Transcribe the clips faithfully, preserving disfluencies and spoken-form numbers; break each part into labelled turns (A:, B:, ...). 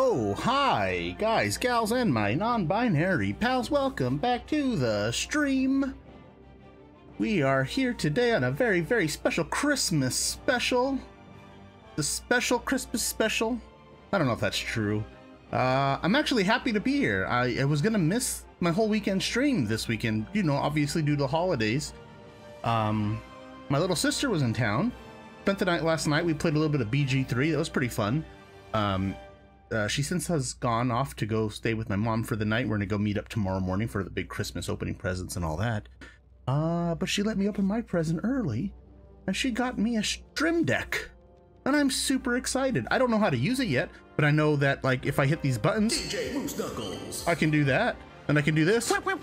A: Oh, hi, guys, gals, and my non-binary pals. Welcome back to the stream. We are here today on a very, very special Christmas special. The special Christmas special. I don't know if that's true. Uh, I'm actually happy to be here. I, I was gonna miss my whole weekend stream this weekend, you know, obviously due to the holidays. Um, my little sister was in town. Spent the night last night. We played a little bit of B G three. That was pretty fun. Um, uh, she since has gone off to go stay with my mom for the night. We're gonna go meet up tomorrow morning for the big Christmas opening presents and all that. Uh, but she let me open my present early, and she got me a Stream Deck, and I'm super excited. I don't know how to use it yet, but I know that like if I hit these buttons, D J Moose Knuckles, I can do that, and I can do this.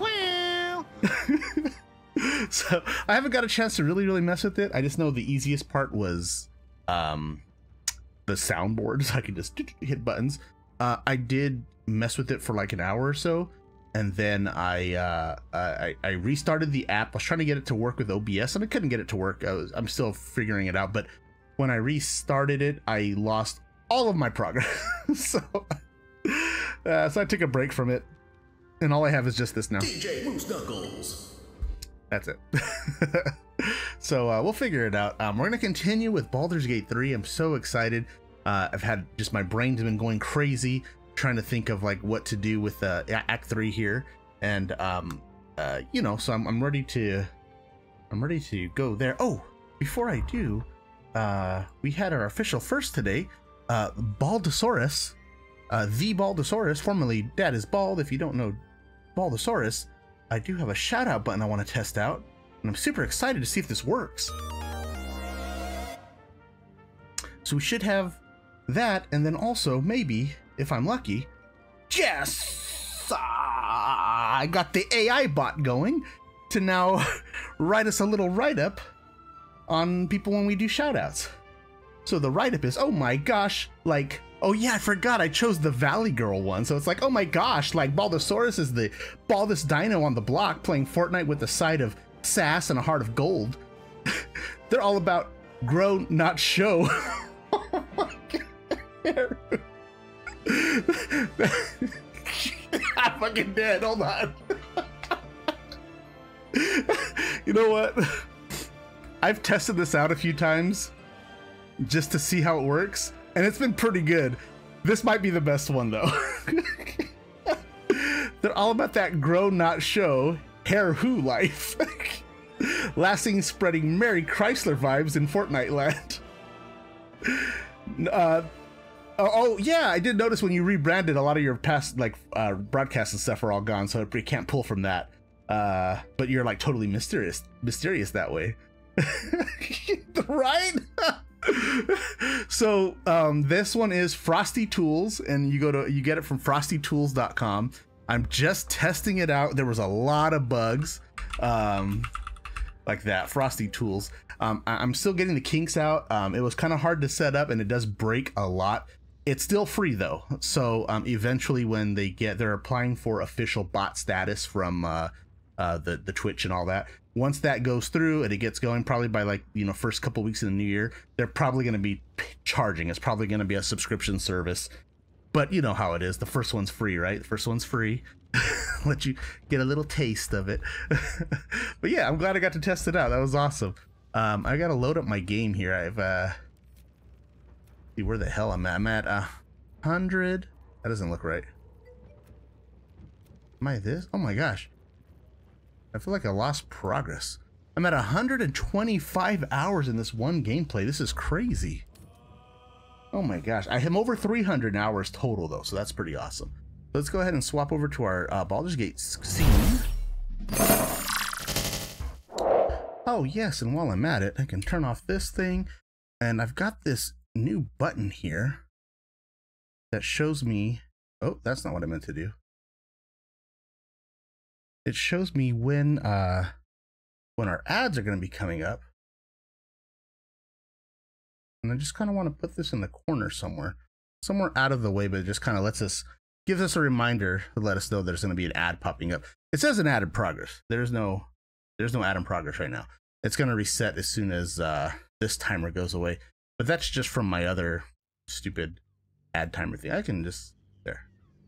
A: So I haven't got a chance to really, really mess with it. I just know the easiest part was um, the soundboard, so I could just hit buttons. Uh, I did mess with it for like an hour or so, and then I, uh, I I restarted the app. I was trying to get it to work with O B S, and I couldn't get it to work. I was, I'm still figuring it out, but when I restarted it, I lost all of my progress. so, uh, so I took a break from it, and all I have is just this now. D J Moose Knuckles. That's it. So uh, we'll figure it out. Um, we're gonna continue with Baldur's Gate three. I'm so excited. Uh, I've had just my brain's been going crazy trying to think of like what to do with uh, Act three here, and um, uh, you know, so I'm, I'm ready to I'm ready to go there. Oh, before I do, uh, we had our official first today. Uh, Baldosaurus, uh, the Baldosaurus, formerly Dad is Bald. If you don't know Baldosaurus, I do have a shout out button I want to test out, and I'm super excited to see if this works. So we should have that, and then also maybe, if I'm lucky, yes, uh, I got the A I bot going to now write us a little write-up on people when we do shout outs. So the write-up is, oh my gosh, like, oh yeah, I forgot I chose the Valley Girl one. So it's like, oh my gosh, like Baldosaurus is the baldest dino on the block playing Fortnite with a side of sass and a heart of gold. They're all about grow, not show. Oh my God. I'm fucking dead, hold on. You know what? I've tested this out a few times just to see how it works, and it's been pretty good. This might be the best one though. They're all about that grow not show hair who life. Lasting, spreading Merry Chrysler vibes in Fortnite land. Uh, oh, oh yeah, I did notice when you rebranded, a lot of your past like uh, broadcasts and stuff are all gone, so you can't pull from that. Uh, but you're like totally mysterious, mysterious that way. Right? So um this one is Frosty Tools, and you go to you get it from frosty tools dot com. I'm just testing it out. There was a lot of bugs um like that. Frosty Tools. um I I'm still getting the kinks out. Um it was kind of hard to set up, and it does break a lot. It's still free though, so um eventually when they get they're applying for official bot status from uh uh the the Twitch and all that. Once that goes through and it gets going, probably by like, you know, first couple weeks in the new year, they're probably going to be charging. It's probably going to be a subscription service, but you know how it is. The first one's free, right? The first one's free. Let you get a little taste of it. But yeah, I'm glad I got to test it out. That was awesome. Um, I got to load up my game here. I've, uh, see where the hell I'm at. I'm at a hundred. That doesn't look right. Am I this? Oh my gosh. I feel like I lost progress. I'm at one hundred twenty-five hours in this one gameplay. This is crazy. Oh my gosh. I am over three hundred hours total though, so that's pretty awesome. Let's go ahead and swap over to our uh, Baldur's Gate scene. Oh yes, and while I'm at it, I can turn off this thing, and I've got this new button here that shows me, oh, that's not what I meant to do. It shows me when uh, when our ads are going to be coming up. And I just kind of want to put this in the corner somewhere. Somewhere out of the way, but it just kind of lets us, gives us a reminder to let us know there's going to be an ad popping up. It says an ad in progress. There's no, there's no ad in progress right now. It's going to reset as soon as uh, this timer goes away. But that's just from my other stupid ad timer thing. I can just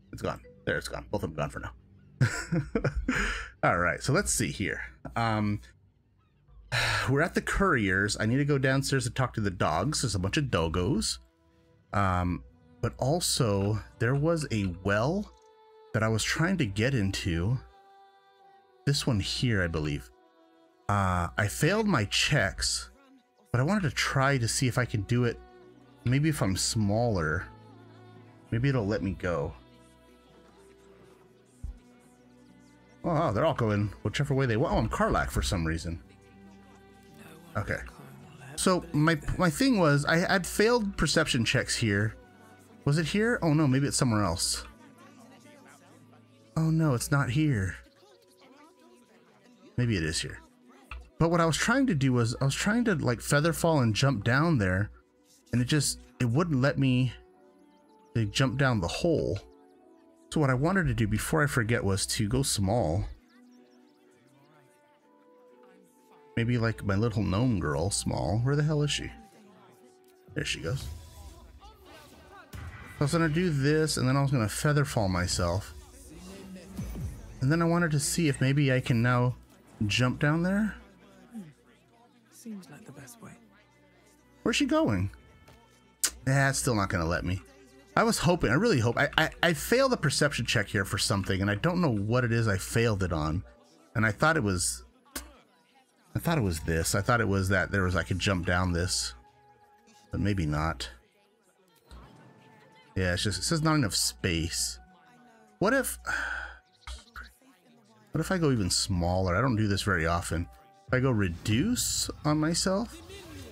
A: It's gone. There, it's gone. Both of them gone for now. All right, so let's see here. Um, we're at the couriers. I need to go downstairs to talk to the dogs. There's a bunch of doggos. Um, but also there was a well that I was trying to get into. This one here, I believe. Uh, I failed my checks, but I wanted to try to see if I can do it. Maybe if I'm smaller, maybe it'll let me go. Oh, wow, they're all going whichever way they want. Oh, I'm Karlach for some reason. Okay. So my my thing was I had failed perception checks here. Was it here? Oh no, maybe it's somewhere else. Oh no, it's not here. Maybe it is here. But what I was trying to do was I was trying to like feather fall and jump down there, and it just it wouldn't let me like, jump down the hole. So what I wanted to do before I forget was to go small. Maybe like my little gnome girl, small. Where the hell is she? There she goes. I was gonna do this, and then I was gonna feather fall myself. And then I wanted to see if maybe I can now jump down there.
B: Seems like the best way.
A: Where's she going? Nah, it's still not gonna let me. I was hoping, I really hope, I, I, I failed the perception check here for something, and I don't know what it is I failed it on. And I thought it was, I thought it was this. I thought it was that there was, I could jump down this, but maybe not. Yeah, it's just, it says not enough space. What if, what if I go even smaller? I don't do this very often. If I go reduce on myself,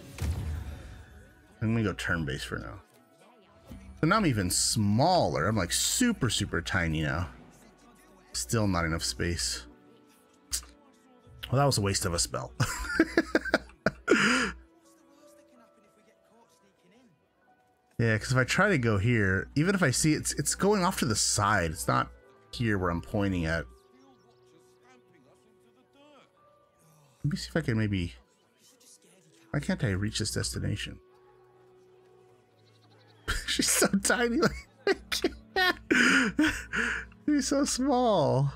A: I'm gonna go turn-based for now. So now I'm even smaller. I'm like super, super tiny now. Still not enough space. Well, that was a waste of a spell. Yeah, because if I try to go here, even if I see it's it's going off to the side. It's not here where I'm pointing at. Let me see if I can maybe... Why can't I reach this destination? She's so tiny, like I can't. She's so small.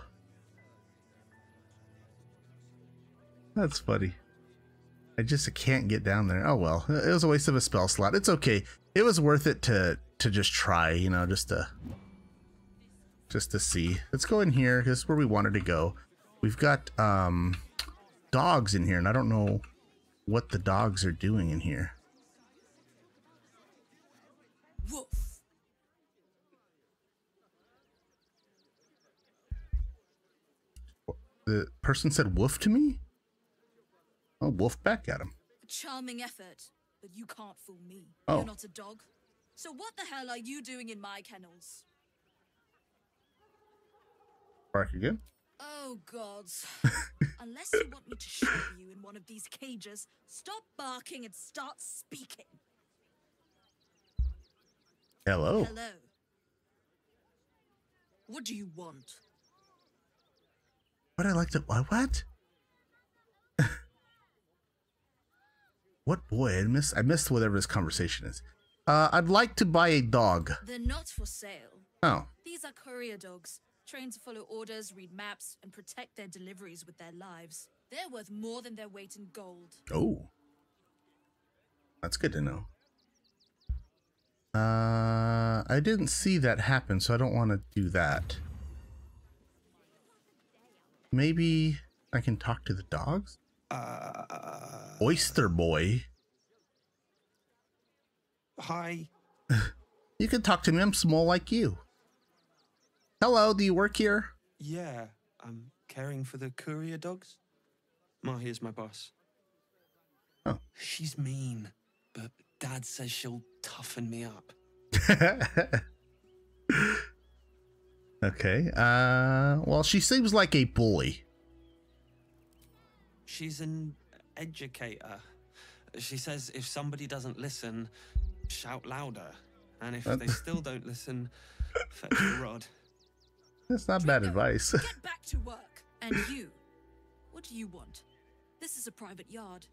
A: That's funny. I just can't get down there. Oh well, it was a waste of a spell slot. It's okay. It was worth it to to just try, you know, just to just to see. Let's go in here. This is where we wanted to go. We've got um dogs in here, and I don't know what the dogs are doing in here.
C: Woof.
A: The person said woof to me? Oh, woof back at him.
C: A charming effort, but you can't fool me.
A: Oh.
C: You're not a dog. So what the hell are you doing in my kennels?
A: Bark again?
C: Oh, gods. Unless you want me to shove you in one of these cages, stop barking and start speaking.
A: Hello.
C: Hello. What do you want?
A: What I like to what? What? What boy? I miss. I missed whatever this conversation is. Uh, I'd like to buy a dog.
C: They're not for sale.
A: Oh.
C: These are courier dogs, trained to follow orders, read maps, and protect their deliveries with their lives. They're worth more than their weight in gold.
A: Oh. That's good to know. Uh, I didn't see that happen, so I don't want to do that. Maybe I can talk to the dogs?
B: Uh,
A: Oyster boy.
B: hi.
A: You can talk to me. I'm small like you. Hello, do you work here?
B: Yeah, I'm caring for the courier dogs. Mahia's my boss.
A: Oh.
B: She's mean, but Dad says she'll toughen me up.
A: Okay. Uh, well, she seems like a bully.
B: She's an educator. She says if somebody doesn't listen, shout louder. And if they still don't listen, fetch a rod.
A: That's not bad advice.
C: Get back to work. And you, what do you want? This is a private yard.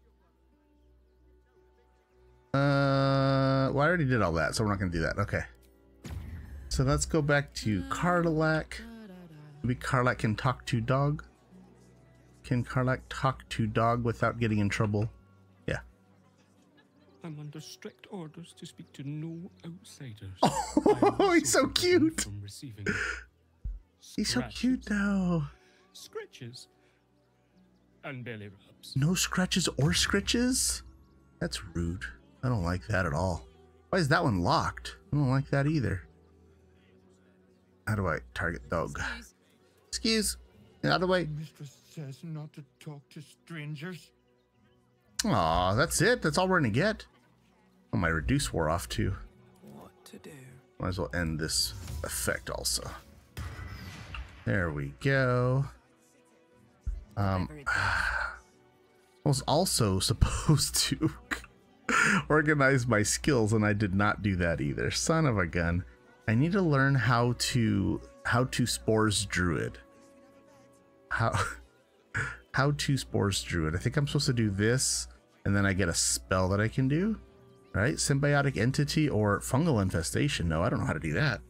A: Uh, well, I already did all that, so we're not going to do that. Okay. so let's go back to Karlach. Maybe Karlach can talk to dog. Can Karlach talk to dog without getting in trouble? Yeah.
D: I'm under strict orders to speak to no outsiders.
A: Oh, he's so cute.
D: From receiving
A: He's so cute now.
D: Scratches and belly rubs.
A: No scratches or scritches? That's rude. I don't like that at all. Why is that one locked? I don't like that either. How do I target dog?
C: Excuse.
A: Excuse. Get out of the way.
E: Mistress says not to talk to strangers.
A: Aw, that's it. That's all we're gonna get. Oh, my reduce wore off too.
F: What to do?
A: Might as well end this effect also. There we go. Um, I was also supposed to organize my skills, and I did not do that either. Son of a gun. I need to learn how to how to spores druid. How how to spores druid. I think I'm supposed to do this, and then I get a spell that I can do. Right? Symbiotic entity or fungal infestation. No, I don't know how to do that.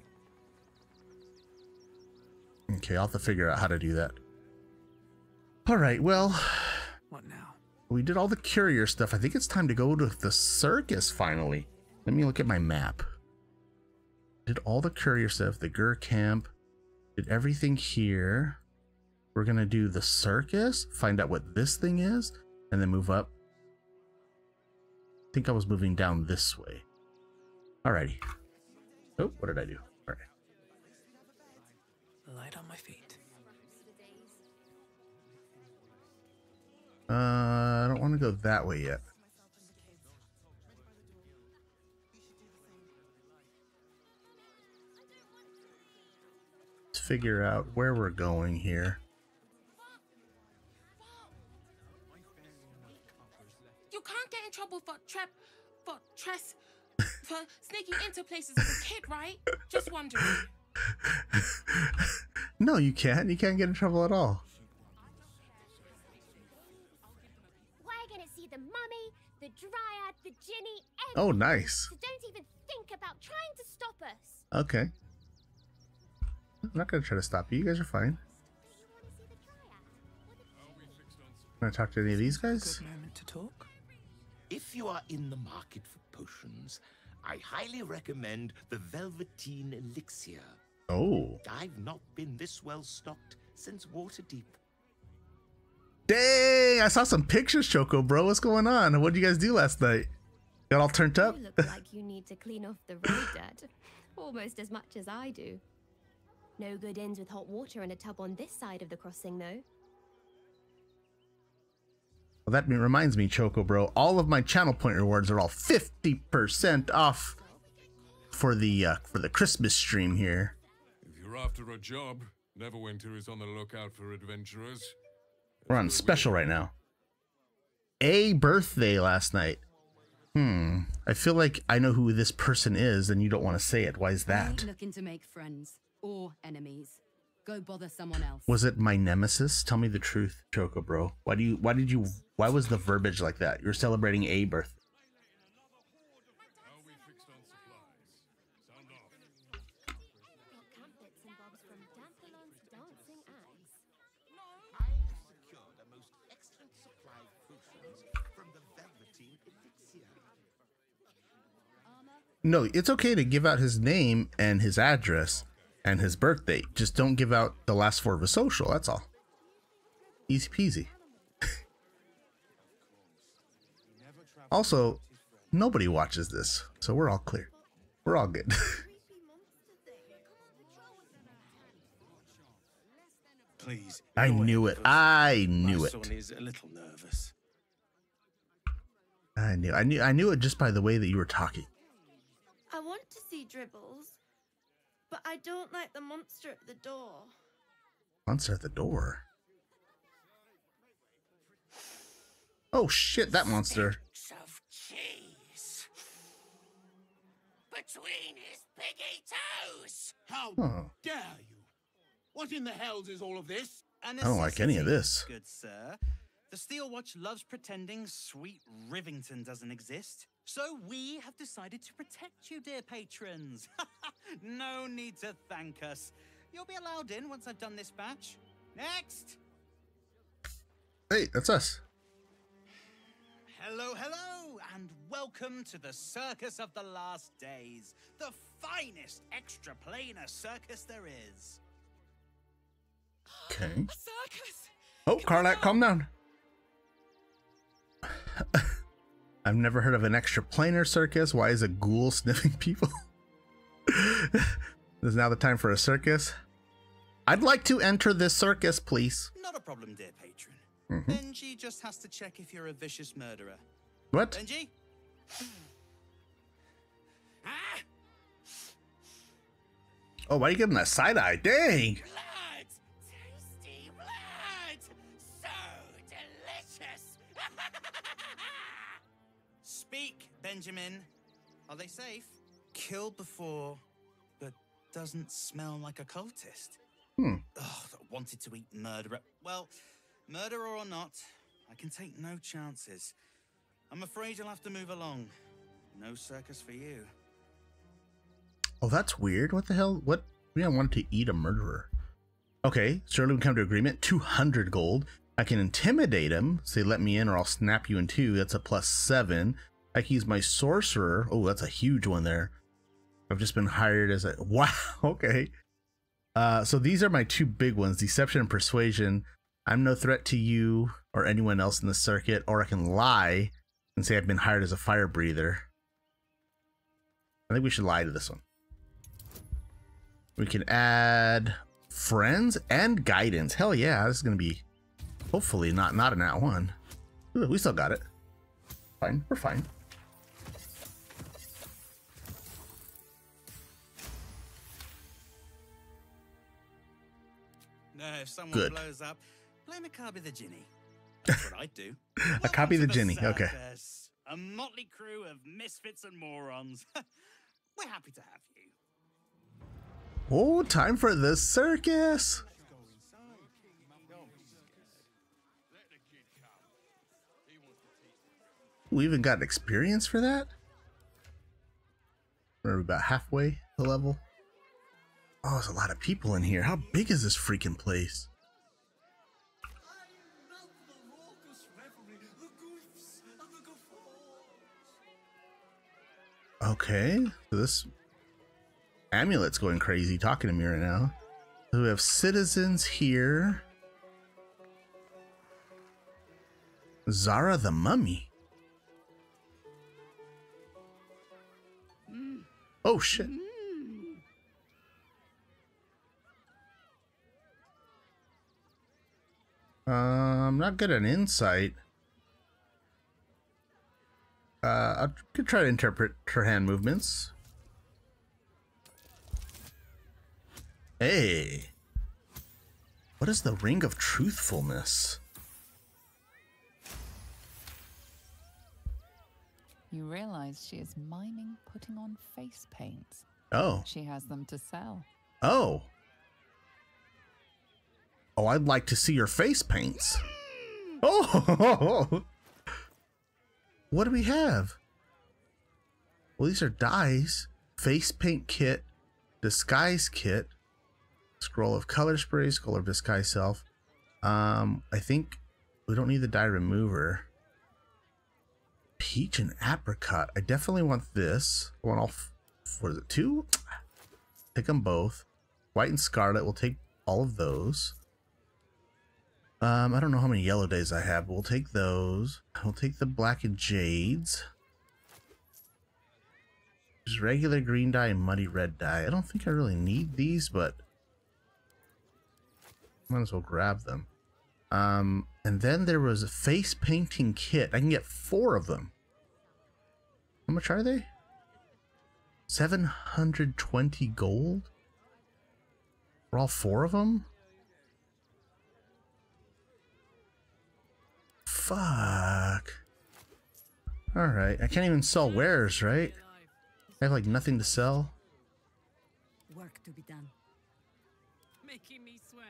A: Okay, I'll have to figure out how to do that. All right, well,
F: What now?
A: we did all the courier stuff. I think it's time to go to the circus finally. Let me look at my map. Did all the courier stuff, the Gur camp, did everything here. We're gonna do the circus, find out what this thing is, and then move up. I think I was moving down this way. Alrighty. Oh, what did I do? All right.
F: Light on my feet.
A: Uh, I don't want to go that way yet. Let's figure out where we're going here.
G: You can't get in trouble for trap, for tres, for sneaking into places as a kid, right? Just wondering.
A: No, you can't. You can't get in trouble at all.
H: We're gonna see the mummy, the dryad, the ginny,
A: Oh,
H: everything.
A: nice.
H: So don't even think about trying to stop us.
A: Okay. I'm not going to try to stop you. You guys are fine.
H: Do you want to see the dryad? Or the ginny?
A: Want to talk to any of these guys?
F: Good moment to talk.
I: If you are in the market for potions, I highly recommend the Velveteen Elixir.
A: Oh.
I: I've not been this well stocked since Waterdeep.
A: Dang, I saw some pictures, Choco, bro. What's going on? What did you guys do last night? Got all turned up?
H: You look like you need to clean off the road dirt. Almost as much as I do. No good ends with hot water in a tub on this side of the crossing, though.
A: Well, that reminds me, Choco, bro. All of my channel point rewards are all fifty percent off for the uh, for the Christmas stream here.
J: If you're after a job, Neverwinter is on the lookout for adventurers.
A: We're on special right now. A birthday last night. Hmm. I feel like I know who this person is, and you don't want to say it. Why is
K: I
A: that?
K: ain't looking to make friends or enemies. Go bother someone else.
A: Was it my nemesis? Tell me the truth, Choco, bro. Why do you? Why did you? Why was the verbiage like that? You're celebrating a birthday.
J: How we fixed on supplies? Sound off.
H: Got camp bits and bobs from Dampalon's dancing axe.
I: I secured a most excellent supply of potions from the Velveteen Elixir.
A: No, it's okay to give out his name and his address and his birthday. Just don't give out the last four of his social. That's all. Easy peasy. Also, nobody watches this, so we're all clear. We're all good.
B: Please.
A: I knew it. I knew
B: My
A: it.
B: son is a little nervous.
A: I knew. I knew. I knew it just by the way that you were talking.
G: I want to see Dribbles, but I don't like the monster at the door.
A: Monster at the door. Oh shit! That monster.
I: Sticks of cheese between his piggy toes.
E: How
A: Oh.
E: dare you? What in the hells is all of this?
A: I don't like any of this.
L: Good sir. The Steel Watch loves pretending sweet Rivington doesn't exist. So we have decided to protect you, dear patrons. No need to thank us. You'll be allowed in once I've done this batch. Next!
A: Hey, that's us.
L: Hello, hello, and welcome to the Circus of the Last Days, the finest extra-planar circus there is.
A: Okay.
G: A circus!
A: Oh, Karlach, calm down. I've never heard of an extra planar circus. Why is a ghoul sniffing people? Is now the time for a circus? I'd like to enter this circus, please.
L: Not a problem, dear patron.
A: Mm-hmm.
L: Benji just has to check if you're a vicious murderer.
A: What?
L: Benji? Ah!
A: Oh, why are you giving that side eye? Dang!
L: Blood! Tasty blood! So delicious! Speak, Benjamin. Are they safe? Killed before, but doesn't smell like a cultist.
A: Hmm.
L: Ugh, wanted to eat murderer. Well, murderer or not, I can take no chances. I'm afraid you'll have to move along. No circus for you.
A: Oh, that's weird. What the hell? What? We don't want to eat a murderer. Okay, surely we come to agreement. two hundred gold. I can intimidate him. Say, let me in or I'll snap you in two. That's a plus seven. I can use my sorcerer. Oh, that's a huge one there. I've just been hired as a... Wow, okay. Uh, so these are my two big ones, deception and persuasion. I'm no threat to you or anyone else in the circuit, or I can lie and say I've been hired as a fire breather. I think we should lie to this one. We can add friends and guidance. Hell yeah, this is gonna be hopefully not not an at one. Ooh, we still got it. Fine, we're fine.
L: No, if someone
A: Good.
L: blows up, blame Akabi the Ginny. That's what I'd do.
A: A copy of the Ginny. Okay.
L: Circus. A motley crew of misfits and morons. We're happy to have you.
A: Oh, time for the circus. We even got experience for that? We're about halfway the level. Oh, there's a lot of people in here. How big is this freaking place? Okay, so this amulet's going crazy talking to me right now. So we have citizens here. Zara the Mummy. Oh shit. Uh, I'm not good at insight. Uh, I could try to interpret her hand movements. Hey. What is the Ring of Truthfulness?
M: You realize she is miming putting on face paints.
A: Oh.
M: She has them to sell.
A: Oh. Oh, I'd like to see your face paints. Oh. What do we have? Well, these are dyes. Face paint kit, disguise kit, scroll of color spray, scroll of disguise self. Um, I think we don't need the dye remover. Peach and apricot. I definitely want this. I want all. What is it? Two? Take them both. White and scarlet. We'll take all of those. Um, I don't know how many yellow days I have, but we'll take those. We'll take the black and jades. Just regular green dye and muddy red dye. I don't think I really need these, but might as well grab them. Um, and then there was a face painting kit. I can get four of them. How much are they? seven hundred twenty gold? For all four of them? Fuck. Alright, I can't even sell wares, right? I have like nothing to sell.
K: Work to be done.
G: Making me sweat.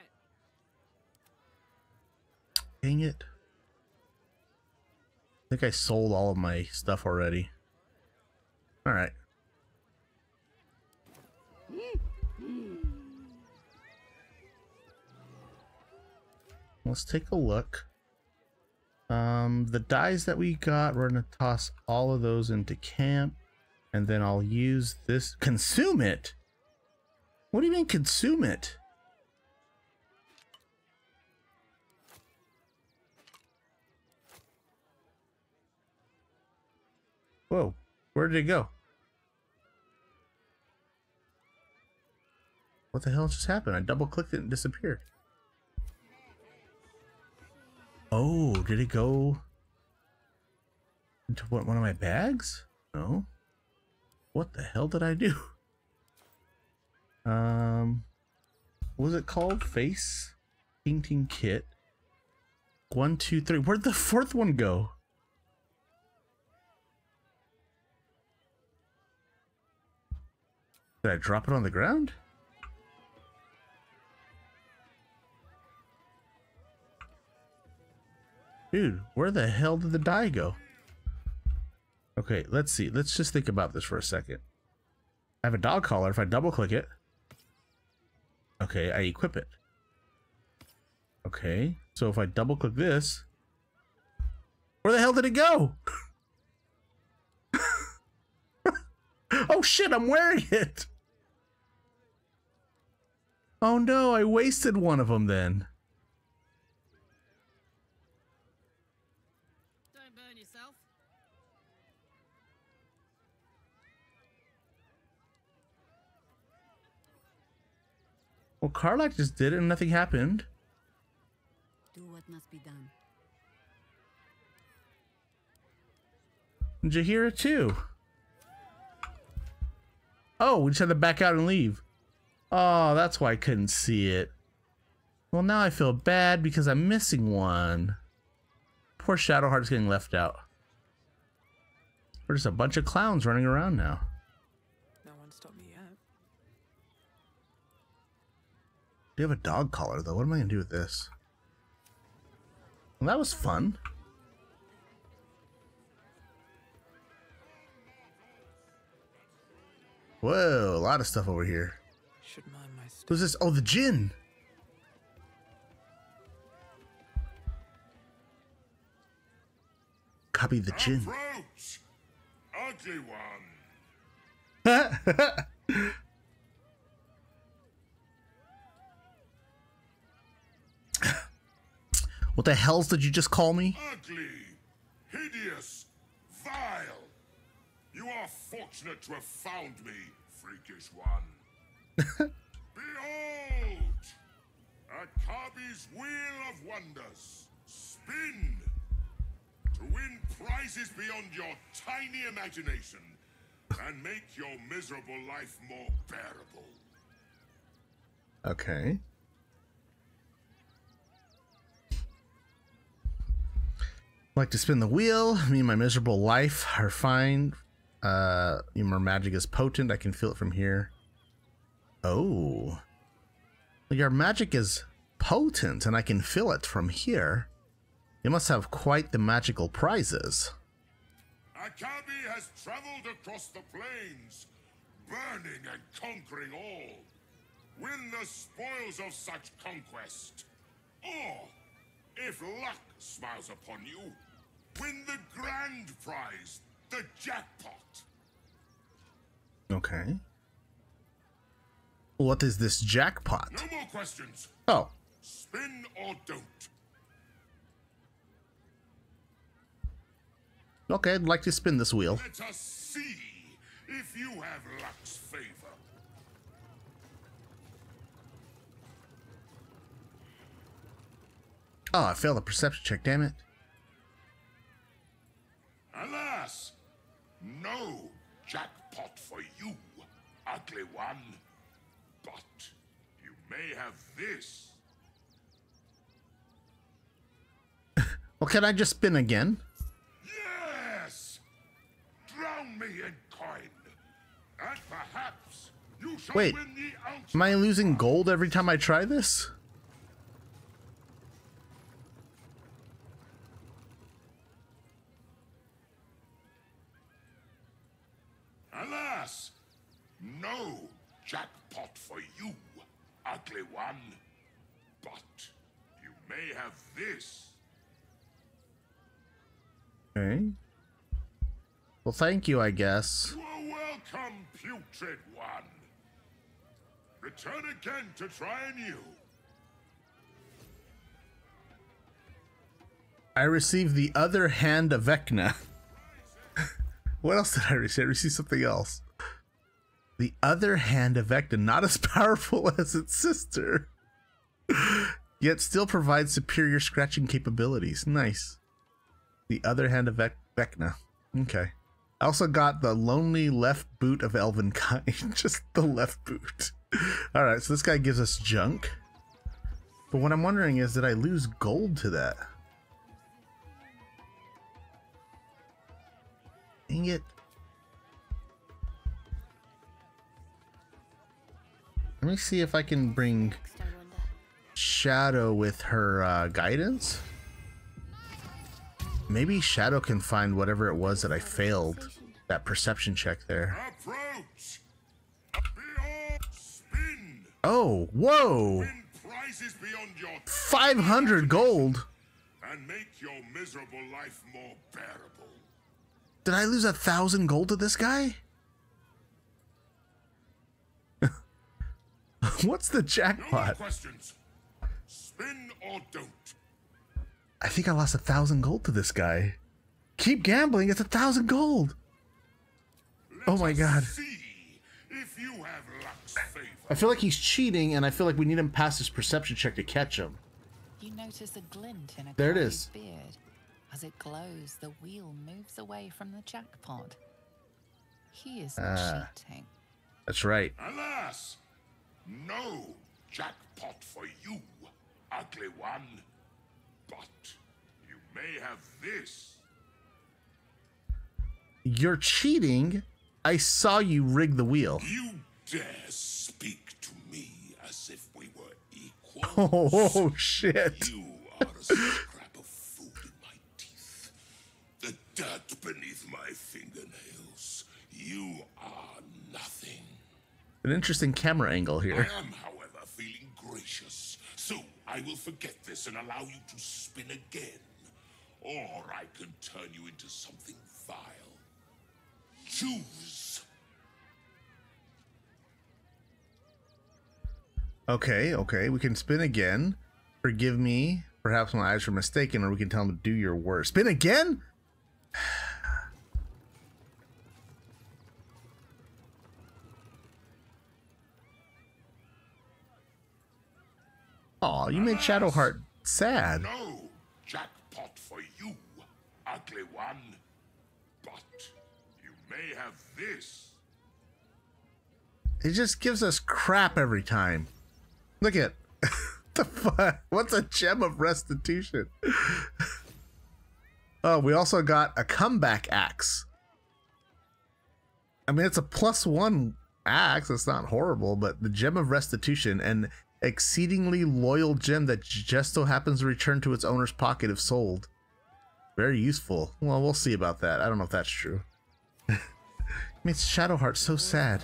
A: Dang it. I think I sold all of my stuff already. All right. Let's take a look. Um, the dies that we got, we're gonna toss all of those into camp, and then I'll use this. Consume it? What do you mean consume it? Whoa, where did it go? What the hell just happened? I double clicked it and it disappeared. Oh, did it go into what, one of my bags? No. What the hell did I do? Um, what was it called? Face painting kit. One, two, three. Where'd the fourth one go? Did I drop it on the ground? Dude, where the hell did the die go? Okay, let's see. Let's just think about this for a second. I have a dog collar. If I double click it. Okay, I equip it. Okay, so if I double click this. Where the hell did it go? Oh shit, I'm wearing it. Oh no, I wasted one of them then.
N: Don't burn yourself.
A: Well, Karlach just did it and nothing happened.
K: Do what must be done.
A: And Jaheira too. Oh, we just had to back out and leave. Oh, that's why I couldn't see it. Well, now I feel bad because I'm missing one. Poor Shadowheart's getting left out. We're just a bunch of clowns running around now.
F: No one stopped me yet.
A: Do you have a dog collar though? What am I gonna do with this? Well, that was fun. Whoa, a lot of stuff over here.
F: Should mind my step.
A: Who's this? Oh, the djinn. Copy the djinn.
J: Approach, ugly one.
A: What the hells did you just call me?
J: Ugly, hideous, vile. You are fortunate to have found me, freakish one. Behold! Akabi's Wheel of Wonders. Spin! To win prizes beyond your tiny imagination and make your miserable life more bearable.
A: Okay. Like to spin the wheel. Me and my miserable life are fine. Uh, your magic is potent. I can feel it from here. Oh. Your magic is potent and I can feel it from here. You must have quite the magical prizes.
J: Akabi has traveled across the plains, burning and conquering all. Win the spoils of such conquest. Or, if luck smiles upon you, win the grand prize, the jackpot.
A: Okay. What is this jackpot?
J: No more questions.
A: Oh.
J: Spin or don't.
A: Okay, I'd like to spin this wheel.
J: Let us see if you have luck's favor.
A: Oh, I failed the perception check, damn it.
J: Alas, no jackpot for you, ugly one. But you may have this.
A: Well, can I just spin again?
J: Yes! Drown me in coin. And perhaps you shall
A: Wait,
J: win the ounce.
A: am I losing gold every time I try this?
J: Alas, no jackpot for you, ugly one. But you may have this.
A: Okay. Well, thank you, I guess.
J: You are welcome, putrid one. Return again to try anew.
A: I received the other hand of Vecna. What else did I receive? I received something else. The other hand of Vecna, not as powerful as its sister, yet still provides superior scratching capabilities. Nice. The other hand of Vec Vecna. Okay. I also got the lonely left boot of Elvenkind. Just the left boot. Alright, so this guy gives us junk. But what I'm wondering is, did I lose gold to that? Dang it. Let me see if I can bring Shadow with her uh, guidance. Maybe Shadow can find whatever it was that I failed. That perception check there.
J: Approach. Beyond spin.
A: Oh, whoa!
J: Win prizes beyond your
A: five hundred gold!
J: and make your miserable life more bearable.
A: Did I lose a thousand gold to this guy? What's the
J: No more
A: jackpot?
J: questions. Spin or don't.
A: I think I lost a thousand gold to this guy. Keep gambling, it's a thousand gold. Oh my god.
J: See if you have luck's favor.
A: I feel like he's cheating, and I feel like we need him past his perception check to catch him.
M: You notice a glint in a
A: There it
M: Chloe's
A: is.
M: beard. As it glows, the wheel moves away from the jackpot. He is
A: Ah.
M: cheating.
A: That's right.
J: Alas, no jackpot for you, ugly one. But you may have this.
A: You're cheating. I saw you rig the wheel.
J: You dare speak to me as if we were equals.
A: Oh, shit.
J: You are a scrap of food in my teeth. The dirt beneath my fingernails. You are nothing.
A: An interesting camera angle here.
J: I am, however, feeling gracious. So I will forget this and allow you to spin again. Or I can turn you into something vile. Choose.
A: Okay, okay, we can spin again. Forgive me. Perhaps my eyes were mistaken, or we can tell him to do your worst. Spin again? Aw, you made Shadowheart sad.
J: No jackpot for you, ugly one. But you may have this.
A: It just gives us crap every time. Look at the fuck. What's a gem of restitution? Oh, we also got a comeback axe. I mean, it's a plus one axe. It's not horrible, but the gem of restitution, an exceedingly loyal gem that just so happens to return to its owner's pocket if sold. Very useful. Well, we'll see about that. I don't know if that's true. It makes Shadowheart so sad.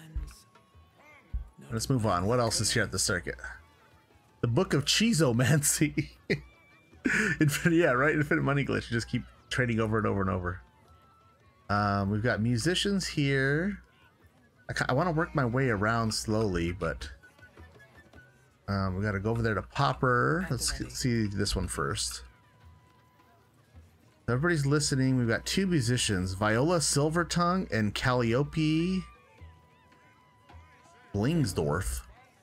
A: Let's move on. What else is here at the circuit? The Book of Cheezomancy. Infinite, yeah, right? Infinite Money Glitch. You just keep trading over and over and over. Um, we've got musicians here. I, I want to work my way around slowly, but um, we got to go over there to Popper. Let's see this one first. Everybody's listening. We've got two musicians, Viola Silvertongue and Calliope Blingsdorf.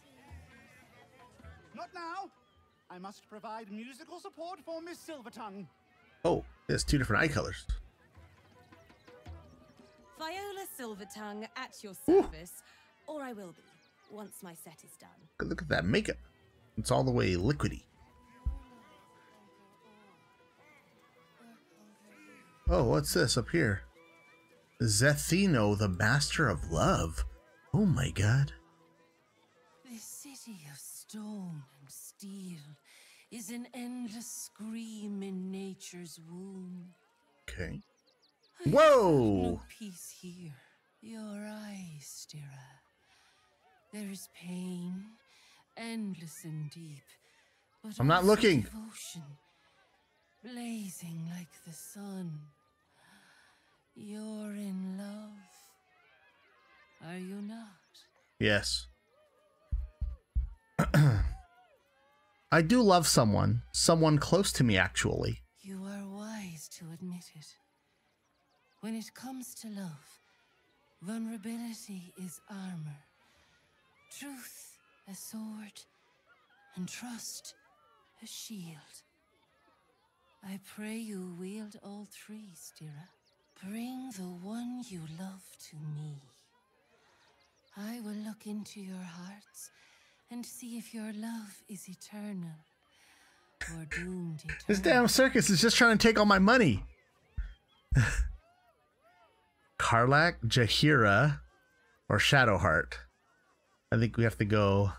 N: Not now. I must provide musical support for Miss Silvertongue.
A: Oh, there's two different eye colors.
O: Viola Silvertongue at your service, or I will be once my set is done.
A: Look at that makeup. It's all the way liquidy. Oh, what's this up here? Zethino, the Master of Love. Oh my god.
P: This city of stone and steel is an endless scream in nature's womb.
A: Okay.
P: I
A: Whoa!
P: find no peace here. Your eyes, Stira. There is pain, endless and deep, but
A: I'm not
P: also
A: looking.
P: devotion, blazing like the sun. You're in love, are you not?
A: Yes. I do love someone. Someone close to me, actually.
P: You are wise to admit it. When it comes to love, vulnerability is armor, truth a sword, and trust a shield. I pray you wield all three, Stira. Bring the one you love to me. I will look into your hearts and see if your love is eternal or doomed eternal.
A: This damn circus is just trying to take all my money. Karlach, Jaheira, or Shadowheart. I think we have to go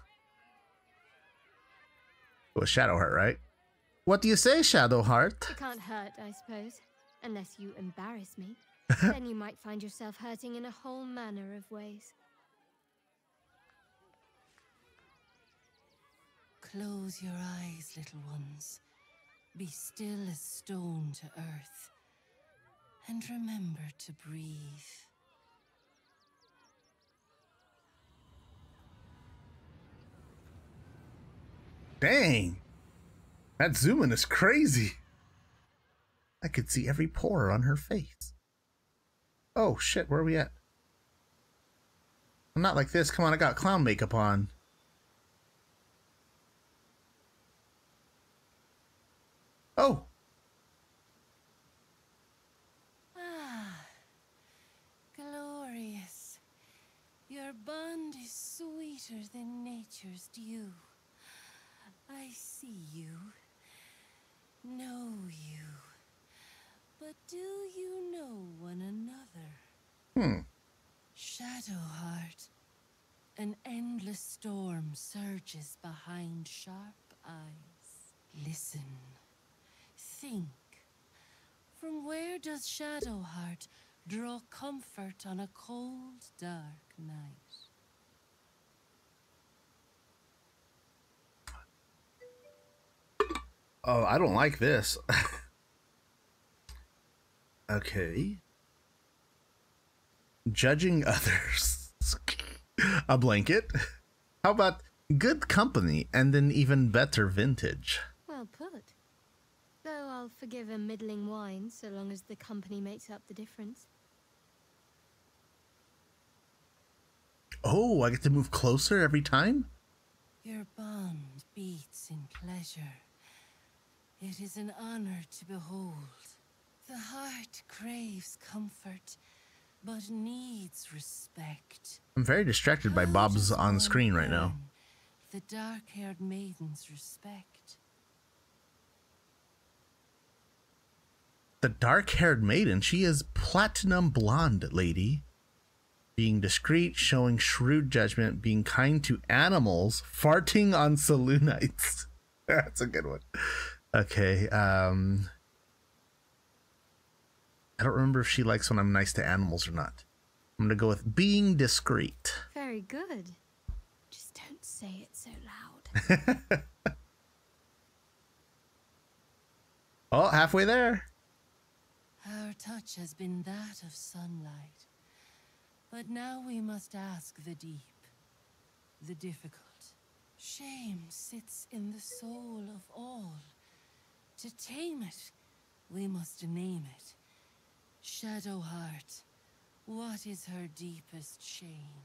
A: with Shadowheart, right? What do you say, Shadowheart?
H: It can't hurt, I suppose. Unless you embarrass me. Then you might find yourself hurting in a whole manner of ways.
P: Close your eyes, little ones. Be still as stone to earth. And remember to breathe.
A: Dang. That zoom in is crazy. I could see every pore on her face. Oh shit, where are we at? I'm not like this. Come on, I got clown makeup on. Oh.
P: Ah, glorious. Your bond is sweeter than nature's dew. I see you, know you, but do you know one another?
A: Hmm.
P: Shadowheart, an endless storm surges behind sharp eyes. Listen. Think. From where does Shadowheart draw comfort on a cold, dark night?
A: Oh, I don't like this. Okay. Judging others. A blanket. How about good company and an even better vintage?
H: Well put. Though I'll forgive a middling wine so long as the company makes up the difference.
A: Oh, I get to move closer every time?
P: Your bond beats in pleasure. It is an honor to behold. The heart craves comfort, but needs respect.
A: I'm very distracted by Bob's on screen right now.
P: The dark-haired maiden's respect.
A: The dark-haired maiden, she is platinum blonde, lady. Being discreet, showing shrewd judgment, being kind to animals, farting on Selûnites. That's a good one. Okay, um... I don't remember if she likes when I'm nice to animals or not. I'm gonna go with being discreet.
H: Very good. Just don't say it so loud.
A: Oh, halfway there.
P: Our touch has been that of sunlight. But now we must ask the deep, the difficult. Shame sits in the soul of all. To tame it, we must name it. Shadowheart, what is her deepest shame?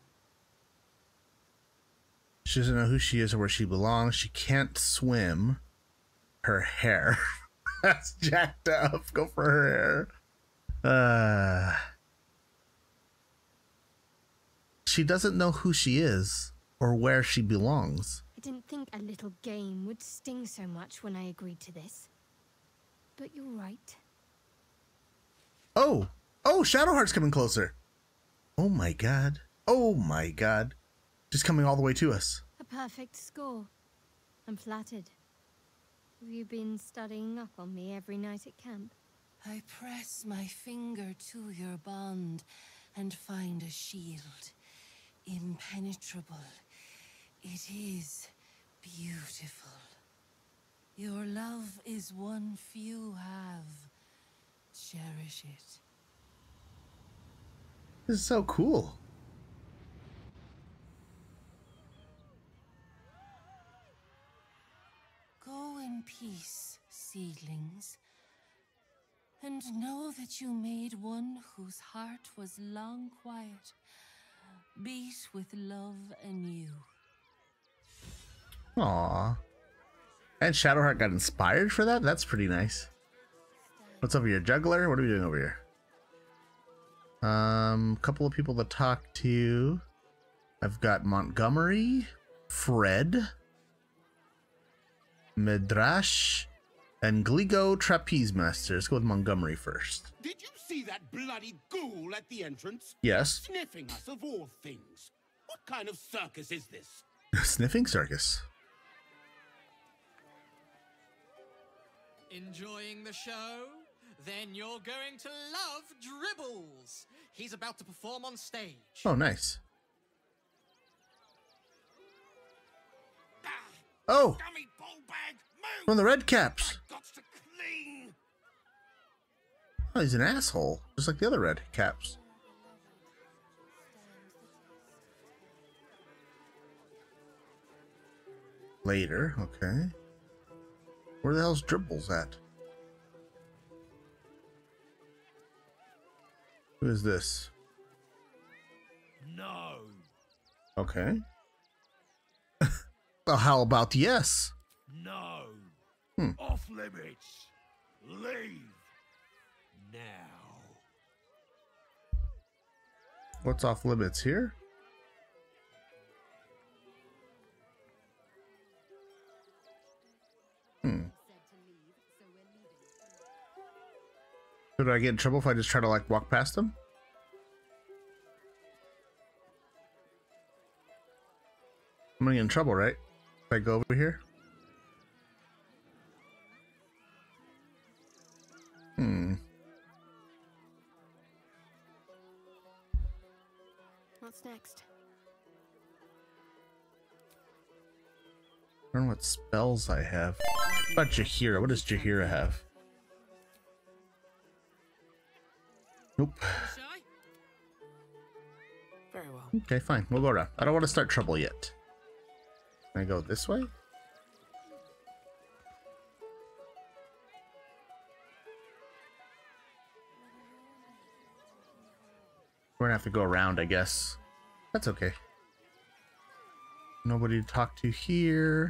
A: She doesn't know who she is or where she belongs. She can't swim. Her hair. That's jacked up. Go for her hair. Uh, she doesn't know who she is or where she belongs.
H: I didn't think a little game would sting so much when I agreed to this. But you're right.
A: Oh, oh, Shadowheart's coming closer. Oh my god. Oh my god. Just coming all the way to us.
H: A perfect score. I'm flattered. Have you been studying up on me every night at camp?
P: I press my finger to your bond and find a shield. Impenetrable. It is beautiful. Your love is one few have. Cherish it.
A: This is so cool.
P: Go in peace, seedlings, and know that you made one whose heart was long quiet, beat with love anew.
A: Aww. And Shadowheart got inspired for that? That's pretty nice. What's over here? Juggler? What are we doing over here? Um, couple of people to talk to. I've got Montgomery, Fred, Midrash, and Gligo Trapeze Master. Let's go with Montgomery first.
E: Did you see that bloody ghoul at the entrance?
A: Yes.
E: Sniffing us of all things. What kind of circus is this?
A: Sniffing circus.
Q: Enjoying the show? Then you're going to love Dribbles. He's about to perform on stage.
A: Oh, nice. Oh! From the Red Caps. Oh, he's an asshole, just like the other Red Caps. Later, okay. Where the hell's Dribbles at? Who is this?
E: No.
A: Okay. Well, how about yes?
E: No.
A: Hmm.
E: Off limits. Leave. Now.
A: What's off limits here? Hmm. Could I get in trouble if I just try to like walk past them? I'm gonna get in trouble, right? If I go over here? Hmm.
H: What's next?
A: I don't know what spells I have. What about Jaheira? What does Jaheira have? Nope.
F: Very well.
A: Okay, fine. We'll go around. I don't want to start trouble yet. Can I go this way? We're gonna have to go around, I guess. That's okay. Nobody to talk to here.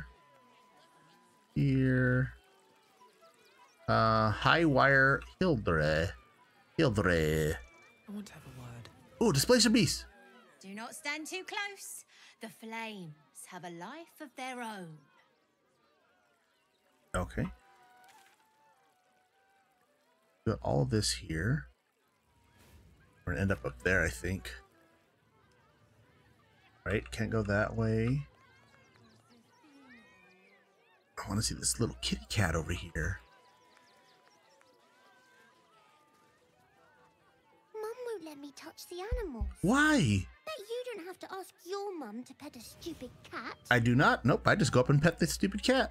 A: Here. Uh, Highwire Hildre. Hildre.
F: I want to have a word.
A: Oh, Displacer Beast.
R: Do not stand too close. The flames have a life of their own.
A: Okay. Got all of this here. We're gonna end up up there, I think. Right, can't go that way. I want to see this little kitty cat over here.
S: Mum won't let me touch the animals.
A: Why?
S: Bet you don't have to ask your mum to pet a stupid cat.
A: I do not. Nope, I just go up and pet the stupid cat.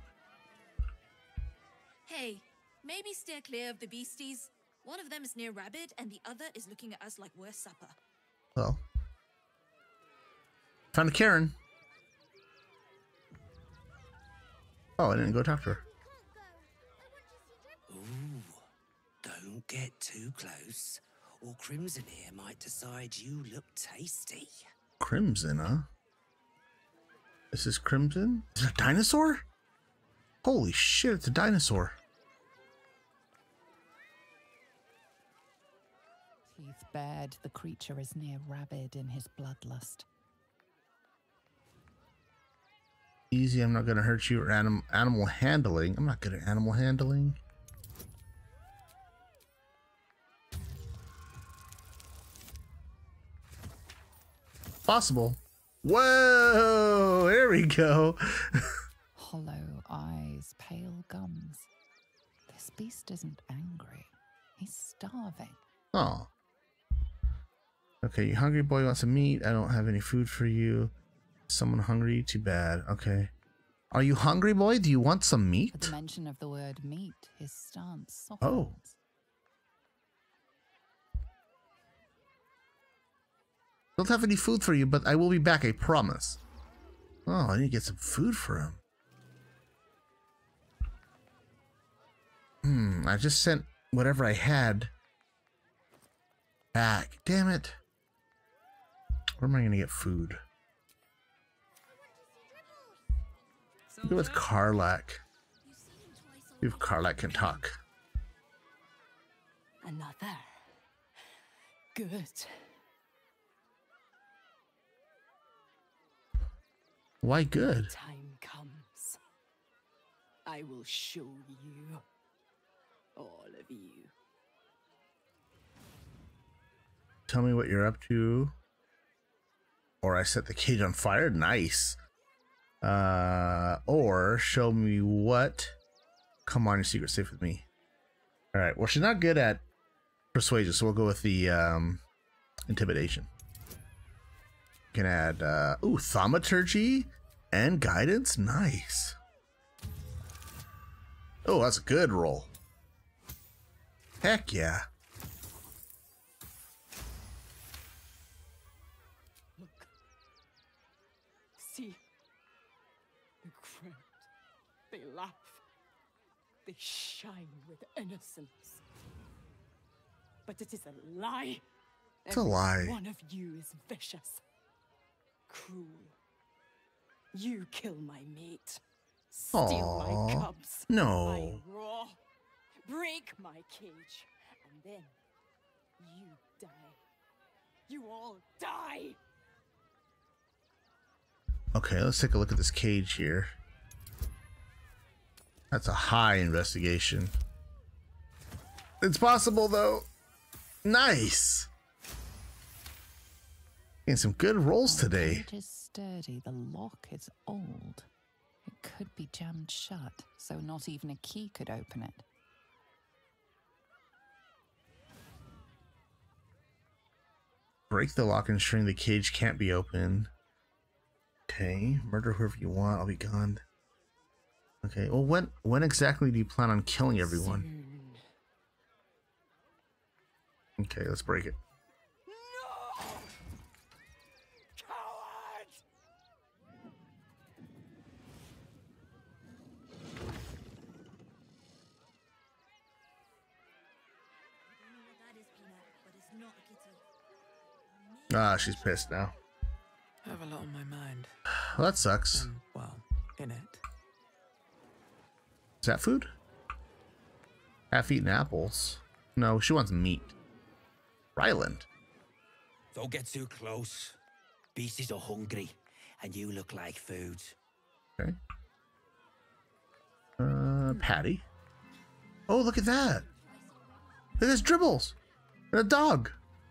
C: Hey, maybe steer clear of the beasties. One of them is near Rabbit, and the other is looking at us like we're supper.
A: Well, found a Karen. Oh, I didn't go talk to her.
T: Ooh, don't get too close, or Crimson here might decide you look tasty.
A: Crimson, huh? This is Crimson? Is it a dinosaur? Holy shit, it's a dinosaur.
M: Teeth bared, the creature is near rabid in his bloodlust.
A: Easy, I'm not gonna hurt you. Or anim animal handling. I'm not good at animal handling. Possible. Whoa! There we go.
M: Hollow eyes, pale gums. This beast isn't angry. He's starving.
A: Oh. Okay, you hungry boy wants some meat. I don't have any food for you. Someone hungry? Too bad. Okay. Are you hungry boy? Do you want some meat?
M: At the mention of the word meat, his stance softens.
A: Oh. Don't have any food for you, but I will be back, I promise. Oh, I need to get some food for him. Hmm, I just sent whatever I had back. Damn it. Where am I going to get food? Go with Karlach. See if Karlach can talk.
F: Another. Good.
A: Why good?
F: When the time comes, I will show you, all of you.
A: Tell me what you're up to. Or I set the cage on fire. Nice. Uh, or show me what. Come on, your secret safe with me. All right. Well, she's not good at persuasion, so we'll go with the um, intimidation. Can add uh, ooh, thaumaturgy and guidance. Nice. Oh, that's a good roll. Heck yeah.
F: See, the crowd, they laugh, they shine with innocence. But it is a lie.
A: It's a lie.
F: Every one of you is vicious, cruel. You kill my mate, steal
A: Aww.
F: my cubs,
A: No.
F: my raw, break my cage, and then you die. You all die.
A: Okay, let's take a look at this cage here. That's a high investigation. It's possible though. Nice. Getting some good rolls today.
M: The cage is sturdy. The lock is old. It could be jammed shut, so not even a key could open it.
A: Break the lock, ensuring the cage can't be opened. Okay, murder whoever you want. I'll be gone. Okay, well, when when exactly do you plan on killing everyone? Okay, let's break it. Ah, she's pissed now.
F: I have a lot on my mind.
A: Well, that sucks.
F: Um, well, in it.
A: Is that food? Half-eaten apples. No, she wants meat. Ryland.
T: Don't get too close. Beasties are hungry, and you look like food.
A: Okay. Uh, Patty. Oh, look at that. Look at this Dribbles. And a dog.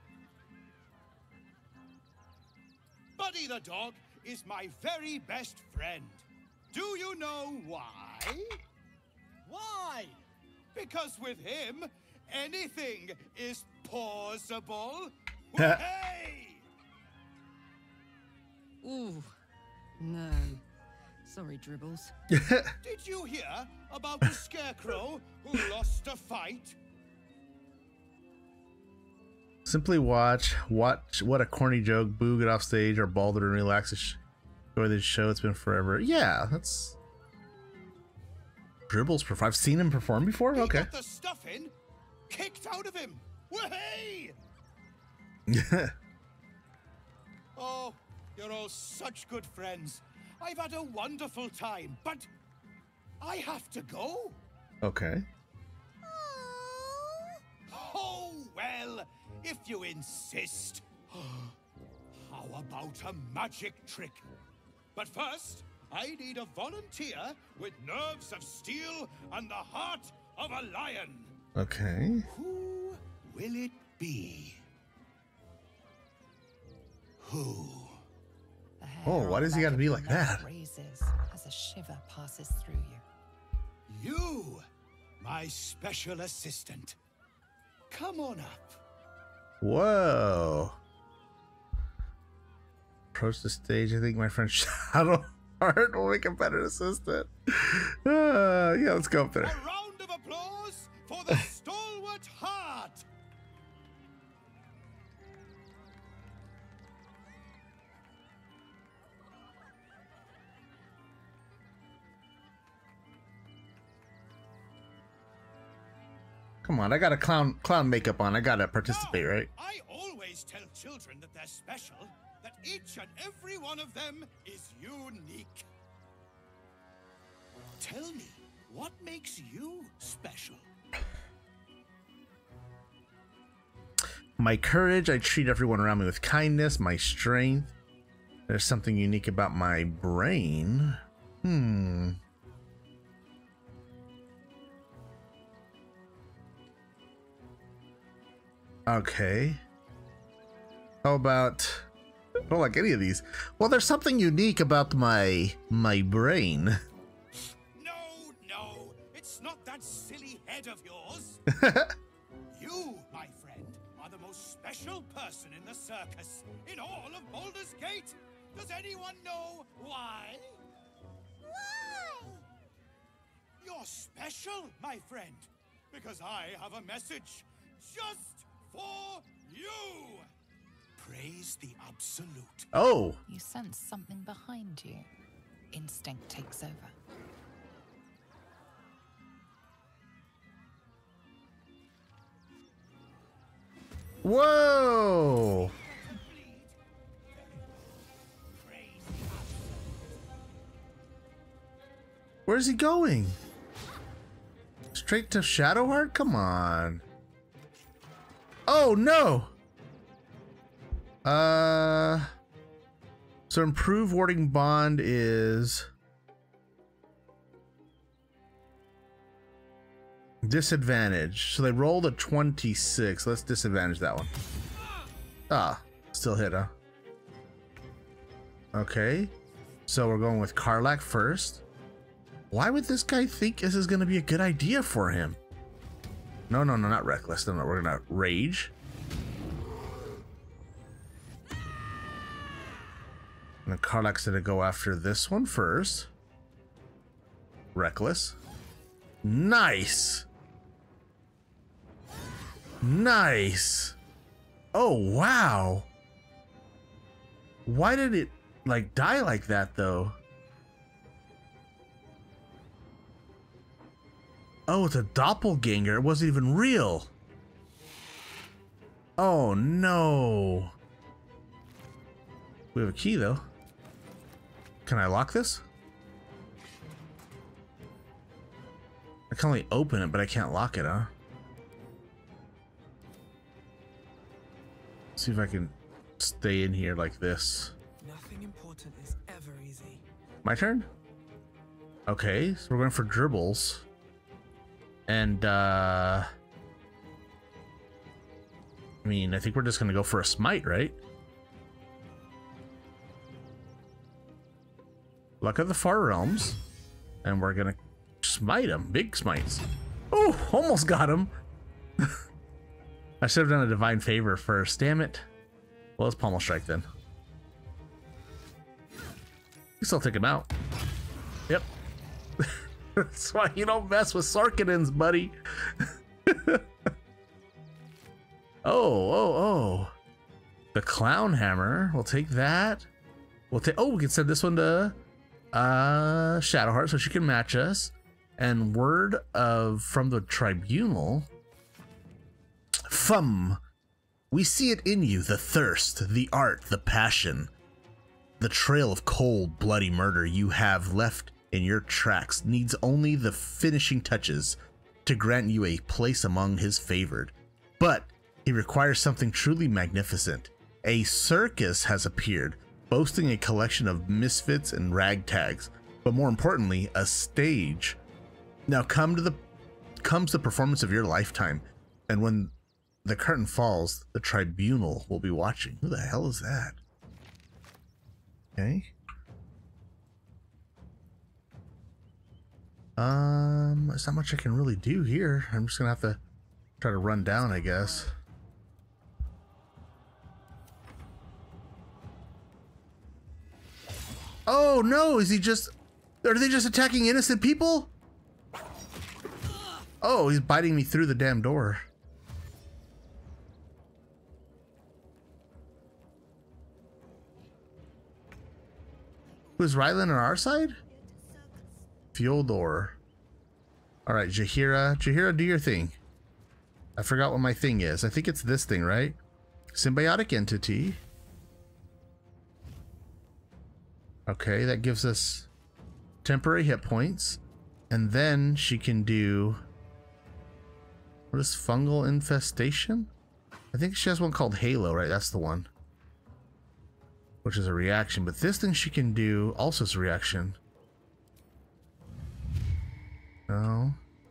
E: Buddy the dog is my very best friend. Do you know why? Why? Because with him, anything is possible. Hey!
K: Ooh, no. Sorry, Dribbles.
E: Did you hear about the scarecrow who lost a fight?
A: Simply watch. Watch what a corny joke. Boo, get off stage, or Balder and relax. Enjoy this show. It's been forever. Yeah, that's Dribbles. Perf- I've seen him perform before.
E: He
A: Okay.
E: got the stuff in, kicked out of him. Hey! Oh, you're all such good friends. I've had a wonderful time, but I have to go.
A: Okay.
E: Oh, well, if you insist. How about a magic trick? But first, I need a volunteer with nerves of steel and the heart of a lion.
A: Okay.
E: Who will it be? Who?
A: Oh, why does he got to be like that?
M: Raises as a shiver passes through you.
E: You, my special assistant. Come on up.
A: Whoa. Approach the stage. I think my friend Shadowheart will make a better assistant. Uh, yeah, let's go up there.
E: A round of applause for the stalwart heart.
A: Come on, I got a clown clown makeup on. I gotta participate,
E: Now,
A: right?
E: I always tell children that they're special, that each and every one of them is unique. Tell me, what makes you special?
A: My courage, I treat everyone around me with kindness. My strength, there's something unique about my brain. Hmm. Okay. How about... I don't like any of these. Well, there's something unique about my... my brain.
E: No, no, it's not that silly head of yours. You, my friend, are the most special person in the circus, in all of Baldur's Gate. Does anyone know why? Why? You're special, my friend, because I have a message just for you. Praise the absolute.
A: Oh.
M: You sense something behind you. Instinct takes over.
A: Whoa. Where's he going? Straight to Shadowheart? Come on. Oh no. Uh so improve warding bond is disadvantage. So they rolled a twenty-six. Let's disadvantage that one. Ah, still hit, huh? Okay. So we're going with Karlach first. Why would this guy think this is gonna be a good idea for him? No, no, no, not reckless. No, no, we're gonna rage. And then Karlach's gonna go after this one first. Reckless. Nice. Nice. Oh, wow. Why did it like die like that though? Oh, it's a doppelganger. It wasn't even real. Oh, no. We have a key, though. Can I lock this? I can only open it, but I can't lock it, huh? See if I can stay in here like this.
U: Nothing important is ever easy.
A: My turn? Okay, so we're going for dribbles. And, uh... I mean, I think we're just gonna go for a smite, right? Luck of the Far Realms. And we're gonna smite him. Big smites. Oh, almost got him. I should have done a Divine Favor first. Damn it. Well, let's Pommel Strike then. You still take him out. Yep. That's why you don't mess with Sarkhanins, buddy. oh, oh, oh. The Clown Hammer. We'll take that. We'll take. Oh, we can send this one to uh, Shadowheart so she can match us. And word of from the Tribunal. Fum. We see it in you, the thirst, the art, the passion. The trail of cold, bloody murder you have left in your tracks needs only the finishing touches to grant you a place among his favored. But he requires something truly magnificent. A circus has appeared, boasting a collection of misfits and ragtags, but more importantly, a stage. Now come to the comes the performance of your lifetime, and when the curtain falls, the Tribunal will be watching. Who the hell is that? Okay. Um, there's not much I can really do here. I'm just gonna have to try to run down, I guess. Oh no, is he just... Are they just attacking innocent people? Oh, he's biting me through the damn door. Who's Rylan on our side? Fyodor. Alright, Jaheira. Jaheira, do your thing. I forgot what my thing is. I think it's this thing, right? Symbiotic entity. Okay, that gives us temporary hit points. And then she can do... What is fungal infestation? I think she has one called Halo, right? That's the one. Which is a reaction. But this thing she can do also is a reaction. No.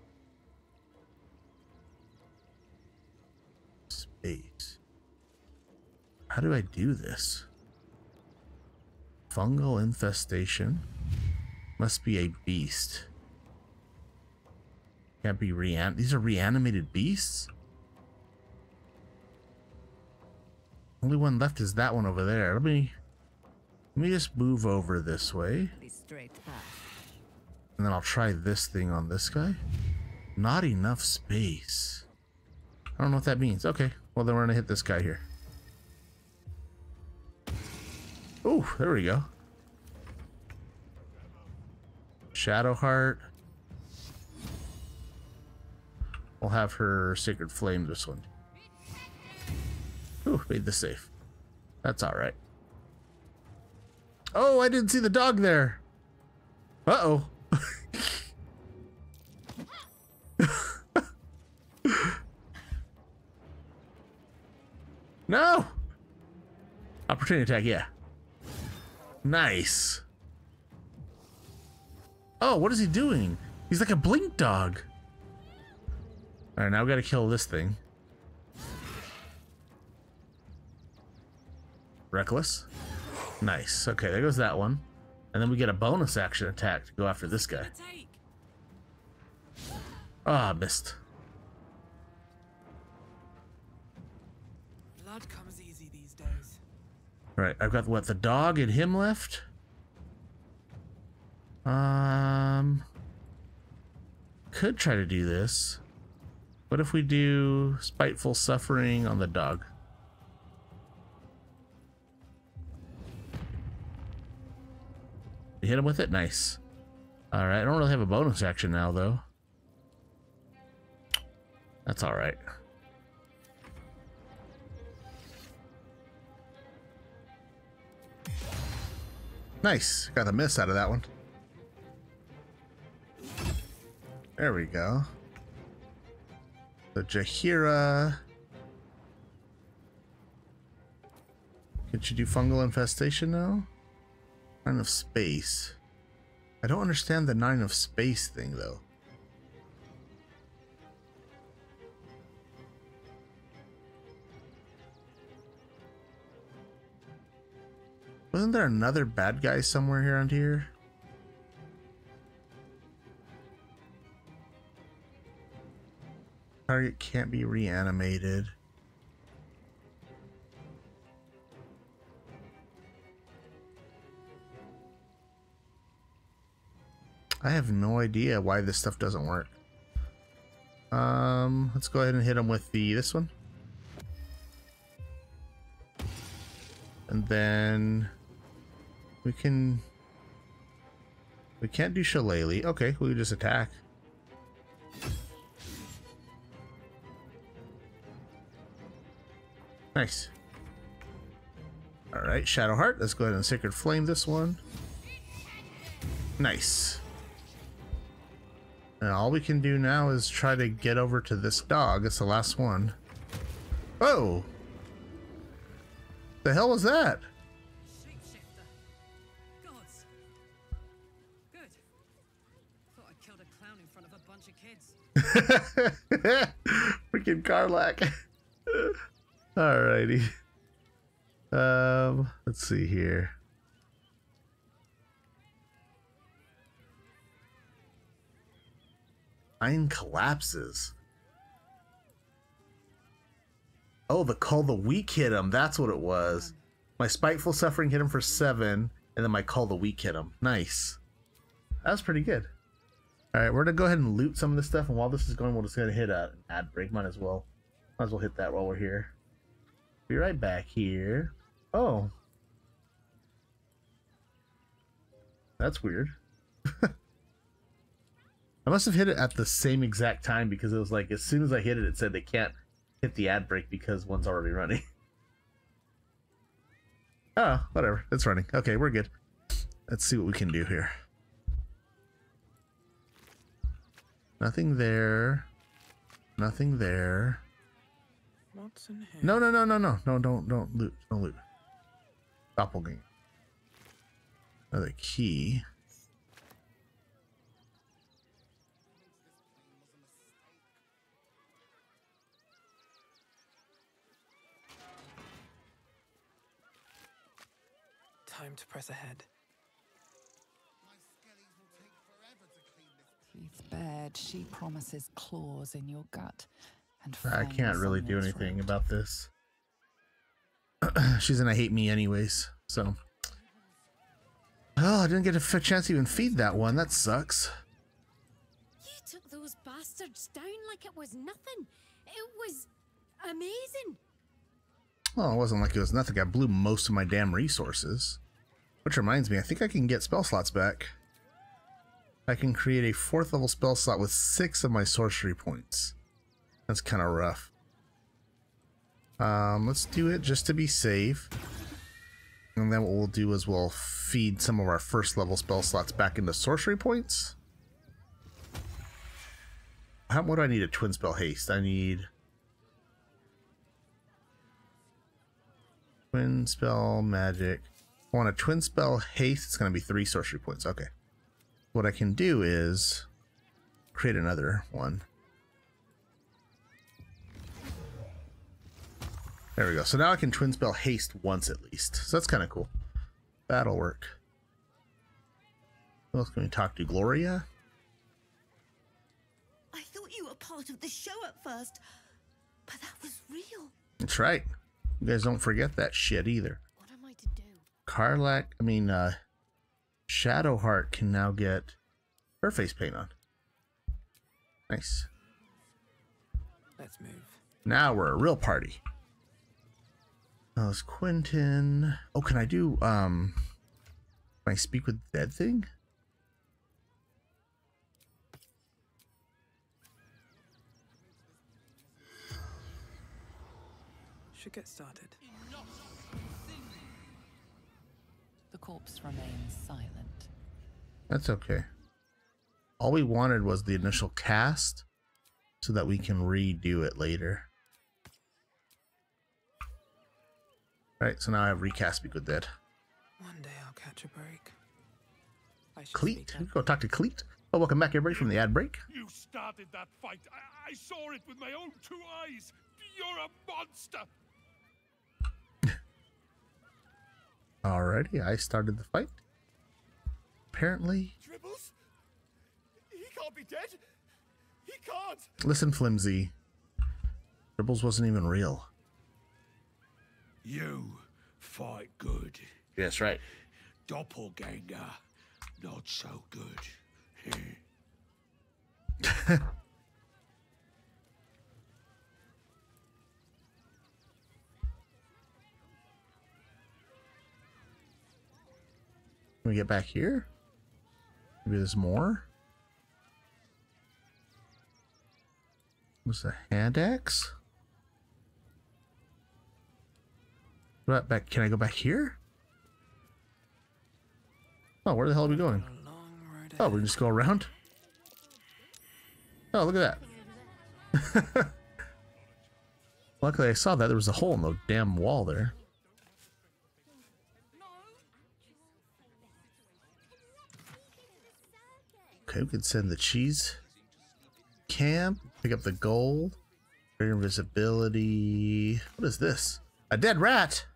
A: Space. How do I do this? Fungal infestation. Must be a beast. Can't be rean. These are reanimated beasts? Only one left is that one over there. Let me let me just move over this way. And then I'll try this thing on this guy. Not enough space. I don't know what that means. Okay, well then we're gonna hit this guy here. Oh, there we go. Shadowheart. We'll have her Sacred Flame this one. Ooh, made this safe. That's alright. Oh, I didn't see the dog there. Uh-oh. No! Opportunity attack, yeah. Nice. Oh, what is he doing? He's like a blink dog. Alright, now we gotta kill this thing. Reckless. Nice. Okay, there goes that one. And then we get a bonus action attack to go after this guy. Ah, oh, missed.
U: Blood comes easy these days.
A: Right, I've got what, the dog and him left? Um could try to do this. What if we do Spiteful Suffering on the dog? You hit him with it? Nice. Alright, I don't really have a bonus action now, though. That's alright. Nice. Got a miss out of that one. There we go. The Jaheira. Can she do fungal infestation now? Nine of space. I don't understand the nine of space thing though. Wasn't there another bad guy somewhere here around here? Target can't be reanimated. I have no idea why this stuff doesn't work. Um, let's go ahead and hit him with the this one. And then we can we can't do Shillelagh. Okay, we can just attack. Nice. Alright, Shadowheart. Let's go ahead and Sacred Flame this one. Nice. And all we can do now is try to get over to this dog. It's the last one. Oh! The hell was that?
P: Shapeshifter. Gods. Good. Thought I killed a clown in front of a bunch of kids.
A: Freaking Karlach. Alrighty. Um, let's see here. Mine collapses. Oh, the call the weak hit him. That's what it was. My Spiteful Suffering hit him for seven. and then my Call the Weak hit him. Nice. That was pretty good. All right, we're gonna go ahead and loot some of this stuff, and while this is going, we'll just go ahead and hit a, an ad break. Might as well. Might as well hit that while we're here. Be right back here. Oh. That's weird. I must have hit it at the same exact time because it was like as soon as I hit it, it said they can't hit the ad break because one's already running. Oh, whatever. It's running. Okay, we're good. Let's see what we can do here. Nothing there. Nothing there.
U: What's in here?
A: No, no, no, no, no. No, don't, don't loot. Don't loot. Doppelganger. Another key.
U: Time to press ahead.
M: She's bared. She promises claws in your gut. And
A: I can't really do anything
M: throat.
A: about this. She's gonna hate me anyways, so. Oh, I didn't get a chance to even feed that one. That sucks.
S: You took those bastards down like it was nothing. It was amazing.
A: Well, it wasn't like it was nothing. I blew most of my damn resources. Which reminds me, I think I can get spell slots back. I can create a fourth level spell slot with six of my sorcery points. That's kind of rough. Um, let's do it just to be safe. And then what we'll do is we'll feed some of our first level spell slots back into sorcery points. How, what do I need? A twin spell haste. I need twin spell magic. I want a twin spell haste. It's going to be three sorcery points. Okay. What I can do is create another one. There we go. So now I can twin spell haste once at least. So that's kind of cool. That'll work. Who else can we talk to? Gloria?
S: I thought you were part of the show at first, but that was real.
A: That's right. You guys don't forget that shit either.
S: What am I to do?
A: Karlach, I mean, uh, Shadowheart can now get her face paint on. Nice.
U: Let's move.
A: Now we're a real party. Oh, it's Quentin. Oh, can I do, um, can I speak with the dead thing?
U: Should get started.
M: The corpse remains silent.
A: That's okay. All we wanted was the initial cast so that we can redo it later. Alright, so now I have recast Speak with Dead.
U: One day I'll catch a break. I should
A: Cleet?
U: speak up.
A: Go talk to Cleet. Oh, welcome back everybody from the ad break.
J: You started that fight. I, I saw it with my own two eyes. You're a monster.
A: Alrighty, I started the fight. Apparently.
E: Dribbles? He can't be dead. He can't.
A: Listen, Flimsy. Dribbles wasn't even real.
J: You fight good.
A: Yes, right.
J: Doppelganger, not so good.
A: Can we get back here? Maybe there's more? What's a hand axe? What back? Can I go back here? Oh, where the hell are we going? Oh, we can just go around? Oh, look at that. Luckily I saw that. There was a hole in the damn wall there. Okay, we could send the cheese camp, pick up the gold, bring invisibility. What is this? A dead rat?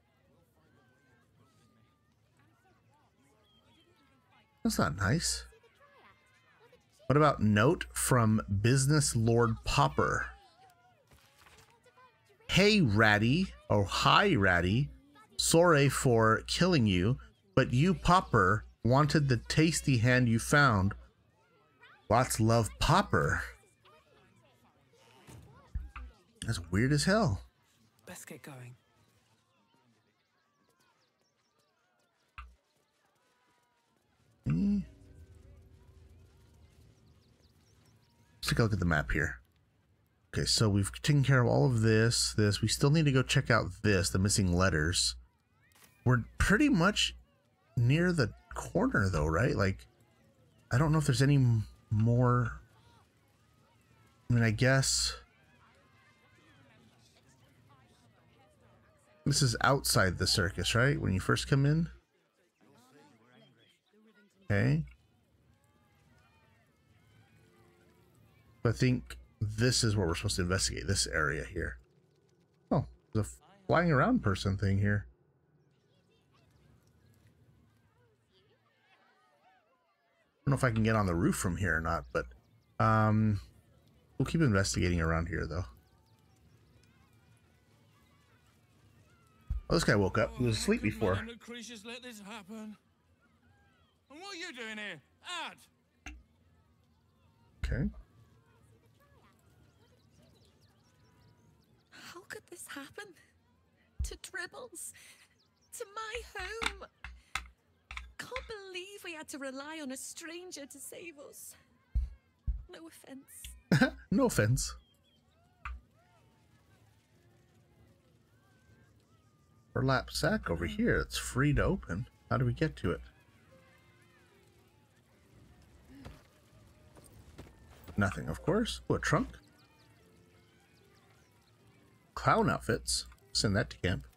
A: That's not nice. What about note from Business Lord Popper? Hey Ratty, or hi Ratty, sorry for killing you. but you, Popper, wanted the tasty hand you found. Lots love Popper. That's weird as hell.
U: Let's get going.
A: Mm. Let's take a look at the map here. Okay, so we've taken care of all of this, this. We still need to go check out this, the missing letters. We're pretty much near the corner though, right? Like, I don't know if there's any more. I mean, I guess this is outside the circus, right? When you first come in. Okay. I think this is where we're supposed to investigate, this area here. Oh, there's a flying around person thing here. I don't know if I can get on the roof from here or not, but um, we'll keep investigating around here, though. Oh, this guy woke up. He was asleep before.
E: Madam Lucretius let this happen. And what are you doing here? Out!
A: Okay.
D: How could this happen? To Dribbles? To my home? Can't believe we had to rely on a stranger to save us. No offense.
A: No offense. Burlap sack over here. It's free to open. How do we get to it? Nothing, of course. Oh, a trunk. Clown outfits. Send that to camp.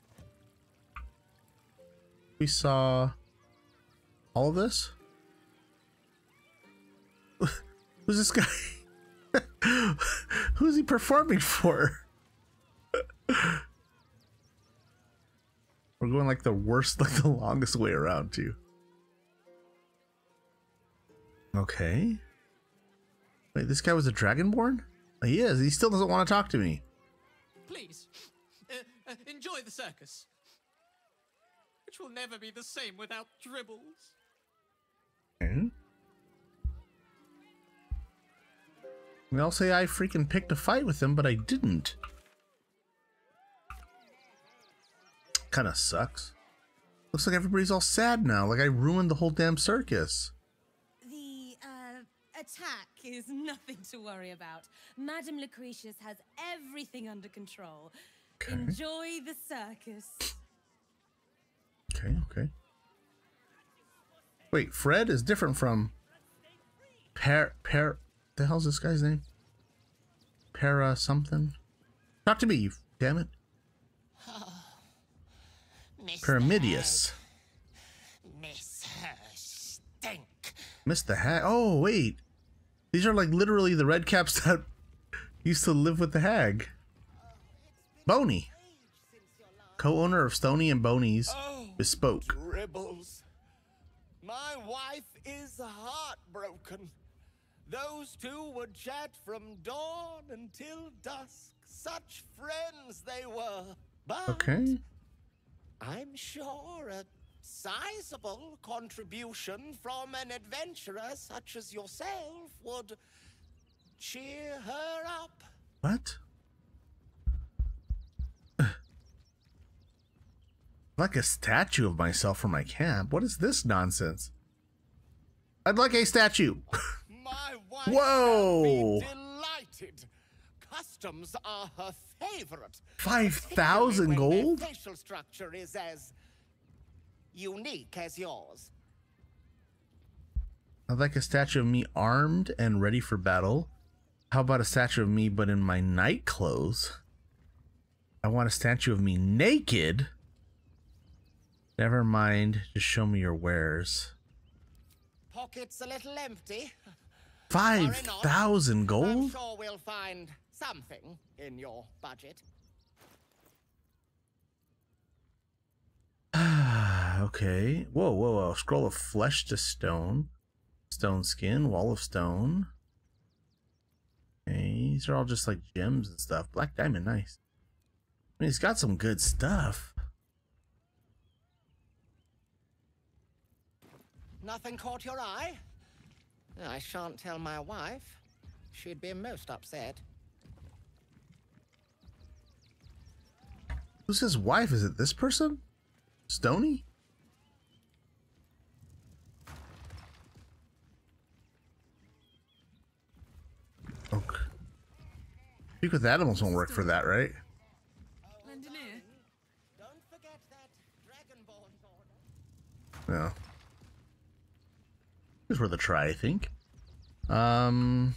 A: We saw all of this. Who's this guy? Who's he performing for? We're going like the worst, like the longest way around too. Okay. Wait, this guy was a Dragonborn? He is. He still doesn't want to talk to me.
Q: Please, uh, uh, enjoy the circus, which will never be the same without Dribbles.
A: Okay. They all say I freaking picked a fight with him, but I didn't. Kind of sucks. Looks like everybody's all sad now, like I ruined the whole damn circus.
O: The uh, attack is nothing to worry about. Madam Lucretius has everything under control.
A: Okay.
O: Enjoy the circus.
A: Okay, okay. Wait, Fred is different from Per Per the hell's this guy's name? Para something? Talk to me, you damn it. Pyramidius.
I: Miss her stink.
A: Miss the Hag. Oh, wait. These are like literally the red caps that used to live with the hag. Boney. Co-owner of Stony and Boney's
V: Oh,
A: Bespoke.
V: Dribbles. My wife is heartbroken. Those two would chat from dawn until dusk. Such friends they were. But
A: Okay.
V: I'm sure a sizable contribution from an adventurer such as yourself would cheer her up.
A: What? Like a statue of myself for my camp. What is this nonsense? I'd like a statue.
V: My wife
A: Whoa.
V: shall be delighted. Customs are her favorite.
A: Five thousand
V: particularly when
A: gold?
V: their facial structure is as unique as yours.
A: I'd like a statue of me armed and ready for battle. How about a statue of me but in my night clothes? I want a statue of me naked. Never mind, just show me your wares.
V: Pockets a little empty.
A: Five
V: Worry not.
A: thousand
V: I'm
A: gold?
V: sure we'll find something in your budget.
A: Okay. Whoa, whoa, whoa. Scroll of flesh to stone. Stone skin, wall of stone. Okay, these are all just like gems and stuff. Black diamond, nice. I mean, he's got some good stuff.
V: Nothing caught your eye? I shan't tell my wife. She'd be most upset.
A: Who's his wife? Is it this person? Stony? Okay. Speak with animals won't work for that, right? No. Here's worth a try, I think. Um.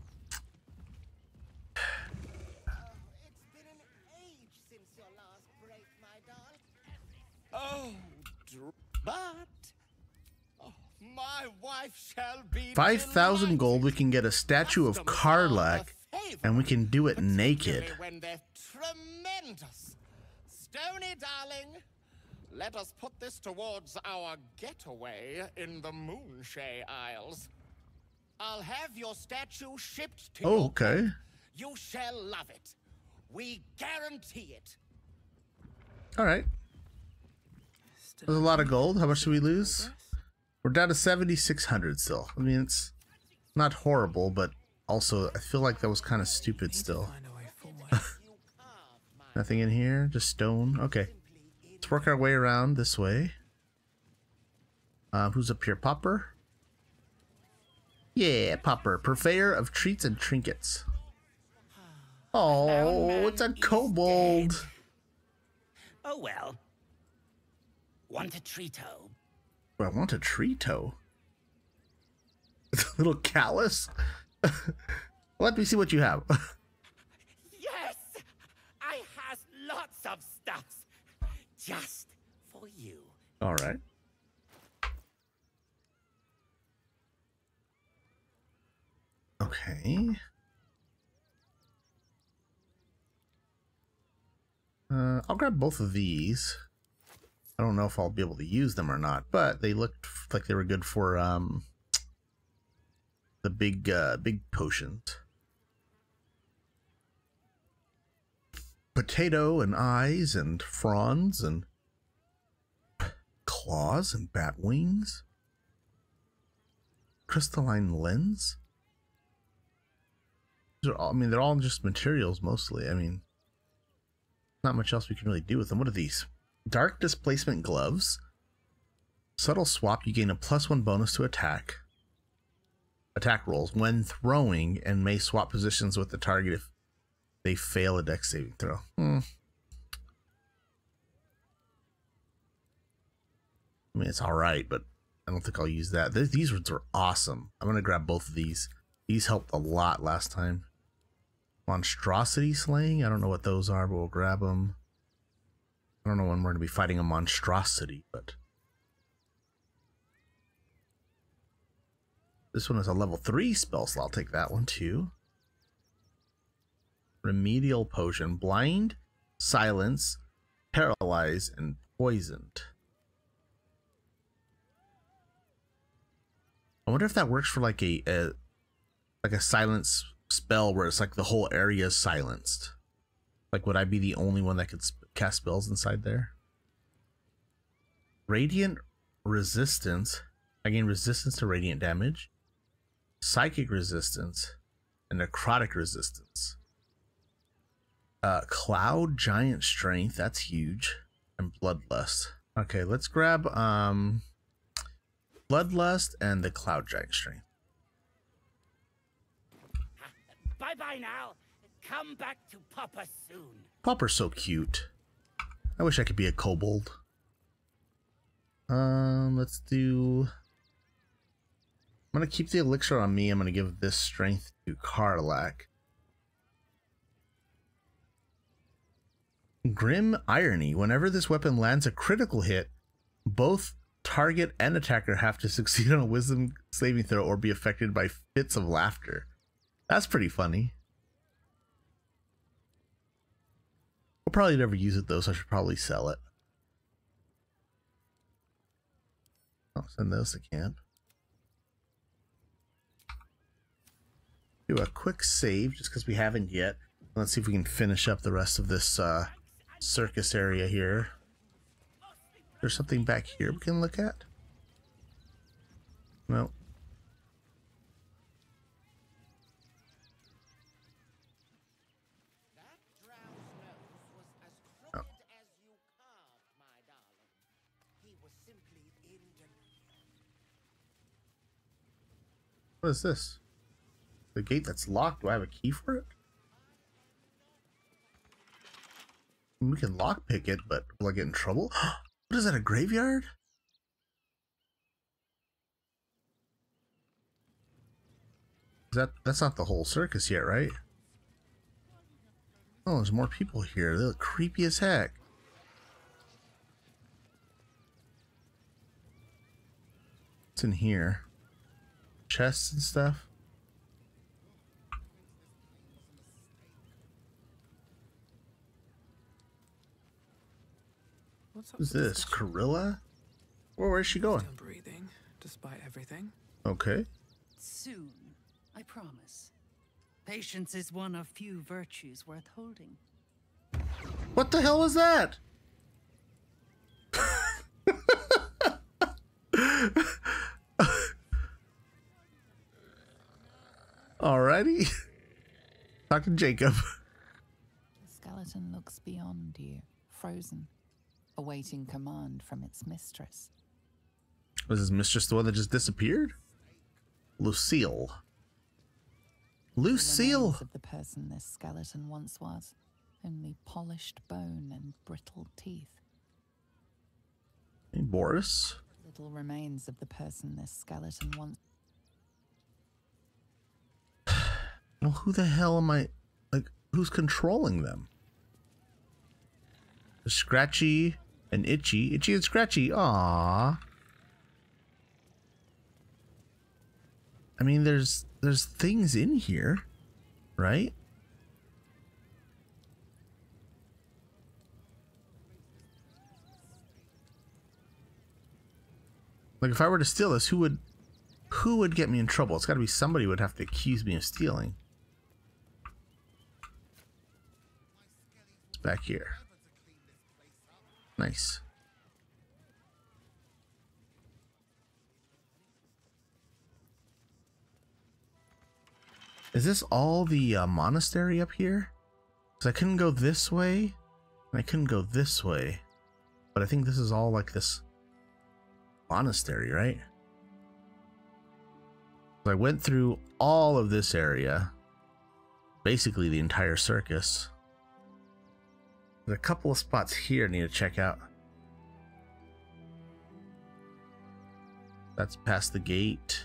V: Oh, but oh, my wife shall be
A: Five thousand gold. We can get a statue of Karlach, and we can do it naked.
V: when they're tremendous. Stony, darling, let us put this towards our getaway in the Moonshay Isles. I'll have your statue shipped to
A: Oh,
V: you.
A: okay.
V: You shall love it. We guarantee it.
A: All right. There's a lot of gold. How much do we lose? We're down to seventy-six hundred still. I mean, it's not horrible, but also I feel like that was kind of stupid still. Nothing in here, just stone. Okay. Let's work our way around this way. Uh, who's up here? Popper? Yeah, Popper. Purveyor of treats and trinkets. Oh, it's a kobold.
B: Oh well. Want a Trito?
A: I want a Trito. It's a little callus. Let me see what you have.
B: Yes! I has lots of stuffs. Just for you.
A: All right. Okay. Uh, I'll grab both of these. I don't know if I'll be able to use them or not, but they looked like they were good for um the big uh, big potions. Potato and eyes and fronds and claws and bat wings. Crystalline lens. These are all, I mean, they're all just materials mostly. I mean, not much else we can really do with them. What are these? Dark displacement gloves. Subtle swap. You gain a plus one bonus to attack. Attack rolls when throwing, and may swap positions with the target if they fail a dex saving throw. Hmm. I mean, it's all right, but I don't think I'll use that. Th these ones are awesome. I'm gonna grab both of these. These helped a lot last time. Monstrosity slaying. I don't know what those are, but we'll grab them. I don't know when we're going to be fighting a monstrosity, but this one is a level three spell, so I'll take that one too. Remedial potion. Blind, silence, paralyze, and poisoned. I wonder if that works for like a, a like a silence spell where it's like the whole area is silenced. Like, would I be the only one that could sp cast spells inside there? Radiant resistance. I gain resistance to radiant damage, psychic resistance, and necrotic resistance. Uh, cloud giant strength. That's huge. And bloodlust. Okay, let's grab um, bloodlust and the cloud giant strength.
B: Bye bye now. Come back to Papa soon.
A: Popper's so cute. I wish I could be a kobold. Um, let's do... I'm going to keep the elixir on me. I'm going to give this strength to Karlach. Grim Irony. Whenever this weapon lands a critical hit, both target and attacker have to succeed on a wisdom saving throw or be affected by fits of laughter. That's pretty funny. We'll probably never use it though, so I should probably sell it. I'll send those to camp. Do a quick save just because we haven't yet. Let's see if we can finish up the rest of this uh, circus area here. There's something back here we can look at. No. Oh. What is this? The gate that's locked. Do I have a key for it? We can lockpick it, but will I get in trouble? What is that, a graveyard? Is that that's not the whole circus yet, right? Oh, there's more people here. They look creepy as heck. What's in here? Chests and stuff.
U: What's up
A: Who's
U: with
A: this? Corilla? Where, where's she going?
U: Still breathing, despite everything.
A: Okay.
G: Soon, I promise. Patience is one of few virtues worth holding.
A: What the hell was that? Alrighty. Talk to Jacob.
M: The skeleton looks beyond you, frozen, awaiting command from its mistress.
A: Was his mistress the one that just disappeared? Lucille. Lucille!
M: The remains of the person this skeleton once was. Only polished bone and brittle teeth.
A: Hey, Boris.
M: Little remains of the person this skeleton once...
A: Well, who the hell am I... Like, who's controlling them? Scratchy and Itchy. Itchy and Scratchy. Aww. I mean, there's there's things in here, right? Like, if I were to steal this, who would who would get me in trouble? It's got to be somebody who would have to accuse me of stealing. It's back here. Nice. Is this all the uh, monastery up here? Because I couldn't go this way, and I couldn't go this way. But I think this is all like this monastery, right? So I went through all of this area. Basically the entire circus. There's a couple of spots here I need to check out. That's past the gate.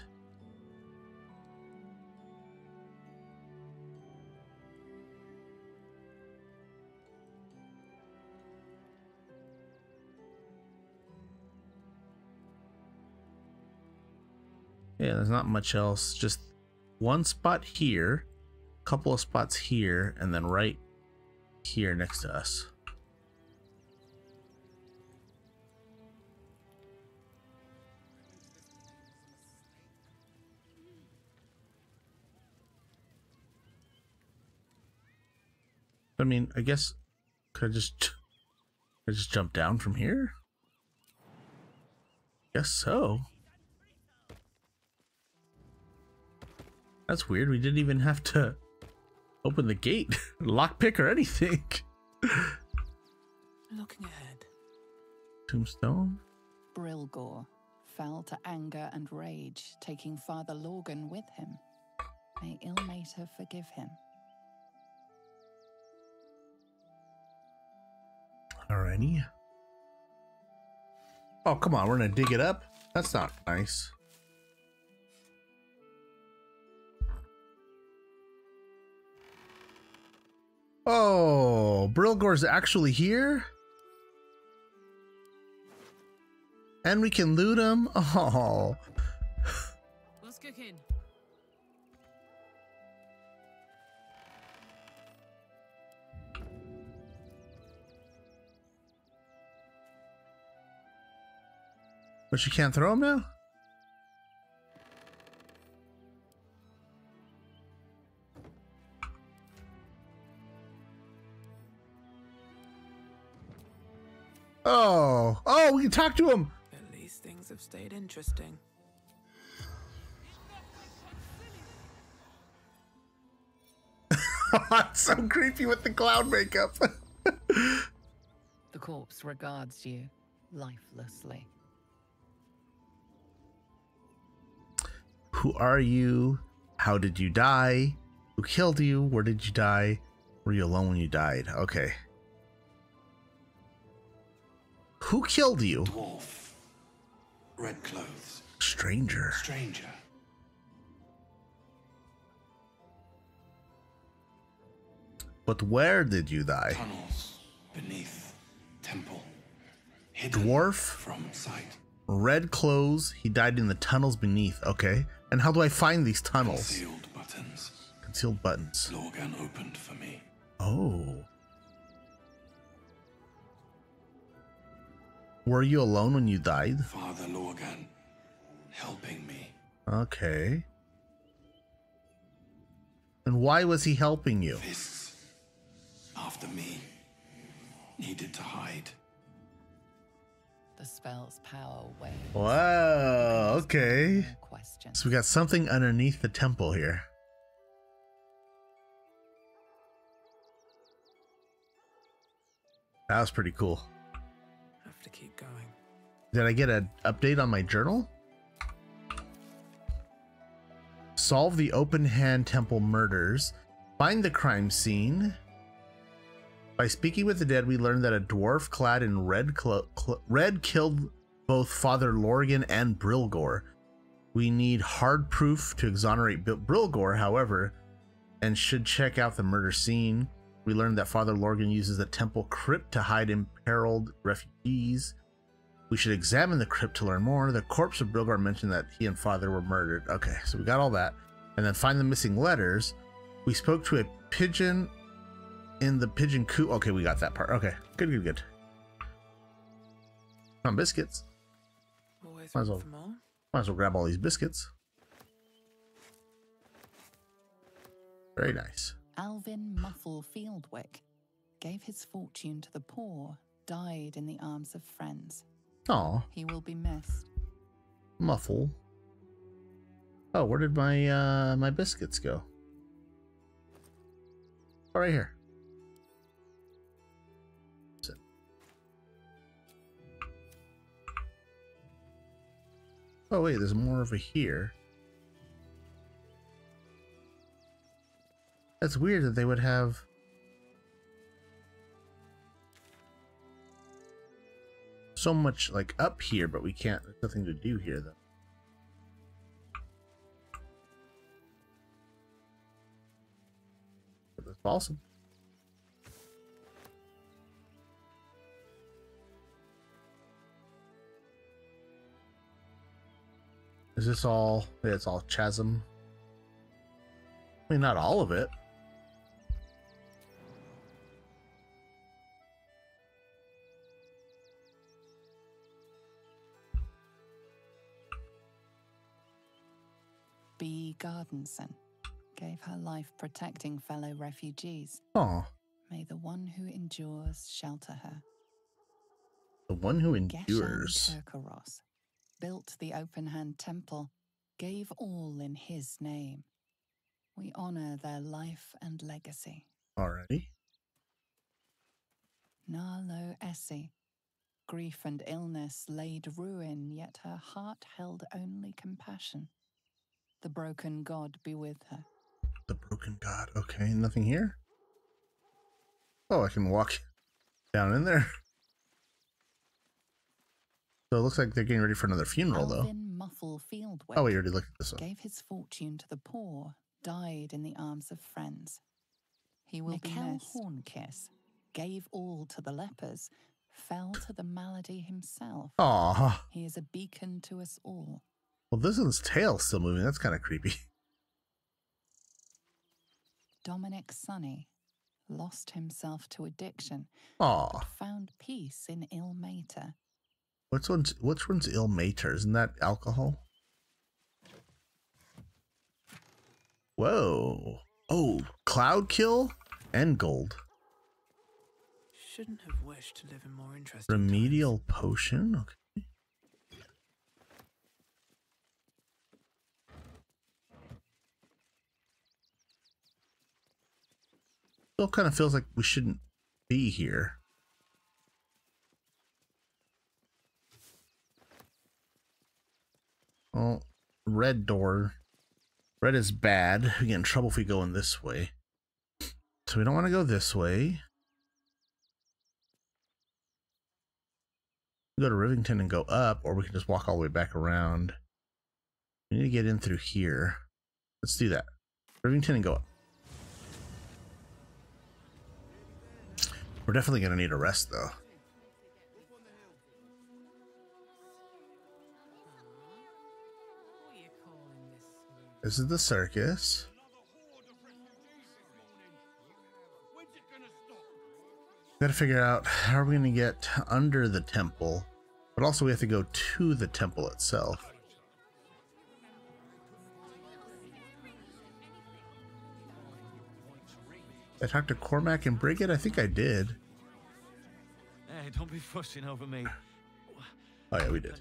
A: Yeah, there's not much else. Just one spot here, a couple of spots here, and then right here next to us. I mean, I guess could I just could I just jump down from here? Guess so. That's weird. We didn't even have to open the gate, lockpick or anything.
U: Looking ahead.
A: Tombstone.
M: Brilgor fell to anger and rage, taking Father Lorgan with him. May Ilmater forgive him.
A: Alrighty. Oh, come on. We're gonna dig it up? That's not nice. Oh, Brilgor's actually here? And we can loot him? Oh.
O: What's cooking?
A: But you can't throw him now? Oh, oh, we can talk to him.
U: At least things have stayed interesting.
A: It's so creepy with the clown makeup.
M: The corpse regards you lifelessly.
A: Who are you? How did you die? Who killed you? Where did you die? Were you alone when you died? Okay. Who killed you?
L: Dwarf. Red clothes.
A: Stranger.
L: Stranger.
A: But where did you die?
L: Tunnels beneath temple. Hidden
A: Dwarf.
L: From sight.
A: Red clothes. He died in the tunnels beneath. Okay. And how do I find these tunnels?
L: Concealed buttons.
A: Concealed buttons.
L: Lorgan opened for me.
A: Oh. Were you alone when you died?
L: Father Lorgan helping me.
A: Okay. And why was he helping you?
L: This, after me, needed to hide.
M: The spell's power wanes.
A: Wow, okay.
M: Questions.
A: So we got something underneath the temple here. That was pretty cool.
U: Have to keep going.
A: Did I get an update on my journal? Solve the open hand temple murders. Find the crime scene. By speaking with the dead, we learned that a dwarf clad in red clo cl red killed both Father Lorgan and Brilgor. We need hard proof to exonerate Bil Brilgor, however, and should check out the murder scene. We learned that Father Lorgan uses the temple crypt to hide imperiled refugees. We should examine the crypt to learn more. The corpse of Brilgor mentioned that he and Father were murdered. Okay, so we got all that. And then find the missing letters. We spoke to a pigeon in the pigeon coop. Okay, we got that part. Okay, good, good, good. Come on, biscuits.
U: Always
A: Might as well,
U: for more.
A: might as well grab all these biscuits. Very nice.
M: Alvin Muffle Fieldwick gave his fortune to the poor, died in the arms of friends.
A: Aw.
M: He will be missed.
A: Muffle. Oh, where did my uh my biscuits go? Oh, right here. Sit. Oh wait, there's more over here. That's weird that they would have so much like up here, but we can't. There's nothing to do here though. But that's awesome. Is this all? Yeah, it's all chasm. I mean, not all of it.
M: B. Gardenson gave her life protecting fellow refugees.
A: Oh.
M: May the one who endures shelter her.
A: The one who endures.
M: Geshan Kirkoros built the open hand temple, gave all in his name. We honor their life and legacy.
A: Alrighty.
M: Narlo Essie. Grief and illness laid ruin, yet her heart held only compassion. The broken god be with her.
A: The broken god. Okay, nothing here? Oh, I can walk down in there. So it looks like they're getting ready for another funeral, though.
M: Alvin Muffle Fieldwick
A: Oh, we already looked at this one.
M: gave his fortune to the poor, died in the arms of friends. He will be
A: Mikkel
M: missed. Hornkiss gave all to the lepers, fell to the malady himself.
A: Aw.
M: He is a beacon to us all.
A: Well, this one's tail still moving. That's kind of creepy.
M: Dominic Sonny lost himself to addiction,
A: Aw.
M: but found peace in Ilmater.
A: Which one's which one's Ilmater? Isn't that alcohol? Whoa. Oh, Cloud Kill and gold.
U: Shouldn't have wished to live in more interesting
A: Remedial potion. Okay. Still kind of feels like we shouldn't be here. Well, red door. Red is bad. We get in trouble if we go in this way. So we don't want to go this way. We go to Rivington and go up, or we can just walk all the way back around. We need to get in through here. Let's do that. Rivington and go up. We're definitely going to need a rest, though. This is the circus. Got to figure out how are we going to get under the temple, but also we have to go to the temple itself. I talked to Cormac and Brigid. I think I did.
H: Hey, don't be fussing over me.
A: Oh yeah, we did.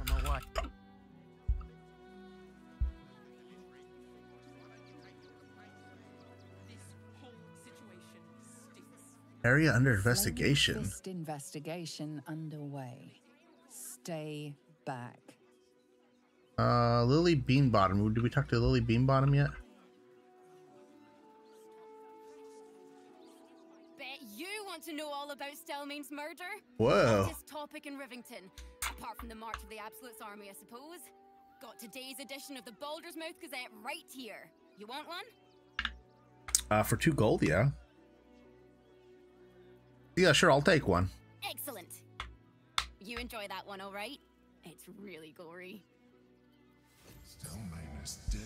A: Area under investigation.
M: Fist investigation underway. Stay back.
A: Uh, Lily Beanbottom. Did we talk to Lily Beanbottom yet?
K: Bet you want to know all about Stelmane's murder?
A: Whoa.
K: Hottest topic in Rivington, apart from the March of the Absolute's army, I suppose. Got today's edition of the Baldur's Mouth Gazette right here. You want one?
A: Uh, for two gold, yeah. Yeah, sure, I'll take one.
K: Excellent. You enjoy that one, all right? It's really gory.
J: Stelmane is dead.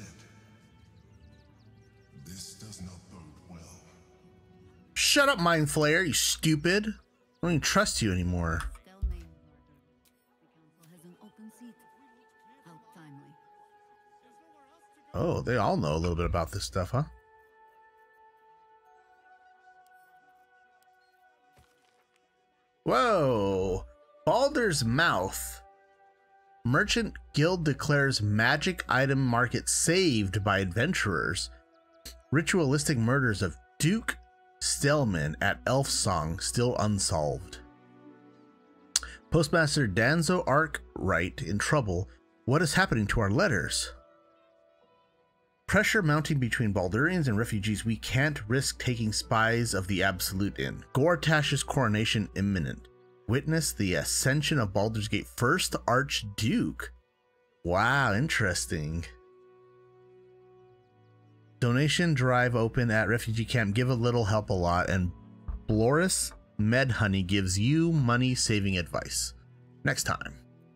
J: This does not bode well.
A: Shut up, Mind Flayer, you stupid. I don't even trust you anymore.
K: Stelmane murdered. The council has an open seat. How timely.
A: Oh, they all know a little bit about this stuff, huh? Whoa! Baldur's Mouth. Merchant Guild declares magic item market saved by adventurers. Ritualistic murders of Duke Stelmane at Elfsong still unsolved. Postmaster Danzo Arkwright in trouble. What is happening to our letters? Pressure mounting between Baldurians and refugees. We can't risk taking spies of the Absolute in. Gortash's coronation imminent. Witness the ascension of Baldur's Gate first Archduke. Wow, interesting. Donation drive open at refugee camp. Give a little, help a lot. And Bloris Medhoney gives you money saving advice. Next time.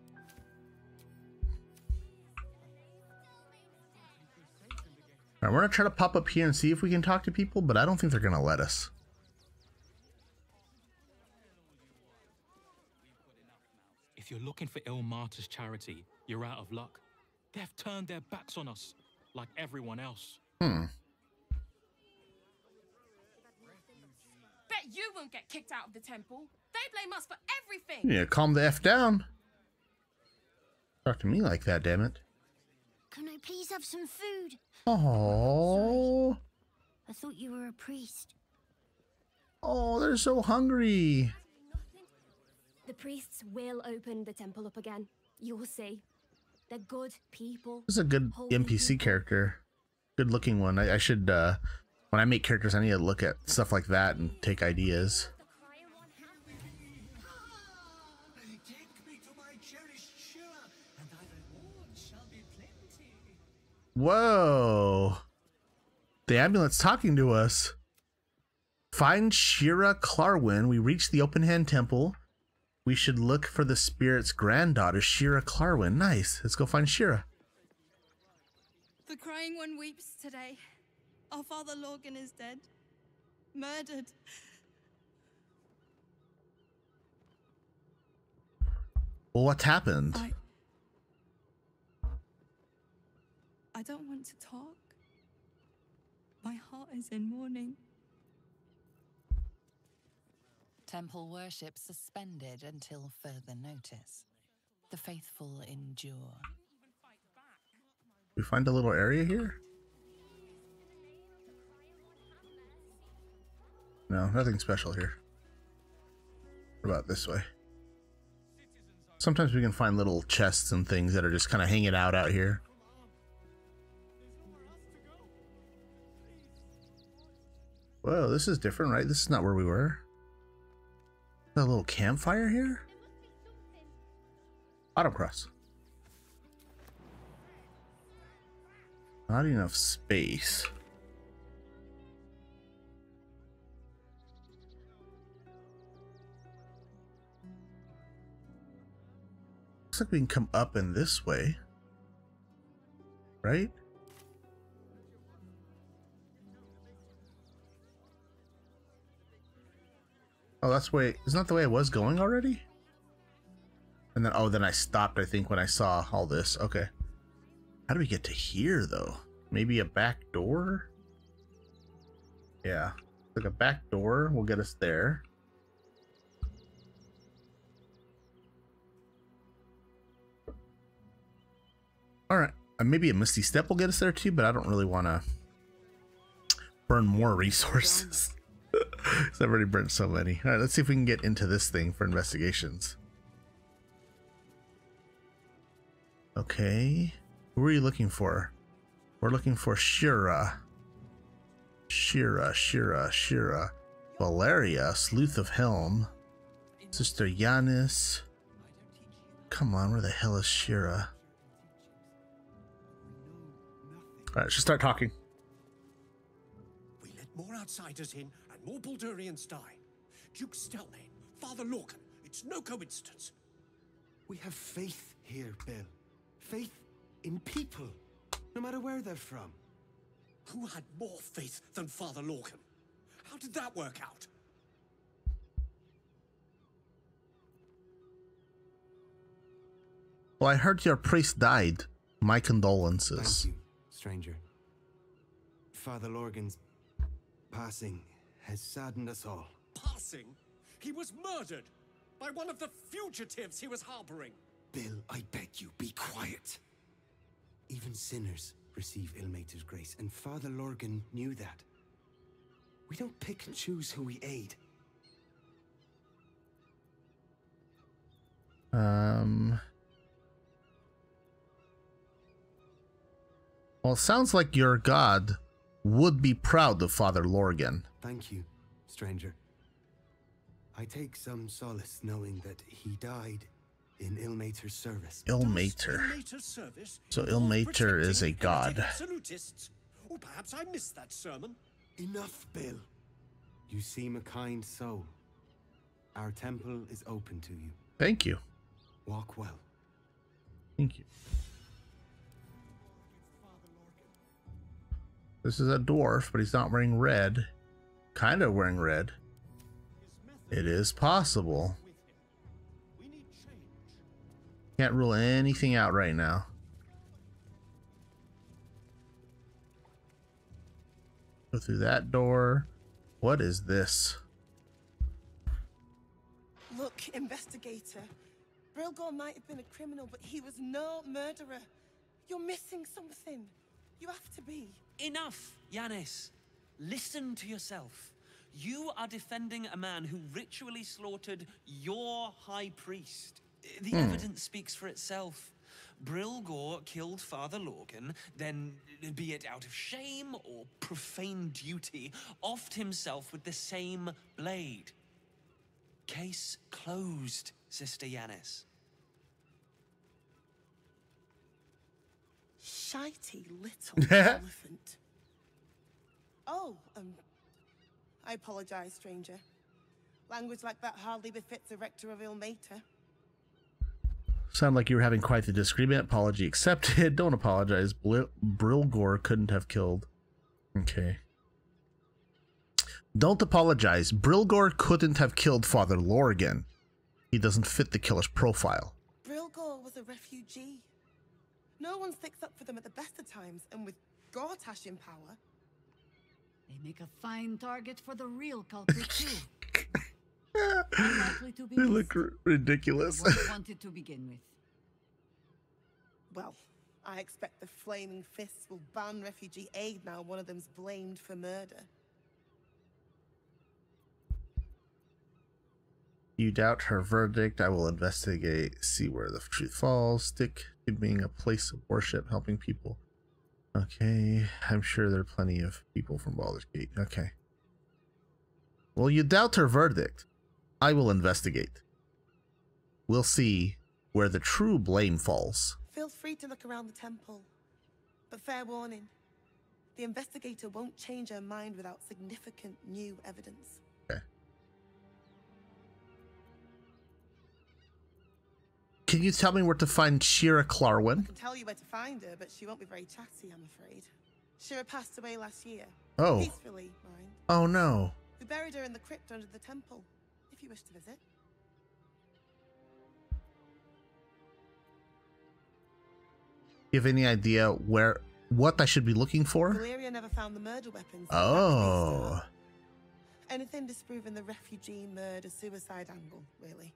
A: All right, we're gonna try to pop up here and see if we can talk to people, but I don't think they're gonna let us.
N: If you're looking for Ilmater's charity, you're out of luck. They've turned their backs on us, like everyone else.
A: Hmm.
W: Bet you won't get kicked out of the temple. They blame us for everything.
A: Yeah, calm the F down. Talk to me like that, damn it.
X: Can I please have some food?
A: Oh.
X: I thought you were a priest.
A: Oh, they're so hungry.
X: The priests will open the temple up again. You'll see. They're good people.
A: This is a good N P C character. Good looking one. I, I should, uh, when I make characters, I need to look at stuff like that and take ideas. Whoa. The amulet's talking to us. Find Shira Clarwin. We reached the Open Hand Temple. We should look for the spirit's granddaughter, Shira Clarwin. Nice. Let's go find Shira.
W: The crying one weeps today. Our father Lorgan is dead. Murdered.
A: Well, what's happened?
W: I... I don't want to talk. My heart is in mourning.
M: Temple worship suspended until further notice. The faithful endure.
A: We find a little area here? No, nothing special here. What about this way? Sometimes we can find little chests and things that are just kind of hanging out out here. Whoa, this is different, right? This is not where we were. A little campfire here? Autocross. Not enough space. Looks like we can come up in this way. Right? Oh, that's the way. Isn't that the way I was going already? And then, oh, then I stopped, I think, when I saw all this. Okay. How do we get to here, though? Maybe a back door? Yeah. Like a back door will get us there. Alright. Uh, maybe a Misty Step will get us there, too, but I don't really want to burn more resources. Because I've already burned so many. Alright, let's see if we can get into this thing for investigations. Okay. Who are you looking for? We're looking for Shira. Shira, Shira, Shira. Valeria, Sleuth of Helm. Sister Yanis. Come on, where the hell is Shira? Alright, let's just start talking.
C: We let more outsiders in and more Baldurians die. Duke Stelnane, Father Lorcan, it's no coincidence.
F: We have faith here, Bill. Faith in people, no matter where they're from.
C: Who had more faith than Father Lorcan? How did that work out?
A: Well, I heard your priest died. My condolences.
F: Thank you, stranger. Father Lorgan's passing has saddened us all.
C: Passing? He was murdered by one of the fugitives he was harboring.
F: Bill, I beg you, be quiet. Even sinners receive Ilmater's grace, and Father Lorgan knew that. We don't pick and choose who we aid.
A: Um... Well, it sounds like your god would be proud of Father Lorgan.
F: Thank you, stranger. I take some solace knowing that he died in Ilmater's service.
A: Ilmater. So Ilmater is a god.
C: Absolutists. Or perhaps I missed that sermon.
F: Enough, Bill. You seem a kind soul. Our temple is open to you.
A: Thank you.
F: Walk well.
A: Thank you. This is a dwarf, but he's not wearing red. Kind of wearing red. It is possible. Can't rule anything out right now. Go through that door. What is this?
R: Look, investigator. Brilgor might have been a criminal, but he was no murderer. You're missing something. You have to be.
T: Enough, Yanis. Listen to yourself. You are defending a man who ritually slaughtered your high priest. The
A: Hmm.
T: evidence speaks for itself. Brilgor killed Father Lorgan, then, be it out of shame or profane duty, offed himself with the same blade. Case closed, Sister Yanis.
R: Shitey little elephant. Oh, um, I apologize, stranger. Language like that hardly befits a rector of Ilmater.
A: Sound like you were having quite the disagreement. Apology accepted. Don't apologize. Bl Brilgor couldn't have killed. Okay. Don't apologize. Brilgor couldn't have killed Father Lorgan. He doesn't fit the killer's profile.
R: Brilgor was a refugee. No one sticks up for them at the best of times, and with Gortash in power...
P: They make a fine target for the real culprit, too. Unlikely to be
A: They
P: missed.
A: look r ridiculous.
P: What you wanted to begin with.
R: Well, I expect the Flaming Fists will ban refugee aid now one of them's blamed for murder.
A: You doubt her verdict. I will investigate, see where the truth falls. Stick to being a place of worship, helping people. Okay, I'm sure there are plenty of people from Baldur's Gate. Okay. Well, you doubt her verdict. I will investigate. We'll see where the true blame falls.
R: Feel free to look around the temple. But fair warning, the investigator won't change her mind without significant new evidence.
A: Okay. Can you tell me where to find Shira Clarwin?
R: I can tell you where to find her, but she won't be very chatty, I'm afraid. Shira passed away last year.
A: Oh.
R: Peacefully, mind.
A: Oh no.
R: We buried her in the crypt under the temple, if you wish to visit.
A: You have any idea where, what I should be looking for?
R: Valeria never found the murder weapons.
A: Oh.
R: Anything disproving the refugee murder-suicide angle, really.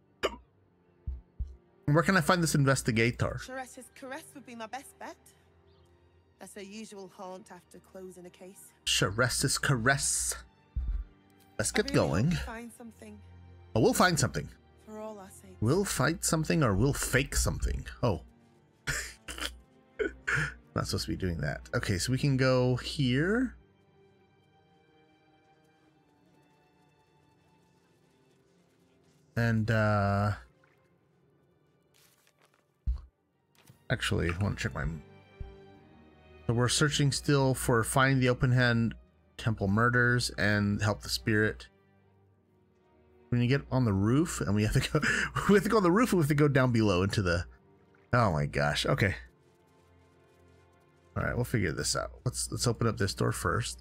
A: Where can I find this investigator?
R: Sharess's caress would be my best bet. That's her usual haunt after closing a case.
A: Sharess's caress. Let's get
R: I really
A: going.
R: hope we find something.
A: Oh, we'll find something.
R: For all our sakes.
A: We'll fight something or we'll fake something. Oh. Not supposed to be doing that. Okay, so we can go here. And, uh... actually, I want to check my... So we're searching still for find the open hand temple murders and help the spirit. When you get on the roof and we have to go... we have to go on the roof and we have to go down below into the... Oh my gosh. Okay. All right, we'll figure this out. Let's let's open up this door first.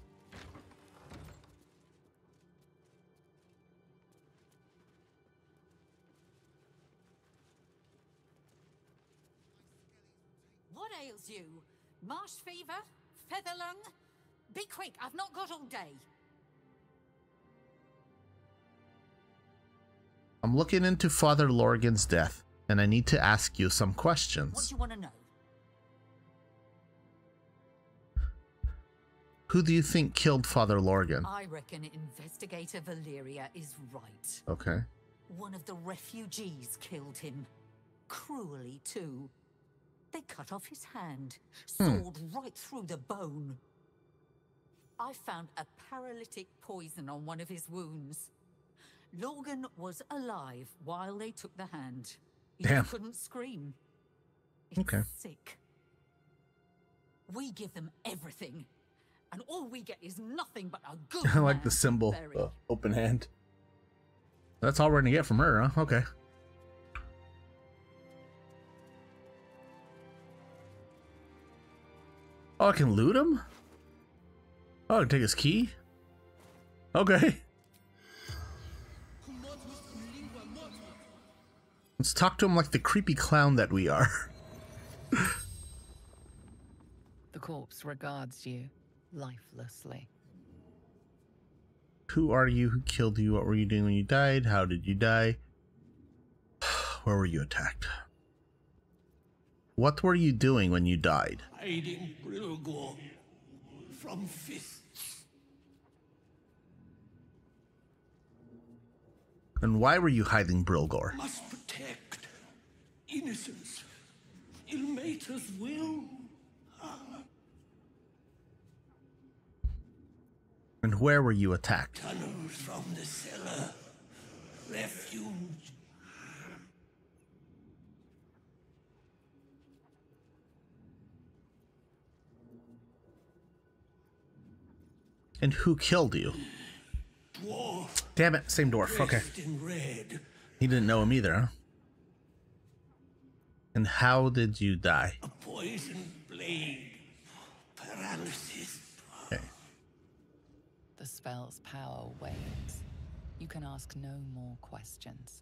D: What ails you? Marsh fever? Feather lung? Be quick, I've not got all day.
A: I'm looking into Father Lorgan's death, and I need to ask you some questions.
D: What do you want to know?
A: Who do you think killed Father Lorgan?
D: I reckon Investigator Valeria is right.
A: Okay.
D: One of the refugees killed him. Cruelly, too. They cut off his hand, sawed hmm. right through the bone. I found a paralytic poison on one of his wounds. Lorgan was alive while they took the hand. He
A: Damn.
D: couldn't scream. It's
A: okay.
D: sick. We give them everything. And all we get is nothing but a good
A: I like the symbol, the open hand. That's all we're gonna get from her, huh? Okay. Oh, I can loot him? Oh, I can take his key? Okay. Let's talk to him like the creepy clown that we are.
M: The corpse regards you lifelessly.
A: Who are you? Who killed you? What were you doing when you died? How did you die? Where were you attacked? What were you doing when you died?
V: Hiding Brilgor from fists.
A: And why were you hiding Brilgor?
V: Must protect innocence. Ilmater's will. Ah.
A: And where were you attacked?
V: Tunnels from the cellar. Refuge.
A: And who killed you?
V: Dwarf.
A: Damn it, same dwarf. Okay.
V: In red.
A: He didn't know him either, huh? And how did you die?
V: A poison blade. Paralysis.
A: Okay.
M: The spell's power wanes. You can ask no more questions.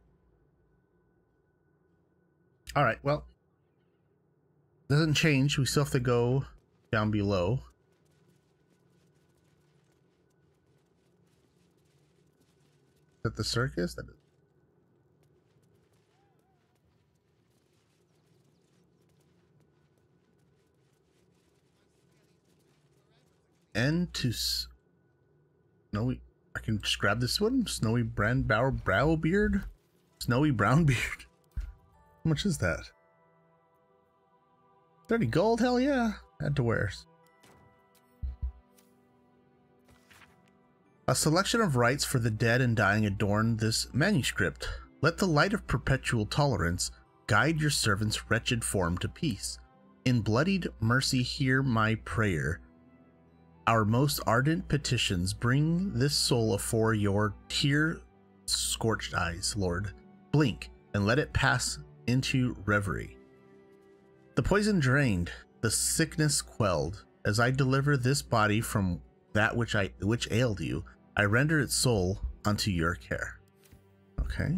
A: All right, well, doesn't change. We still have to go down below. Is that the circus? That is. End to s no we I can just grab this one. Snowy brand brow, brow beard. Snowy brown beard. How much is that? thirty gold? Hell yeah. Had to wear. A selection of rites for the dead and dying adorn this manuscript. Let the light of perpetual tolerance guide your servant's wretched form to peace. In bloodied mercy hear my prayer. Our most ardent petitions bring this soul afore your tear-scorched eyes, Lord. Blink, and let it pass into reverie. The poison drained, the sickness quelled. As I deliver this body from that which I which ailed you, I render its soul unto your care. Okay.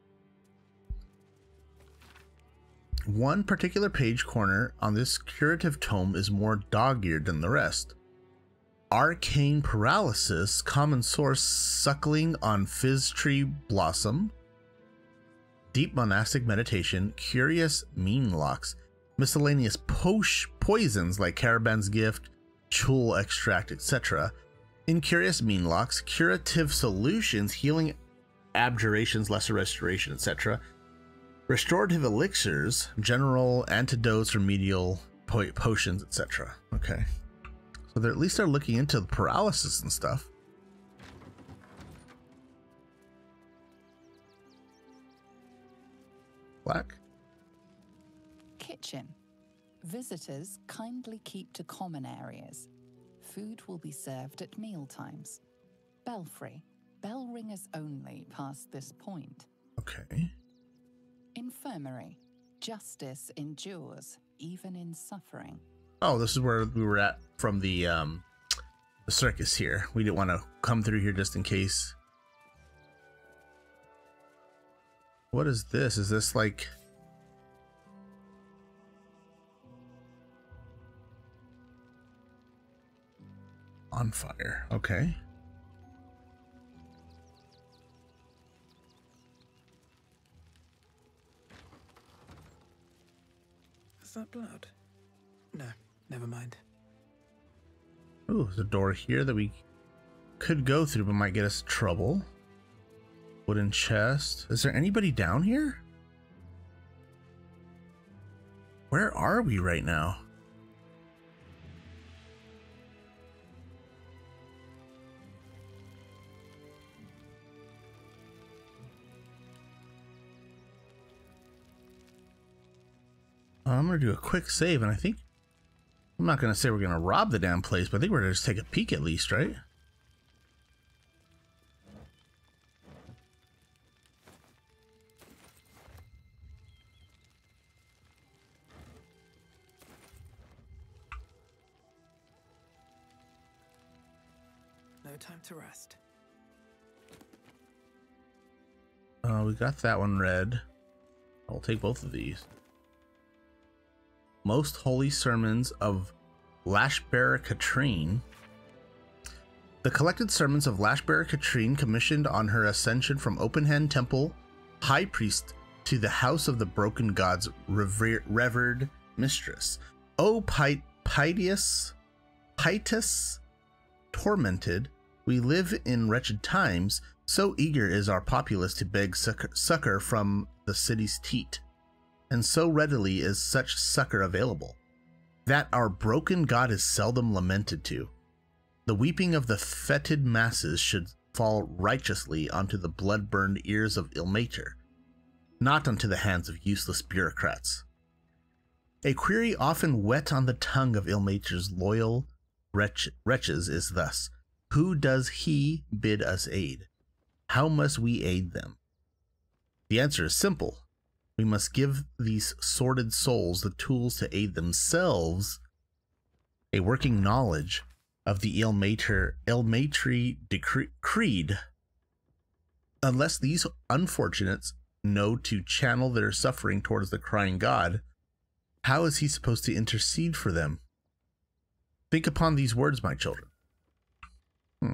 A: One particular page corner on this curative tome is more dog-eared than the rest. Arcane paralysis, common source suckling on fizz tree blossom, deep monastic meditation, curious mean locks, miscellaneous posh poisons like Caravan's gift, chul extract, et cetera. Incurious mean locks, curative solutions, healing abjurations, lesser restoration, et cetera. Restorative elixirs, general antidotes, remedial po potions, et cetera. Okay, so they at least are looking into the paralysis and stuff. Black.
M: Kitchen. Visitors kindly keep to common areas. Food will be served at meal times. Belfry. Bell ringers only past this point.
A: Okay.
M: Infirmary. Justice endures, even in suffering.
A: Oh, this is where we were at from the um, the circus here. We didn't want to come through here just in case. What is this? Is this like... on fire? Okay.
U: Is that blood? No, never mind.
A: Ooh, there's a door here that we could go through, but might get us trouble. Wooden chest. Is there anybody down here? Where are we right now? I'm gonna do a quick save, and I think I'm not gonna say we're gonna rob the damn place, but I think we're gonna just take a peek at least, right?
U: No time to rest.
A: Uh, we got that one read. I'll take both of these. Most Holy Sermons of Lashbearer Katrine. The collected sermons of Lashbearer Katrine, commissioned on her ascension from Openhand Temple High Priest to the House of the Broken Gods, rever revered mistress. O Pi Piteous, Piteous, tormented, we live in wretched times, so eager is our populace to beg succor, succor from the city's teat. And so readily is such succor available, that our broken God is seldom lamented to. The weeping of the fetid masses should fall righteously onto the blood-burned ears of Ilmater, not unto the hands of useless bureaucrats. A query often wet on the tongue of Ilmater's loyal wretch wretches is thus: who does he bid us aid? How must we aid them? The answer is simple. We must give these sordid souls the tools to aid themselves, a working knowledge of the Ilmater, Ilmatry creed. Unless these unfortunates know to channel their suffering towards the crying God, how is he supposed to intercede for them? Think upon these words, my children. Hmm.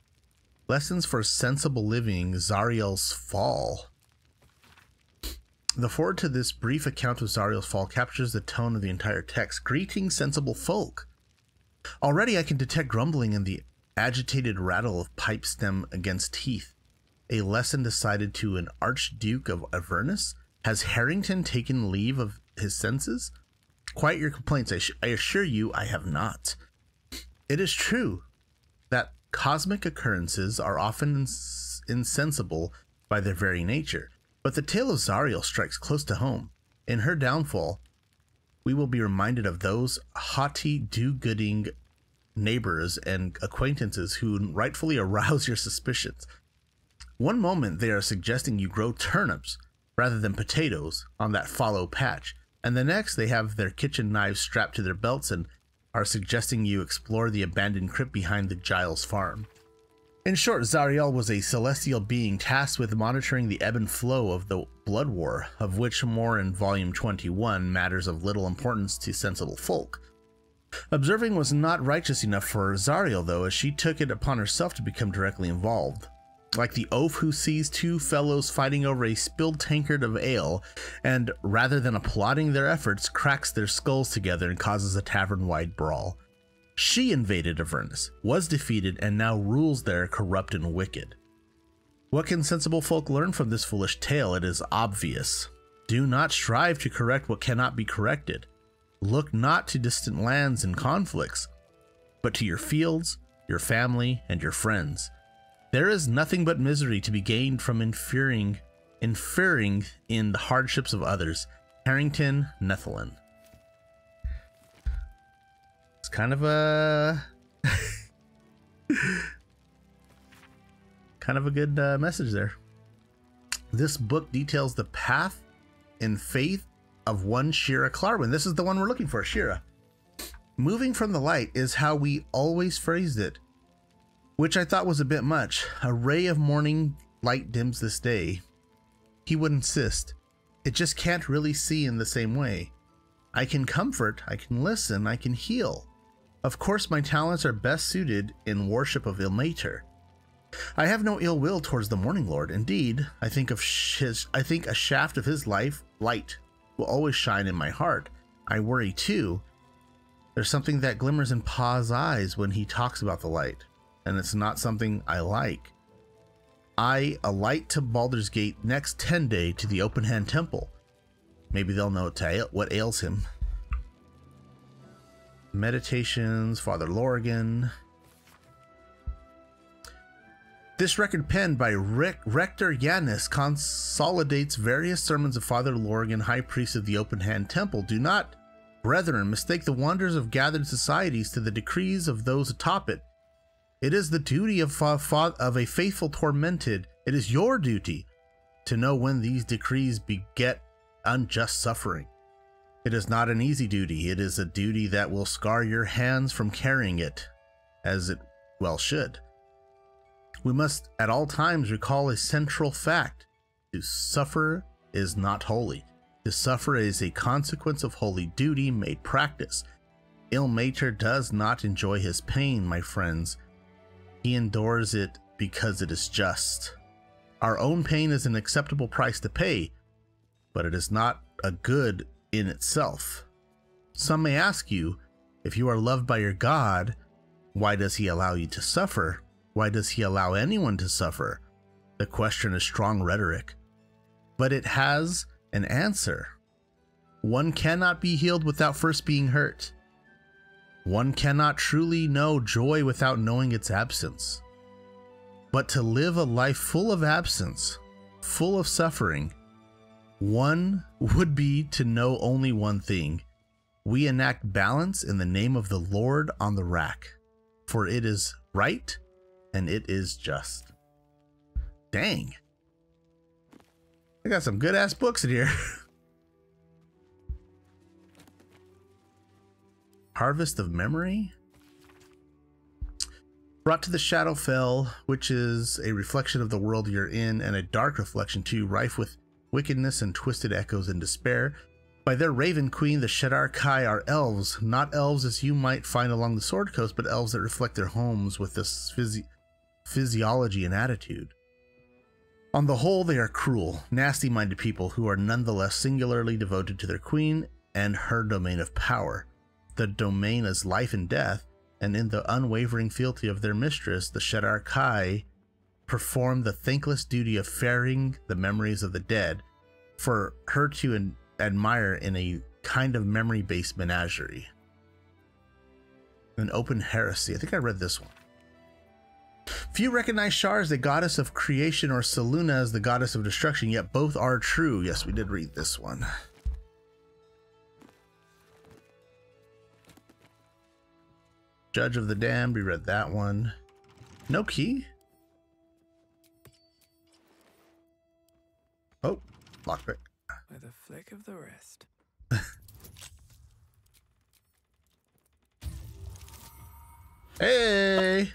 A: Lessons for sensible living, Zariel's fall. The forward to this brief account of Zariel's fall captures the tone of the entire text. Greetings, sensible folk. Already I can detect grumbling in the agitated rattle of pipe stem against teeth. A lesson decided to an Archduke of Avernus? Has Harrington taken leave of his senses? Quiet your complaints, I, I assure you I have not. It is true that cosmic occurrences are often ins insensible by their very nature, but the tale of Zariel strikes close to home. In her downfall, we will be reminded of those haughty, do-gooding neighbors and acquaintances who rightfully arouse your suspicions. One moment they are suggesting you grow turnips rather than potatoes on that fallow patch, and the next they have their kitchen knives strapped to their belts and are suggesting you explore the abandoned crypt behind the Giles farm. In short, Zariel was a celestial being tasked with monitoring the ebb and flow of the blood war, of which more in volume twenty-one, matters of little importance to sensible folk. Observing was not righteous enough for Zariel, though, as she took it upon herself to become directly involved. Like the oaf who sees two fellows fighting over a spilled tankard of ale, and rather than applauding their efforts, cracks their skulls together and causes a tavern-wide brawl. She invaded Avernus, was defeated, and now rules there corrupt and wicked. What can sensible folk learn from this foolish tale? It is obvious. Do not strive to correct what cannot be corrected. Look not to distant lands and conflicts, but to your fields, your family, and your friends. There is nothing but misery to be gained from inferring, inferring in the hardships of others. Harrington Netherland. It's kind of a kind of a good uh, message there. This book details the path and faith of one Shira Clarwin. This is the one we're looking for, Shira. Moving from the light is how we always phrased it, which I thought was a bit much. A ray of morning light dims this day. He would insist. It just can't really see in the same way. I can comfort, I can listen, I can heal. Of course, my talents are best suited in worship of Ilmater. I have no ill will towards the Morning Lord. Indeed, I think of his, I think a shaft of his life, light, will always shine in my heart. I worry too. There's something that glimmers in Pa's eyes when he talks about the light, and it's not something I like. I alight to Baldur's Gate next ten day to the Open Hand Temple. Maybe they'll know what ails him. Meditations, Father Lorgan. This record penned by Rick, Rector Yanis consolidates various sermons of Father Lorgan, High Priest of the Open Hand Temple. Do not, brethren, mistake the wonders of gathered societies to the decrees of those atop it. It is the duty of, of a faithful tormented, it is your duty to know when these decrees beget unjust suffering. It is not an easy duty, it is a duty that will scar your hands from carrying it, as it well should. We must at all times recall a central fact. To suffer is not holy. To suffer is a consequence of holy duty made practice. Ilmater does not enjoy his pain, my friends. He endures it because it is just. Our own pain is an acceptable price to pay, but it is not a good in itself. Some may ask you, if you are loved by your God, why does he allow you to suffer? Why does he allow anyone to suffer? The question is strong rhetoric, but it has an answer. One cannot be healed without first being hurt. One cannot truly know joy without knowing its absence. But to live a life full of absence, full of suffering, one would be to know only one thing. We enact balance in the name of the Lord on the rack, for it is right and it is just. Dang. I got some good ass books in here. Harvest of Memory. Brought to the Shadowfell, which is a reflection of the world you're in, and a dark reflection too, rife with wickedness and twisted echoes and despair. By their Raven Queen, the Shadar Kai are elves, not elves as you might find along the Sword Coast, but elves that reflect their homes with this physi physiology and attitude. On the whole, they are cruel, nasty-minded people who are nonetheless singularly devoted to their queen and her domain of power. The domain is life and death, and in the unwavering fealty of their mistress, the Shadar Kai perform the thankless duty of ferrying the memories of the dead for her to an- admire in a kind of memory-based menagerie. An open heresy. I think I read this one. Few recognize Shar as the goddess of creation or Selûne as the goddess of destruction, yet both are true. Yes, we did read this one. Judge of the Damned, we read that one. No key? Oh, lockpick.
U: With a flick of the wrist.
A: Hey!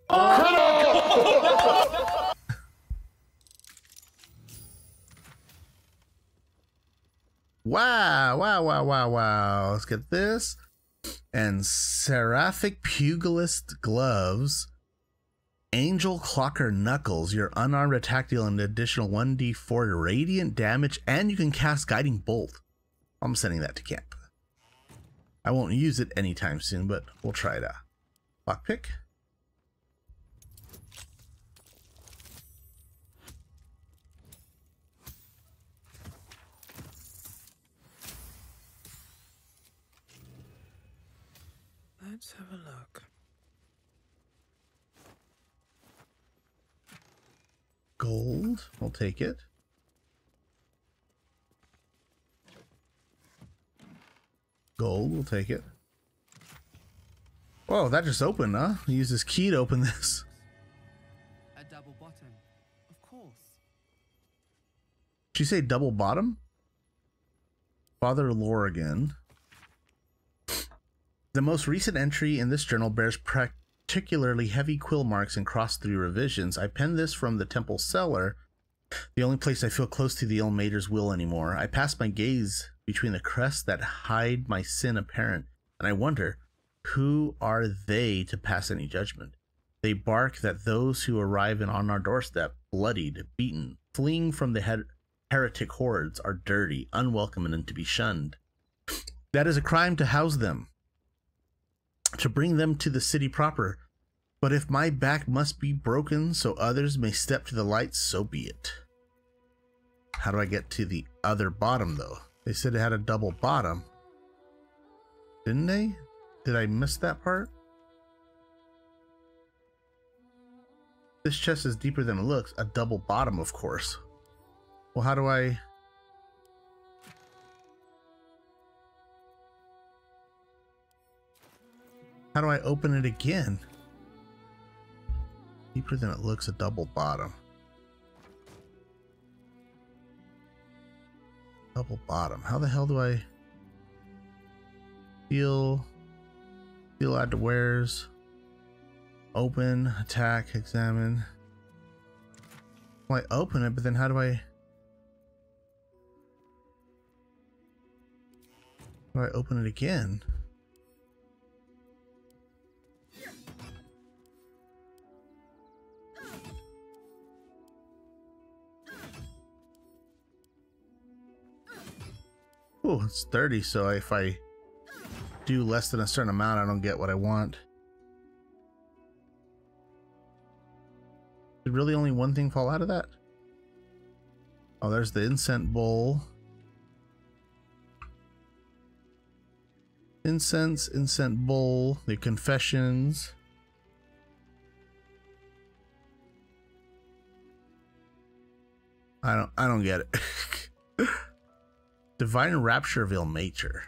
A: Wow, wow, wow, wow, wow. Let's get this. And Seraphic Pugilist Gloves. Angel Clocker Knuckles. Your unarmed attack deal an additional one d four radiant damage, and you can cast Guiding Bolt. I'm sending that to camp. I won't use it anytime soon, but we'll try it out. Lockpick.
U: Let's have a look.
A: Gold. We'll take it. Gold. We'll take it. Whoa, that just opened, huh? He used his key to open this.
E: A double bottom, of course.
A: Did you say double bottom? Father Lorgan. The most recent entry in this journal bears particularly heavy quill marks and cross-through revisions. I penned this from the temple cellar, the only place I feel close to the Ilmater's will anymore. I pass my gaze between the crests that hide my sin apparent, and I wonder, who are they to pass any judgment? They bark that those who arrive in on our doorstep, bloodied, beaten, fleeing from the her heretic hordes, are dirty, unwelcome, and to be shunned. That is a crime to house them, to bring them to the city proper. But if my back must be broken so others may step to the light, so be it. How do I get to the other bottom, though? They said it had a double bottom. Didn't they? Did I miss that part? This chest is deeper than it looks. A double bottom, of course. Well, how do I... How do I open it again? Deeper than it looks, a double bottom. Double bottom. How the hell do I... Feel... Feel add to wares. Open, attack, examine. Well, I open it, but then how do I... How do I open it again? Oh, it's thirty, so if I do less than a certain amount, I don't get what I want. Did really only one thing fall out of that? Oh, there's the incense bowl. Incense, incense bowl, the confessions. I don't I don't get it. Divine Rapture of Ilmater.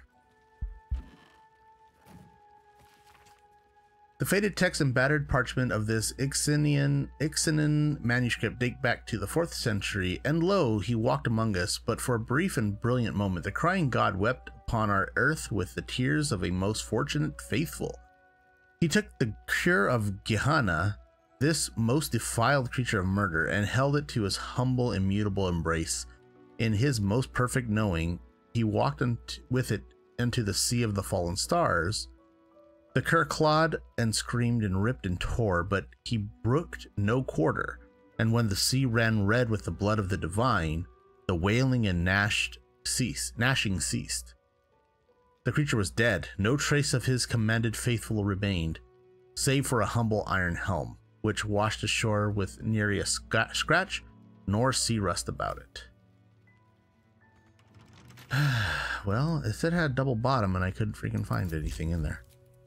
A: The faded text and battered parchment of this Ixinian, Ixinin manuscript date back to the fourth century, and lo, he walked among us, but for a brief and brilliant moment, the crying god wept upon our earth with the tears of a most fortunate faithful. He took the cure of Gehenna, this most defiled creature of murder, and held it to his humble, immutable embrace. In his most perfect knowing, he walked with it into the sea of the fallen stars. The cur clawed and screamed and ripped and tore, but he brooked no quarter. And when the sea ran red with the blood of the divine, the wailing and gnashed ceased, gnashing ceased. The creature was dead. No trace of his commanded faithful remained, save for a humble iron helm, which washed ashore with nary a sc- scratch nor sea rust about it. Well, it said it had a double bottom and I couldn't freaking find anything in there.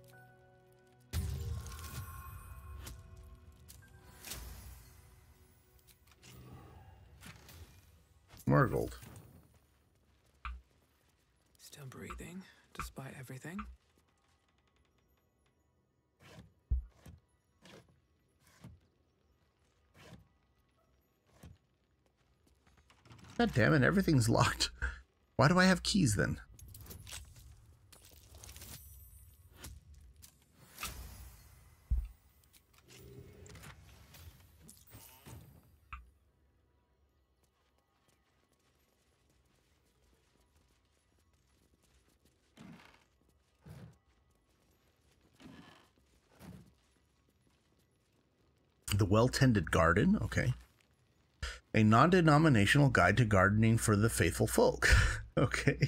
A: More gold.
U: Still breathing, despite everything.
A: God damn it, everything's locked. Why do I have keys then? The Well-Tended Garden, okay. A non-denominational guide to gardening for the faithful folk. Okay.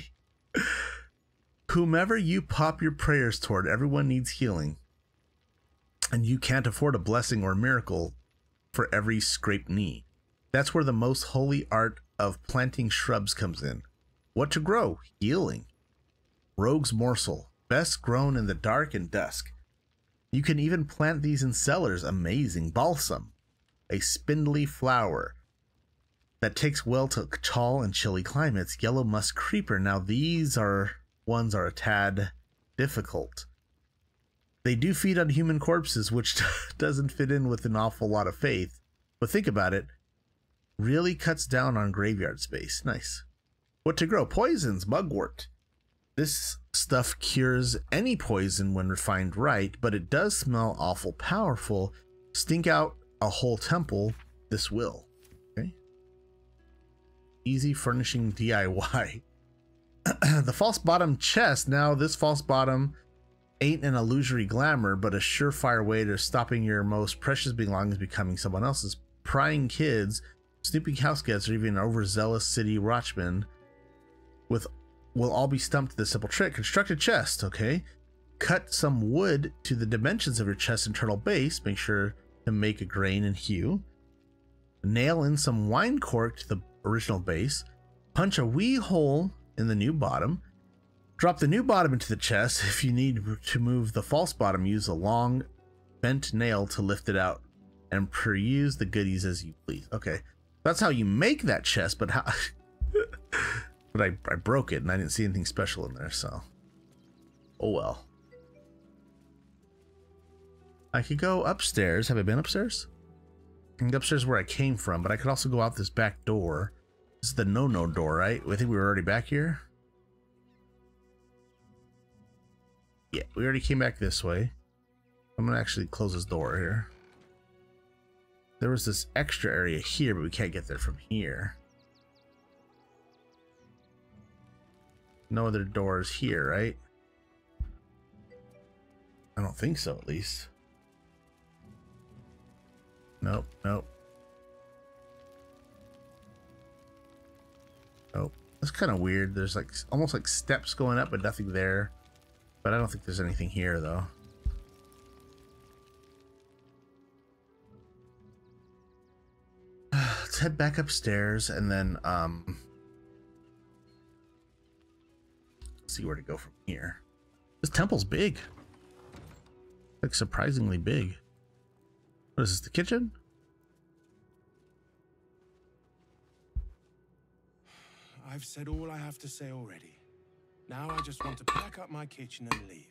A: Whomever you pop your prayers toward, everyone needs healing. And you can't afford a blessing or miracle for every scraped knee. That's where the most holy art of planting shrubs comes in. What to grow? Healing. Rogue's morsel. Best grown in the dark and dusk. You can even plant these in cellars. Amazing. Balsam. A spindly flower that takes well to tall and chilly climates. Yellow musk creeper. Now these are ones are a tad difficult. They do feed on human corpses, which doesn't fit in with an awful lot of faith. But think about it. Really cuts down on graveyard space. Nice. What to grow? Poisons. Mugwort. This stuff cures any poison when refined right, but it does smell awful powerful. Stink out a whole temple. This will. Okay. Easy furnishing D I Y. The false bottom chest. Now this false bottom ain't an illusory glamour, but a surefire way to stopping your most precious belongings becoming someone else's. Prying kids, snooping house guests, or even an overzealous city watchman with will all be stumped to the simple trick. Construct a chest, okay? Cut some wood to the dimensions of your chest internal base. Make sure to make a grain and hue. Nail in some wine cork to the original base. Punch a wee hole in the new bottom. Drop the new bottom into the chest. If you need to move the false bottom, use a long bent nail to lift it out and peruse the goodies as you please. Okay, that's how you make that chest, but how... But I, I broke it and I didn't see anything special in there, so... Oh well. I could go upstairs. Have I been upstairs? I can go upstairs where I came from, but I could also go out this back door. This is the no-no door, right? I think we were already back here. Yeah, we already came back this way. I'm gonna actually close this door here. There was this extra area here, but we can't get there from here. No other doors here, right? I don't think so, at least. Nope, nope. Nope. That's kind of weird. There's like almost like steps going up, but nothing there. But I don't think there's anything here, though. Let's head back upstairs and then um see where to go from here. This temple's big. Like surprisingly big. What is this, the kitchen?
V: I've said all I have to say already. Now I just want to pack up my kitchen and leave.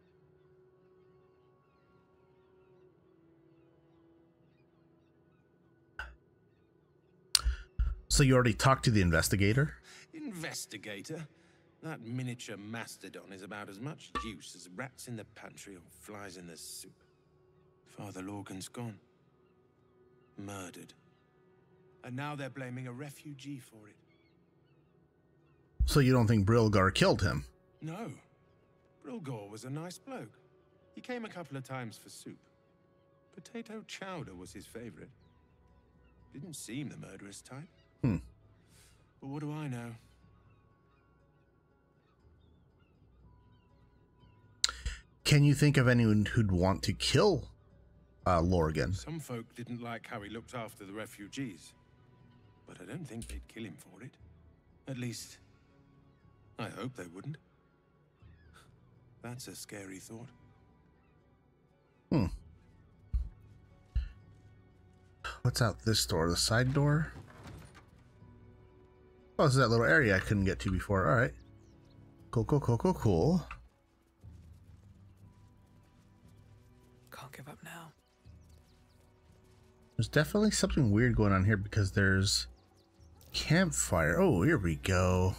A: So you already talked to the investigator?
V: Investigator? That miniature mastodon is about as much use as rats in the pantry or flies in the soup. Father Lorgan's gone. Murdered. And now they're blaming a refugee for it.
A: So you don't think Brilgar killed him?
V: No. Brilgar was a nice bloke. He came a couple of times for soup. Potato chowder was his favorite.
B: Didn't seem the murderous type.
A: Hmm.
B: But what do I know?
A: Can you think of anyone who'd want to kill uh, Lorgan?
B: Some folk didn't like how he looked after the refugees, but I don't think they'd kill him for it. At least, I hope they wouldn't. That's a scary thought.
A: Hmm. What's out this door? The side door? Oh, this is that little area I couldn't get to before. All right. Cool, cool, cool, cool, cool.
U: Can't give up now.
A: There's definitely something weird going on here because there's campfire. Oh, here we go.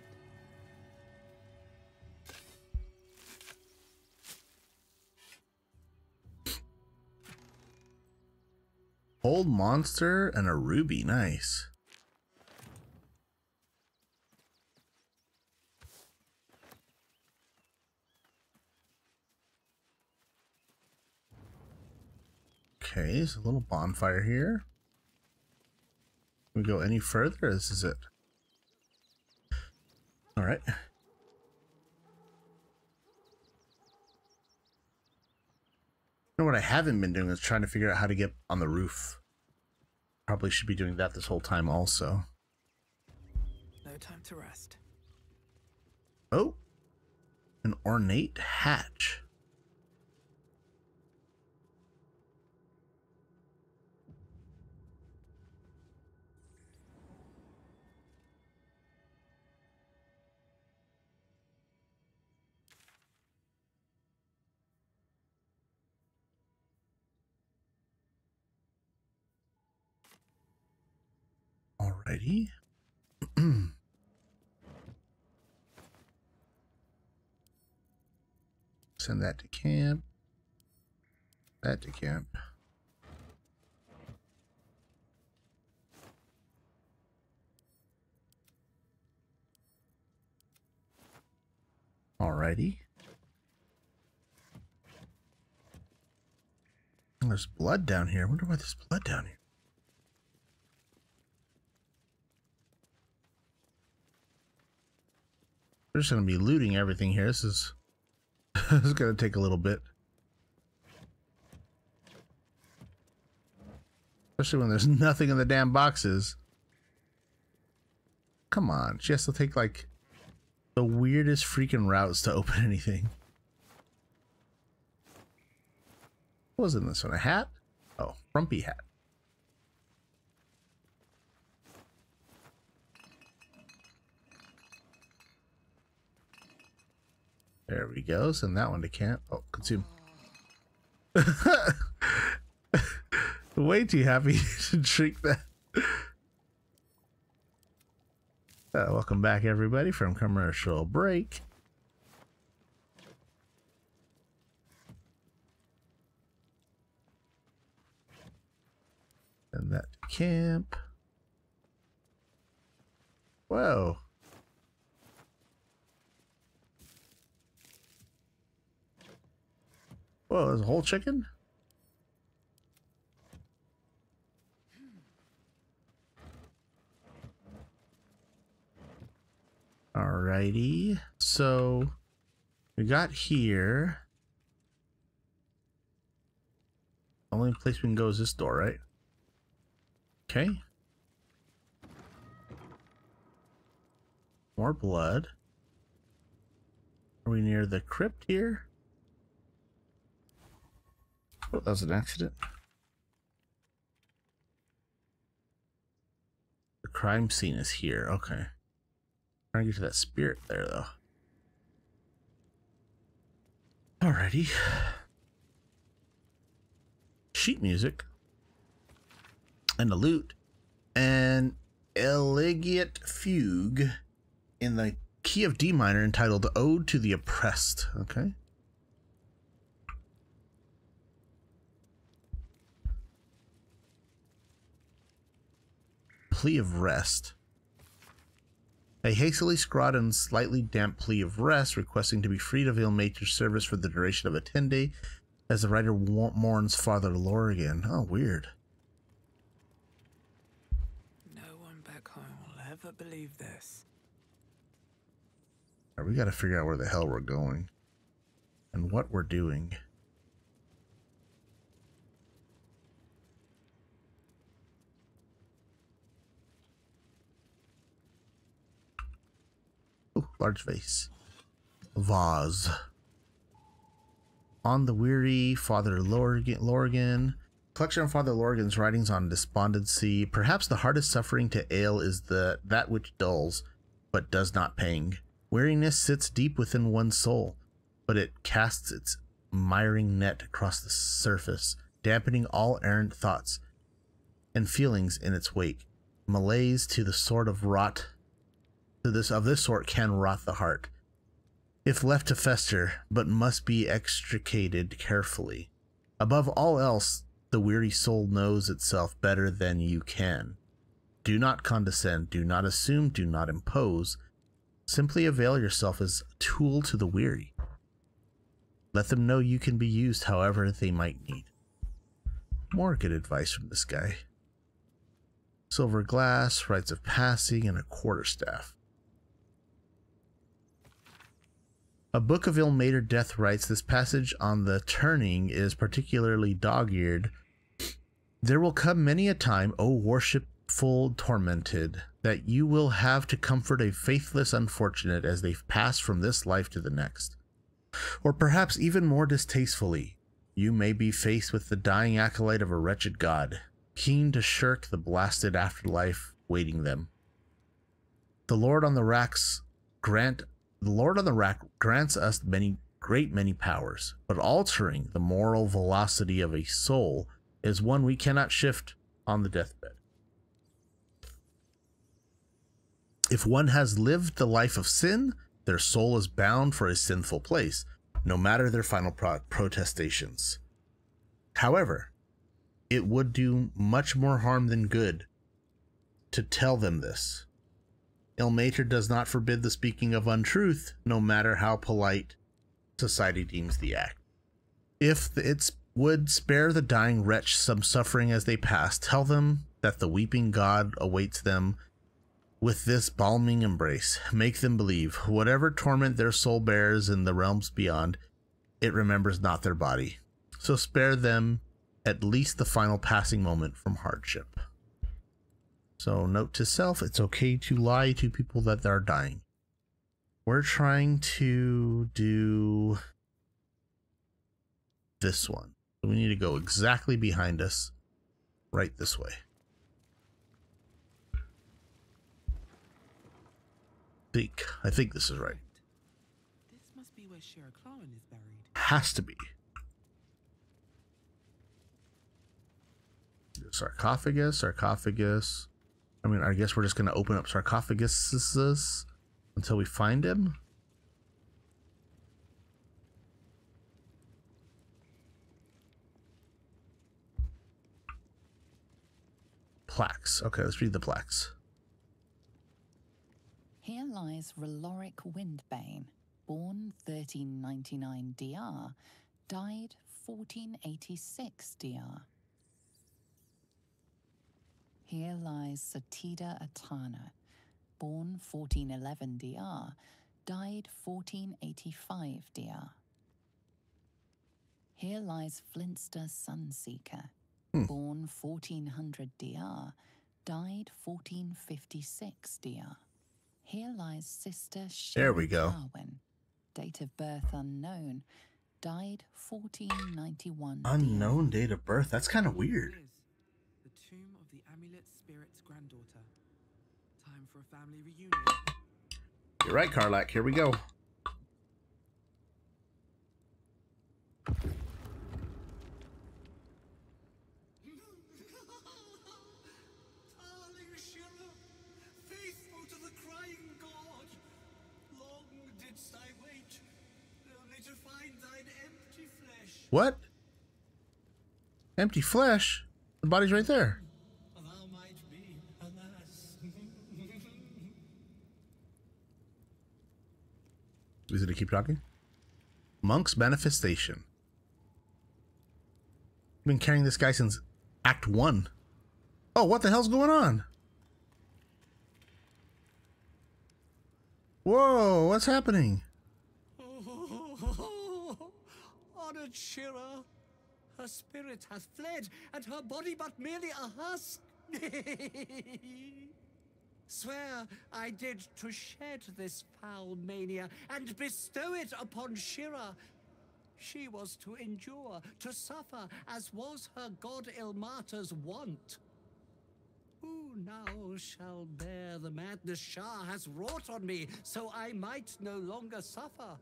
A: Old monster and a ruby. Nice. Okay, there's a little bonfire here. Can we go any further? This is it. All right. You know what I haven't been doing is trying to figure out how to get on the roof. Probably should be doing that this whole time also.
U: No time to rest.
A: Oh, an ornate hatch. Alrighty. Send that to camp. That to camp. Alrighty. There's blood down here. I wonder why there's blood down here. We're just going to be looting everything here. This is, this is going to take a little bit. Especially when there's nothing in the damn boxes. Come on. She has to take like the weirdest freaking routes to open anything. What was in this one? A hat? Oh, frumpy hat. There we go. Send that one to camp. Oh, consume. Way too happy to drink that. Uh, welcome back, everybody, from commercial break. Send that to camp. Whoa. Whoa, there's a whole chicken? Alrighty. So we got here. The only place we can go is this door, right? Okay. More blood. Are we near the crypt here? Oh, that was an accident. The crime scene is here. Okay. Trying to get to that spirit there, though. Alrighty. Sheet music. And the lute. An elegant fugue in the key of D minor entitled Ode to the Oppressed. Okay. Plea of rest. A hastily scrawled and slightly damp plea of rest, requesting to be freed of Ilmater's service for the duration of a ten day, as the writer mourns Father Lorgan. Oh, weird.
U: ever believe this?
A: All right, we got to figure out where the hell we're going and what we're doing. Ooh, large vase. Vase. On the weary, Father Lorgan, Lorgan. Collection of Father Lorgan's writings on despondency. Perhaps the hardest suffering to ail is the that which dulls, but does not pang. Weariness sits deep within one's soul, but it casts its miring net across the surface, dampening all errant thoughts and feelings in its wake. Malaise to the sort of rot to this of this sort can rot the heart, if left to fester, but must be extricated carefully. Above all else, the weary soul knows itself better than you can. Do not condescend, do not assume, do not impose. Simply avail yourself as a tool to the weary. Let them know you can be used however they might need. More good advice from this guy. Silver glass, rites of passing, and a quarterstaff. A book of ill-mated death writes, this passage on the turning is particularly dog-eared. There will come many a time, O worshipful tormented, that you will have to comfort a faithless unfortunate as they pass from this life to the next. Or perhaps even more distastefully, you may be faced with the dying acolyte of a wretched god, keen to shirk the blasted afterlife waiting them. The Lord on the racks grant the Lord on the rack grants us many great many powers, but altering the moral velocity of a soul is one we cannot shift on the deathbed. If one has lived the life of sin, their soul is bound for a sinful place, no matter their final pro protestations. However, it would do much more harm than good to tell them this. Ilmater does not forbid the speaking of untruth, no matter how polite society deems the act. If it would spare the dying wretch some suffering as they pass, tell them that the weeping God awaits them with this balming embrace. Make them believe, whatever torment their soul bears in the realms beyond, it remembers not their body. So spare them at least the final passing moment from hardship. So note to self, it's okay to lie to people that are dying. We're trying to do this one. So we need to go exactly behind us, right this way. I think, I think this is right.
U: This must be where Shira Claren is buried.
A: Has to be. Sarcophagus, sarcophagus. I mean, I guess we're just going to open up sarcophaguses until we find him. Plaques. Okay, let's read the plaques.
M: Here lies Raloric Windbane, born thirteen ninety-nine D R, died fourteen eighty-six D R. Here lies Satida Atana, born fourteen eleven D R, died fourteen eighty-five D R. Here lies Flintster Sunseeker, hmm. born fourteen hundred D R, died fourteen fifty-six D R. Here lies Sister Shira
A: There we go.
M: Darwin, date of birth unknown, died fourteen ninety-one D R.
A: Unknown date of birth? That's kind of weird.
U: The tomb of the Amulet Spirit's granddaughter. Time for a family reunion.
A: You're right, Karlach. Here we go.
V: Darling Shira, faithful to the crying god, long didst I wait, only to find thine empty flesh.
A: What? Empty flesh? The body's right there.
V: Thou might be, alas.
A: Is it to keep talking? Monk's manifestation. I've been carrying this guy since Act One. Oh, what the hell's going on? Whoa, what's happening?
V: Honored Shira, her spirit hath fled, and her body but merely a husk. Swear I did to shed this foul mania and bestow it upon Shira. She was to endure, to suffer, as was her god Ilmater's wont. Who now shall bear the madness Shah has wrought on me, so I might no longer suffer?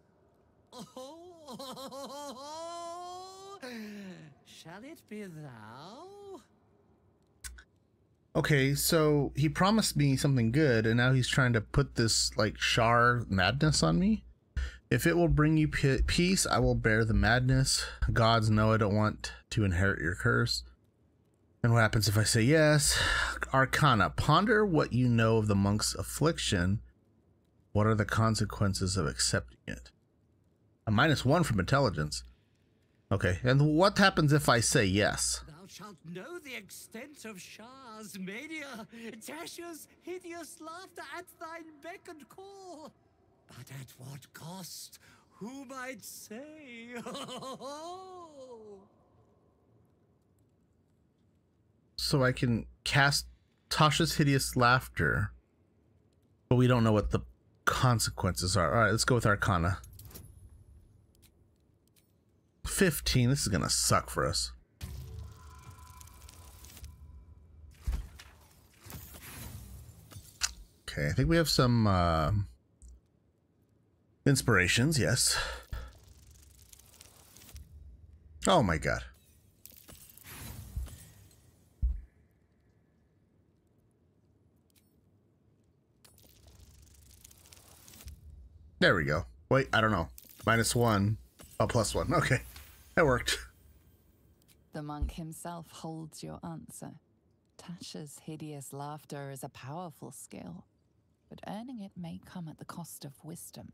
V: Oh, shall it be thou?
A: Okay, so he promised me something good, and now he's trying to put this, like, Shar madness on me? If it will bring you peace, I will bear the madness. Gods know I don't want to inherit your curse. And what happens if I say yes? Arcana. Ponder what you know of the monk's affliction. What are the consequences of accepting it? A minus one from intelligence. Okay, and what happens if I say yes?
V: Thou shalt know the extent of Shah's mania, Tasha's hideous laughter at thine beck and call. But at what cost? Who might say?
A: So I can cast Tasha's hideous laughter, but we don't know what the consequences are. All right, let's go with Arcana. fifteen. This is gonna suck for us. Okay, I think we have some uh, inspirations. Yes. Oh my god. There we go. Wait, I don't know. Minus one. Oh, plus one. Okay. That worked.
M: The monk himself holds your answer. Tasha's hideous laughter is a powerful skill, but earning it may come at the cost of wisdom.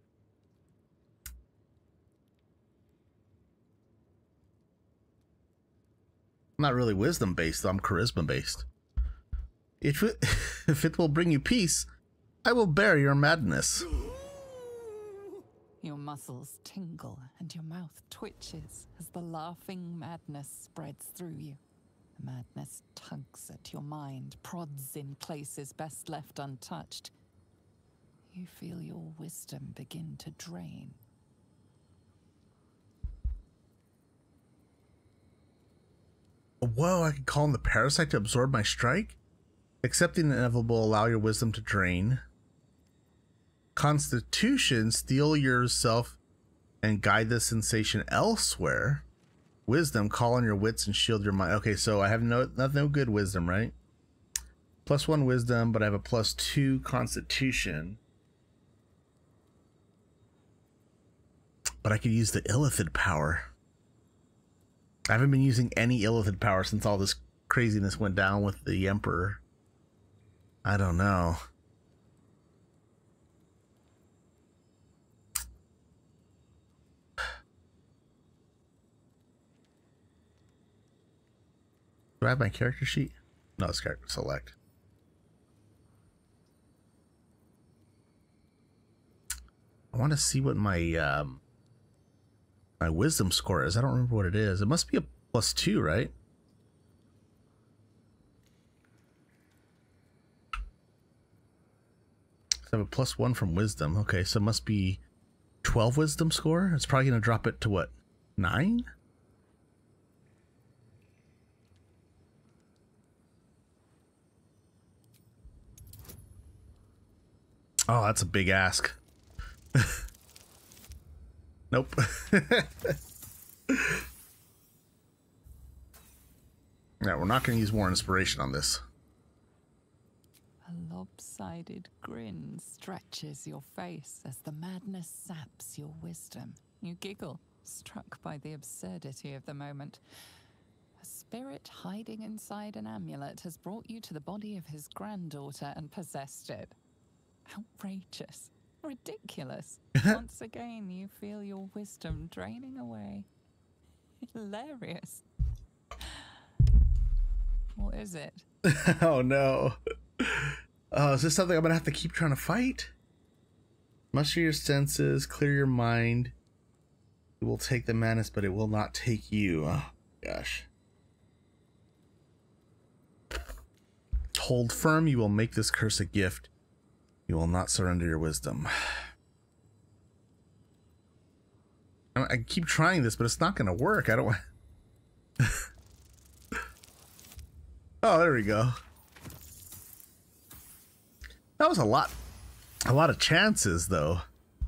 A: I'm not really wisdom based, though. I'm charisma based. If it, if it will bring you peace, I will bear your madness.
M: Your muscles tingle and your mouth twitches as the laughing madness spreads through you. The madness tugs at your mind, prods in places best left untouched. You feel your wisdom begin to drain.
A: Whoa, I can call on the parasite to absorb my strike? Accepting the inevitable, allow your wisdom to drain. Constitution, steal yourself and guide the sensation elsewhere. Wisdom, call on your wits and shield your mind. Okay, so I have no, not no good wisdom, right? Plus one wisdom, but I have a plus two constitution. But I could use the Illithid power. I haven't been using any Illithid power since all this craziness went down with the Emperor. I don't know. Do I have my character sheet? No, it's character select. I want to see what my um, my wisdom score is. I don't remember what it is. It must be a plus two, right? I have a plus one from wisdom. Okay, so it must be twelve wisdom score. It's probably going to drop it to what? Nine? Oh, that's a big ask. Nope. Yeah, we're not going to use more inspiration on this.
M: A lopsided grin stretches your face as the madness saps your wisdom. You giggle, struck by the absurdity of the moment. A spirit hiding inside an amulet has brought you to the body of his granddaughter and possessed it. Outrageous. Ridiculous. Once again, you feel your wisdom draining away. Hilarious. What is it?
A: Oh no. Oh, is this something I'm gonna have to keep trying to fight? Muster your senses, clear your mind. It will take the madness, but it will not take you. Oh, gosh. Hold firm, you will make this curse a gift. You will not surrender your wisdom. I, I keep trying this, but it's not going to work. I don't want... Oh, there we go. That was a lot. A lot of chances, though.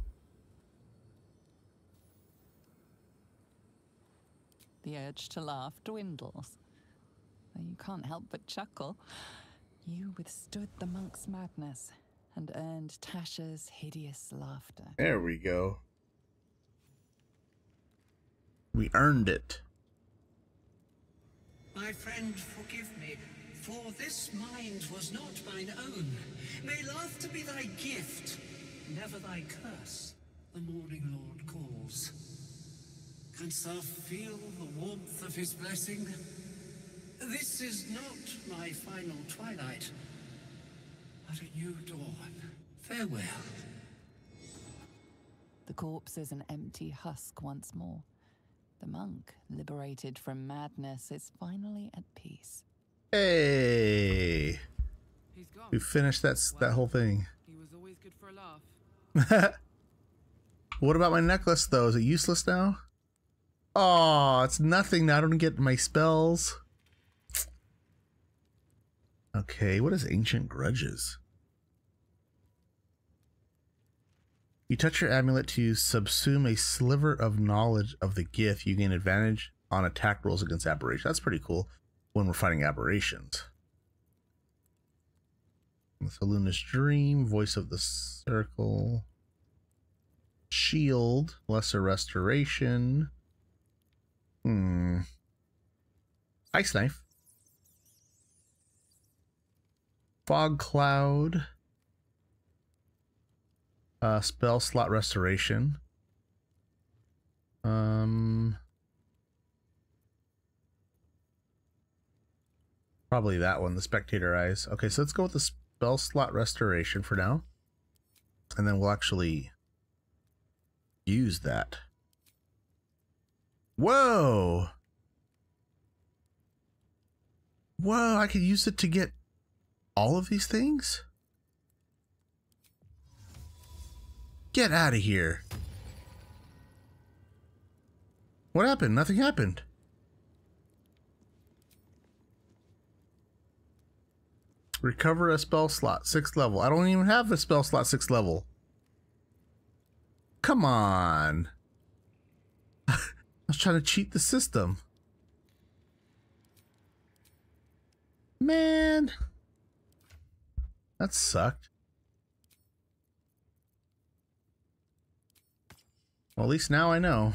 M: The urge to laugh dwindles. Though you can't help but chuckle. You withstood the monk's madness and earned Tasha's hideous laughter.
A: There we go. We earned it.
G: My friend, forgive me, for this mind was not mine own. May laughter be thy gift, never thy curse. The morning Lord calls. Canst thou feel the warmth of his blessing? This is not my final twilight, but a new dawn. Farewell.
M: The corpse is an empty husk once more. The monk, liberated from madness, is finally at peace.
A: Hey! We finished that, that whole thing.
U: He was always good for a laugh.
A: What about my necklace, though? Is it useless now? Oh, it's nothing now. I don't get my spells. Okay, what is Ancient Grudges? You touch your amulet to subsume a sliver of knowledge of the gift. You gain advantage on attack rolls against aberrations. That's pretty cool when we're fighting aberrations. Luna's Dream, Voice of the Circle, Shield, Lesser Restoration. Hmm. Ice Knife. Fog Cloud. Uh, spell slot restoration. Um, probably that one, the Spectator Eyes. Okay, so let's go with the spell slot restoration for now, and then we'll actually use that. Whoa! Whoa! I could use it to get all of these things? Get out of here. What happened? Nothing happened. Recover a spell slot, sixth level. I don't even have a spell slot sixth level. Come on. I was trying to cheat the system. Man. That sucked. Well, at least now I know.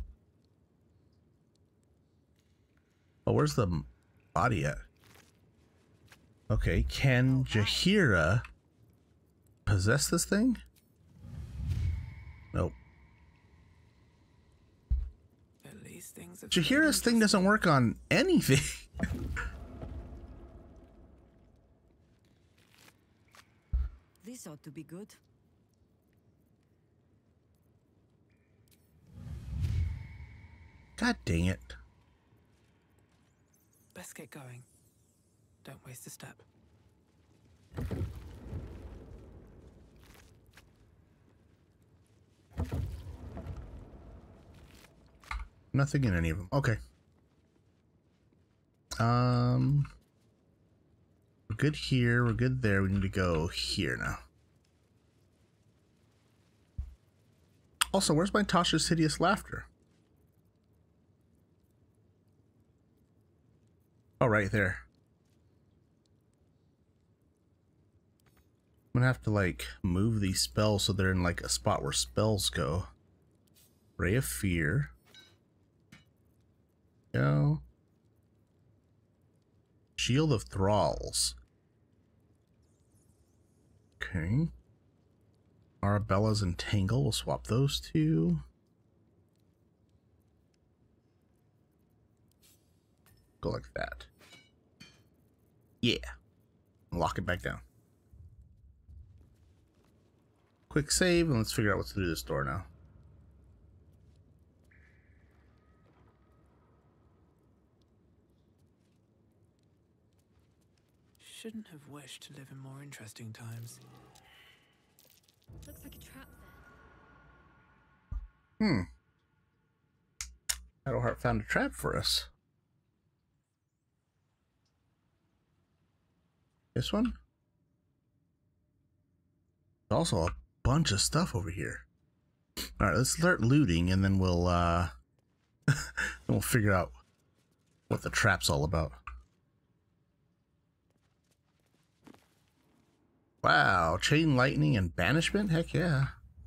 A: Oh, where's the body at? Okay, can Jaheira possess this thing? Nope.
U: At least things have
A: Jaheira's thing doesn't work on anything.
D: This ought to be good.
A: God dang it.
U: Best get going. Don't waste a step.
A: Nothing in any of them. Okay. Um, we're good here. We're good there. We need to go here now. Also, where's my Tasha's Hideous Laughter? Oh, right there. I'm gonna have to like move these spells so they're in like a spot where spells go. Ray of Fear. Go. Shield of Thralls. Okay. Arabella's Entangle. We'll swap those two. Go like that. Yeah. Lock it back down. quick save, and let's figure out what's through this door now.
U: Shouldn't have wished to live in more interesting times.
X: Looks like a trap
A: Hmm. Shadowheart found a trap for us. This one? There's also a bunch of stuff over here. Alright, let's start looting and then we'll uh then we'll figure out what the trap's all about. Wow, chain lightning and banishment? Heck yeah.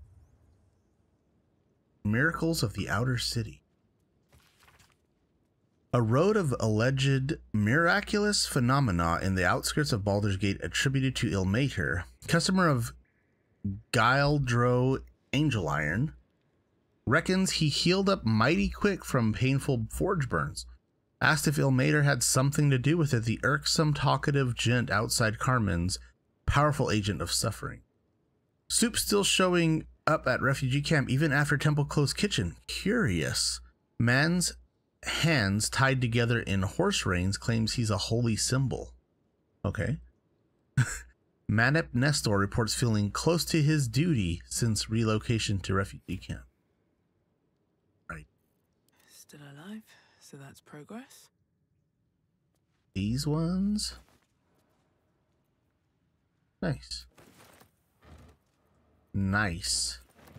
A: Miracles of the Outer City. A road of alleged miraculous phenomena in the outskirts of Baldur's Gate attributed to Ilmater, customer of Gildro Angel Iron, reckons he healed up mighty quick from painful forge burns. Asked if Ilmater had something to do with it, the irksome talkative gent outside Carmen's powerful agent of suffering. Soup still showing up at refugee camp even after Temple Close Kitchen. Curious. Man's hands tied together in horse reins claims he's a holy symbol. Okay. Manep Nestor reports feeling close to his duty since relocation to refugee camp. Right.
U: Still alive, so that's progress.
A: These ones. Nice. Nice.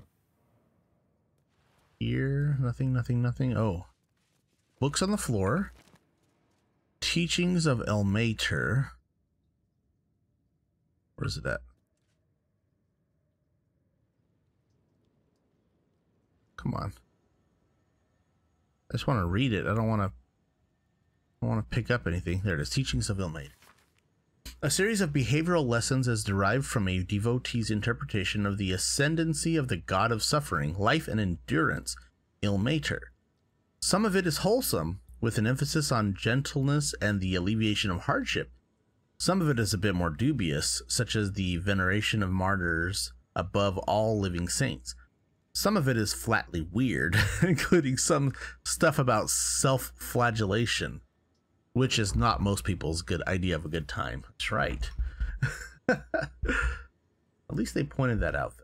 A: Here, nothing, nothing, nothing. Oh. Books on the floor. Teachings of Ilmater. Where's it at? Come on. I just want to read it. I don't want to I don't want to pick up anything. There it is. Teachings of Ilmater. A series of behavioral lessons as derived from a devotee's interpretation of the ascendancy of the god of suffering, life, and endurance, Ilmater. Some of it is wholesome, with an emphasis on gentleness and the alleviation of hardship. Some of it is a bit more dubious, such as the veneration of martyrs above all living saints. Some of it is flatly weird, including some stuff about self-flagellation, which is not most people's good idea of a good time. That's right. At least they pointed that out.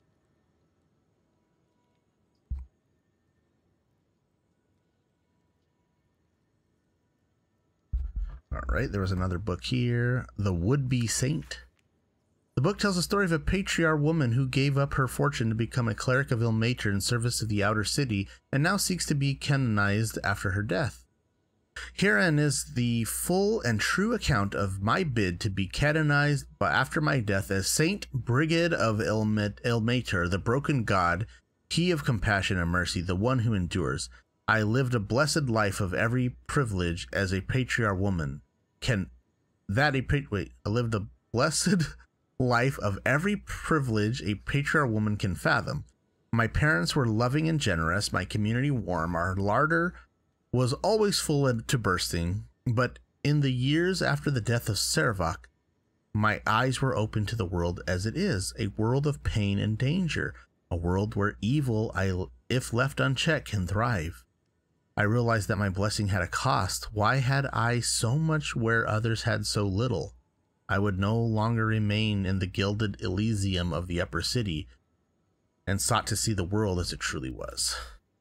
A: All right, there was another book here. The Would-Be Saint. The book tells the story of a patriarch woman who gave up her fortune to become a cleric of Ilmater in service of the Outer City and now seeks to be canonized after her death. Herein is the full and true account of my bid to be canonized after my death as Saint Brigid of Ilmater, the broken god, he of compassion and mercy, the one who endures. I lived a blessed life of every privilege as a patriarch woman. Can that a wait? I lived a blessed life of every privilege a patriarch woman can fathom. My parents were loving and generous. My community warm. Our larder was always full to bursting. But in the years after the death of Servak, my eyes were open to the world as it is, a world of pain and danger, a world where evil, I, if left unchecked, can thrive. I realized that my blessing had a cost. Why had I so much where others had so little? I would no longer remain in the gilded Elysium of the upper city, and sought to see the world as it truly was.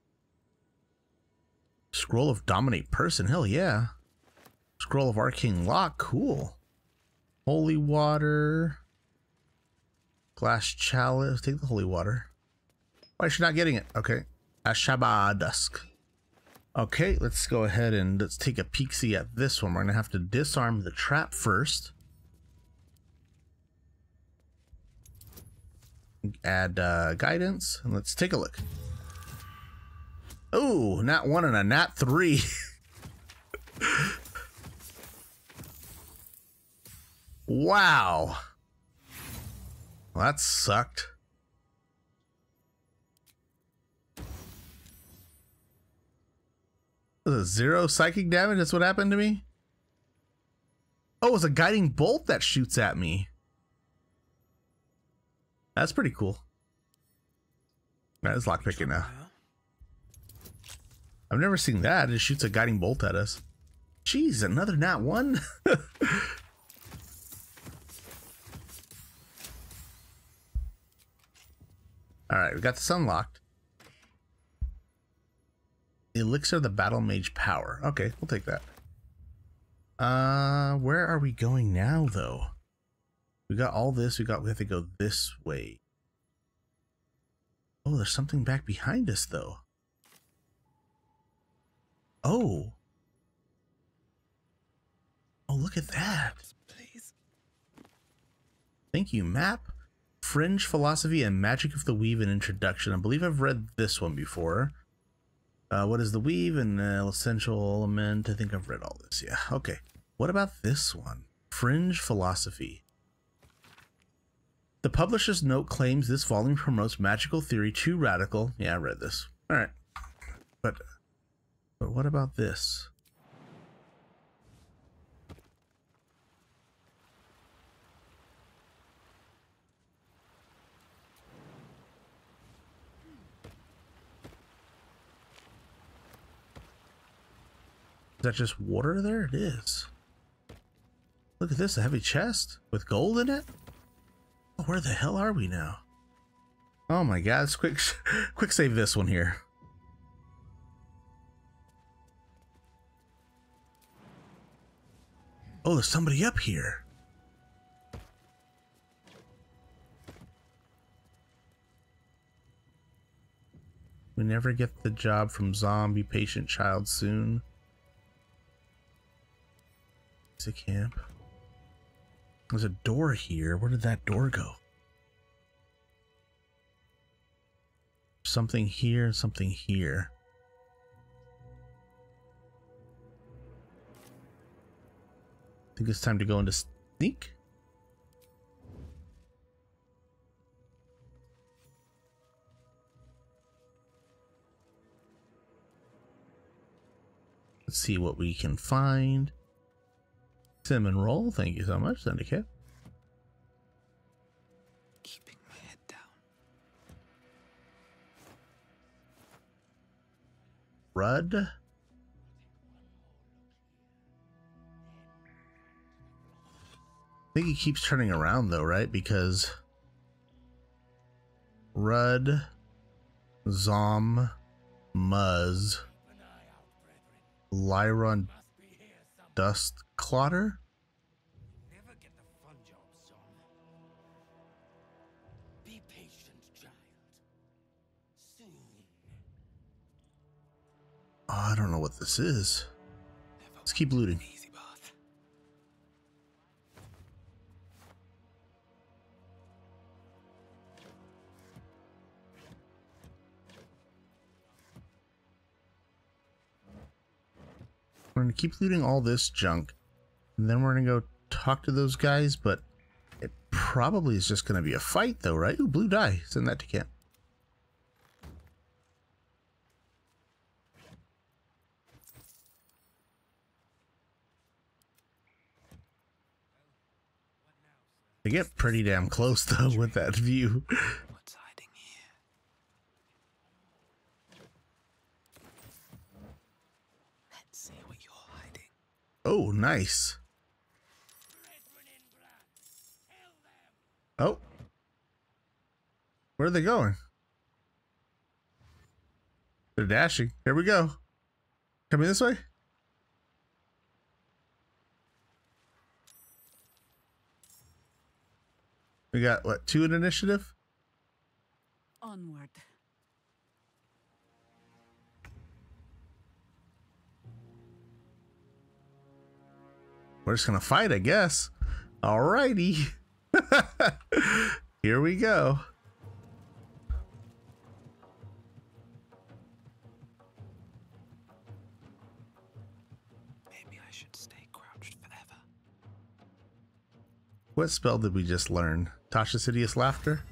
A: Scroll of Dominate Person, hell yeah. Scroll of Arcane Lock, cool. Holy Water. Glass Chalice, take the Holy Water. Why is she not getting it? Okay. Ashaba Dusk. Okay, let's go ahead and let's take a peek-see at this one. We're gonna have to disarm the trap first. Add uh, guidance, and let's take a look. Oh, nat one and a nat three. Wow. Well, that sucked. Was it zero psychic damage? That's what happened to me? Oh, it was a guiding bolt that shoots at me. That's pretty cool. That is lockpicking now. I've never seen that. It shoots a guiding bolt at us. Jeez, another nat one? Alright, we got this unlocked. Elixir of the Battle Mage Power. Okay, we'll take that. Uh, where are we going now, though? We got all this. We got. We have to go this way. Oh, there's something back behind us, though. Oh. Oh, look at that.
U: Please.
A: Thank you, map. Fringe Philosophy and Magic of the Weave and Introduction. I believe I've read this one before. Uh, what is the weave and uh, essential element? I think I've read all this. Yeah. Okay. What about this one? Fringe Philosophy. The publisher's note claims this volume promotes magical theory too radical. Yeah, I read this. All right. But, but what about this? Is that just water there? It is. Look at this, a heavy chest with gold in it? Oh, where the hell are we now? Oh my god, let's quick, quick save this one here. Oh, there's somebody up here. We never get the job from zombie patient child soon. A camp. There's a door here. Where did that door go? Something here, something here. I think it's time to go into sneak. Let's see what we can find. Cinnamon roll, thank you so much, Syndicate.
F: Keeping my head down.
A: Rudd. I think he keeps turning around though, right? Because Rudd, Zom, Muzz, Lyron, Dust Clotter?
V: Never get the fun job, son. Be patient, child. Soon.
A: Oh, I don't know what this is. Let's keep looting.
F: Easy path.
A: We're gonna keep looting all this junk, and then we're gonna go talk to those guys, but it probably is just gonna be a fight though, right? Ooh, blue dye. Send that to camp. They get pretty damn close though with that view.
F: What's hiding here? Let's see what you're hiding.
A: Oh, nice. Oh. Where are they going? They're dashing. Here we go. Coming this way? We got, what, two in initiative?
P: Onward.
A: We're just gonna fight, I guess. Alrighty. Here we go.
F: Maybe I should stay crouched forever.
A: What spell did we just learn? Tasha's Hideous Laughter?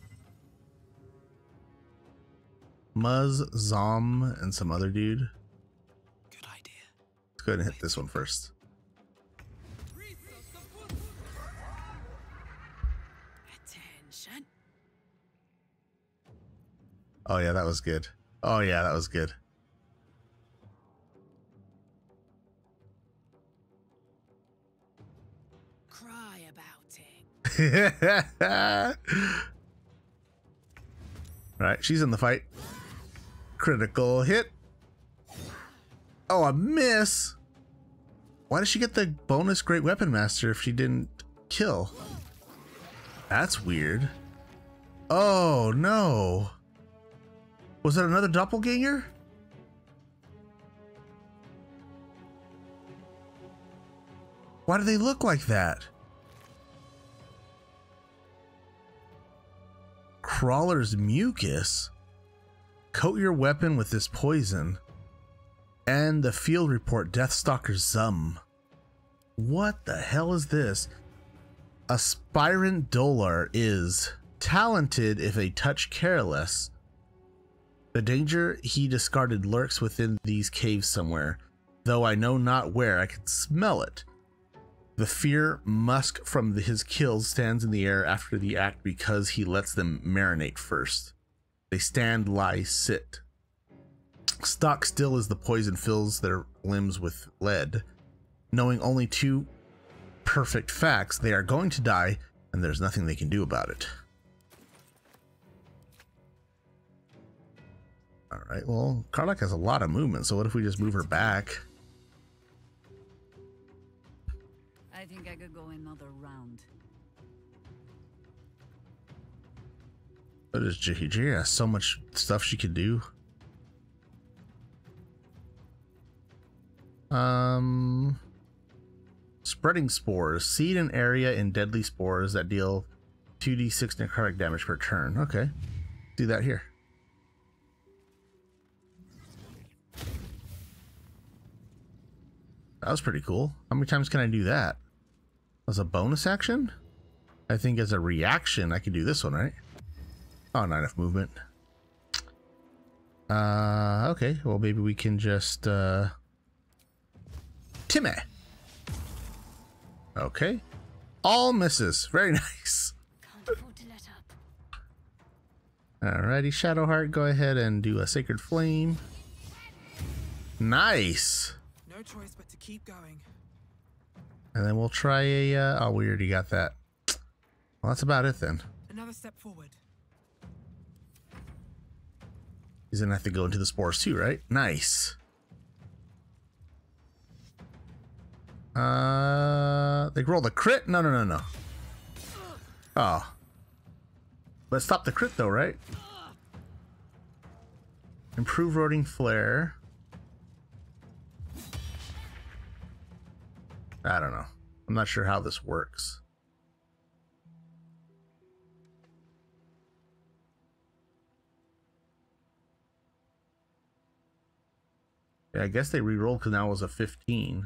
A: Muzz, Zom, and some other dude.
F: Good idea.
A: Let's go ahead and hit this one first.
P: Attention.
A: Oh yeah, that was good. Oh yeah, that was good.
P: Cry about it.
A: Right, she's in the fight. Critical hit. Oh, a miss. Why did she get the bonus Great Weapon Master if she didn't kill? That's weird. Oh no. Was that another doppelganger? Why do they look like that? Crawler's mucus. Coat your weapon with this poison. And the field report, Deathstalker Zum. What the hell is this? Aspirant Dolar is talented if a touch careless. The danger he discarded lurks within these caves somewhere, though I know not where. I can smell it. The fear musk from the, his kills stands in the air after the act because he lets them marinate first. They stand, lie, sit. Stock still as the poison fills their limbs with lead. Knowing only two perfect facts, they are going to die, and there's nothing they can do about it. Alright, well, Karlach has a lot of movement, so what if we just move her back?
D: I think I could go another round.
A: What is Jaheira? Has so much stuff she could do. Um, spreading spores. Seed an area in deadly spores that deal two d six necrotic damage per turn. Okay, do that here. That was pretty cool. How many times can I do that? As a bonus action? I think as a reaction, I can do this one, right? Oh, not enough movement. Uh, okay. Well, maybe we can just, uh... Timmy! Okay. All misses. Very nice. Alrighty, Shadowheart, go ahead and do a Sacred Flame. Nice!
U: No choice but to keep going.
A: And then we'll try a, uh, oh, we already got that. Well, that's about it then.
U: Another step forward.
A: He's gonna have to go into the spores too, right? Nice. Uh, they rolled a crit? No, no, no, no. Oh. Let's stop the crit though, right? Improve Roding Flare. I don't know. I'm not sure how this works. Yeah, I guess they re-rolled because now it was a fifteen.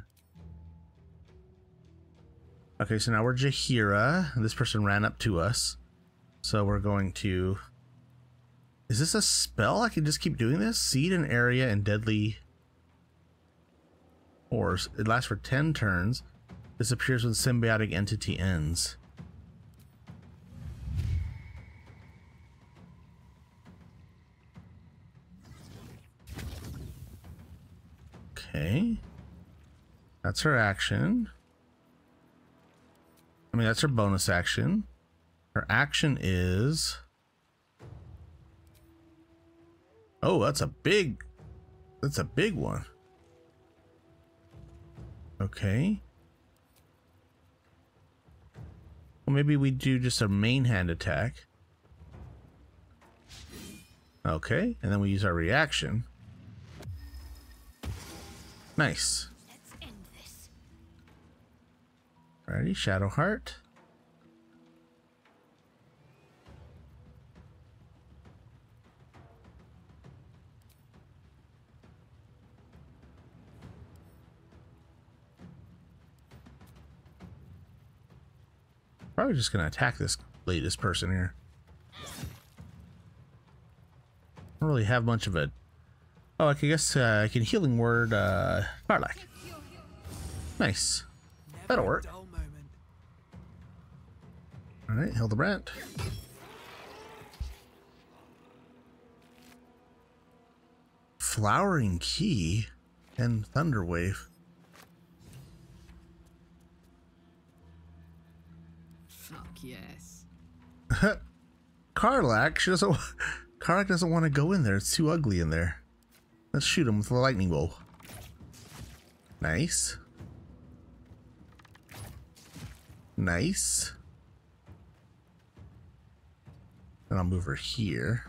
A: Okay, so now we're Jaheira. This person ran up to us. So we're going to... Is this a spell? I can just keep doing this? Seed an area in deadly... Force. It lasts for ten turns. Disappears when symbiotic entity ends. Okay. That's her action. I mean, that's her bonus action. Her action is... Oh, that's a big... That's a big one. Okay. Well, maybe we do just a main hand attack. Okay, and then we use our reaction. Nice.
X: Let's end this.
A: Alrighty, Shadowheart. Probably just gonna attack this latest person here. I don't really have much of a... Oh, I guess uh, I can Healing Word uh, Karlach. Nice. That'll work. Alright, Hildebrand. flowering key and Thunderwave.
E: Fuck yes.
A: Karlach, she doesn't. Karlach doesn't want to go in there. It's too ugly in there. Let's shoot him with a lightning bolt. Nice. Nice. And I'll move her here.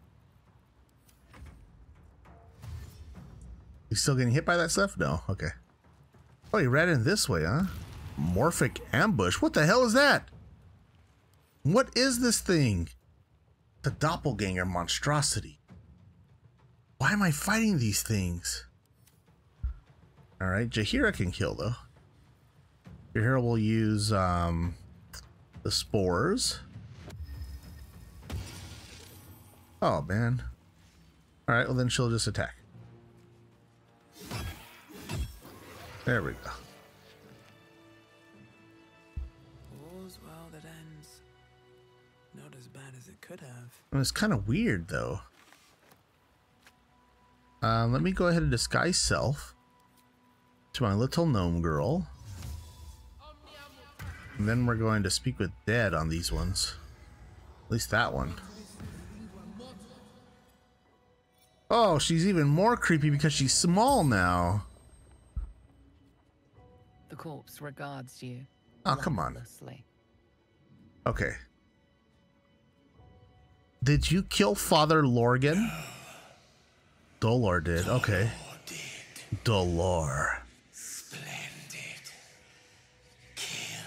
A: You still getting hit by that stuff? No. Okay. Oh, he ran in this way, huh? Morphic ambush. What the hell is that? What is this thing? The doppelganger monstrosity. Why am I fighting these things? Alright, Jaheira can kill though. Jaheira will use um, the spores. Oh man. Alright, well then she'll just attack. There we go.
E: All's well that ends. Not as bad as it could have.
A: It was kind of weird though. Um, let me go ahead and disguise self to my little gnome girl. And then we're going to speak with Dead on these ones. At least that one. Oh, she's even more creepy because she's small now.
M: The corpse regards you.
A: Oh, come on.
M: lifelessly.
A: Okay. Did you kill Father Lorgan? Dolor did. Okay. Dolor.
J: Splendid. Kill.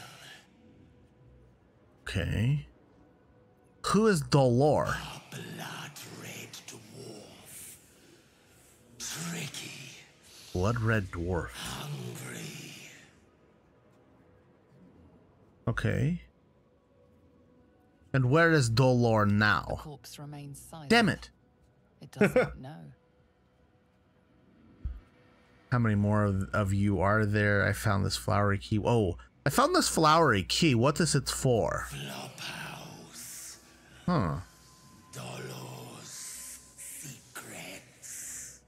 A: Okay. Who is Dolor?
J: Blood-red dwarf. Tricky.
A: Blood Red Dwarf.
J: Hungry.
A: Okay. And where is Dolor
M: The
A: now?
M: corpse remains silent.
A: Damn it.
M: It does not know.
A: How many more of, of you are there? I found this flowery key. Oh, I found this flowery key. What is it for?
J: Flophouse.
A: Huh.
J: Dolor's secrets.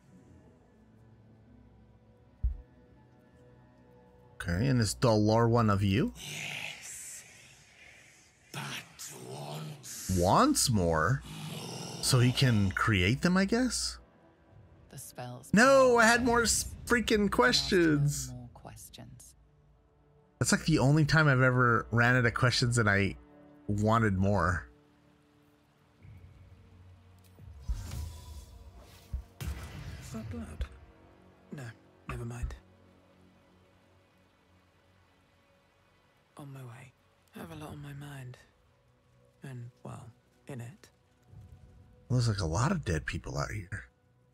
A: Okay, and is Dolor one of you?
J: Yes. But once.
A: Wants more? So he can create them, I guess?
M: The spells.
A: No, I had more freaking questions.
M: More questions.
A: That's like the only time I've ever ran out of questions and I wanted more.
E: Is that blood? No, never mind. On my way. I have a lot on my mind. And, well, in it.
A: There's like a lot of dead people out here.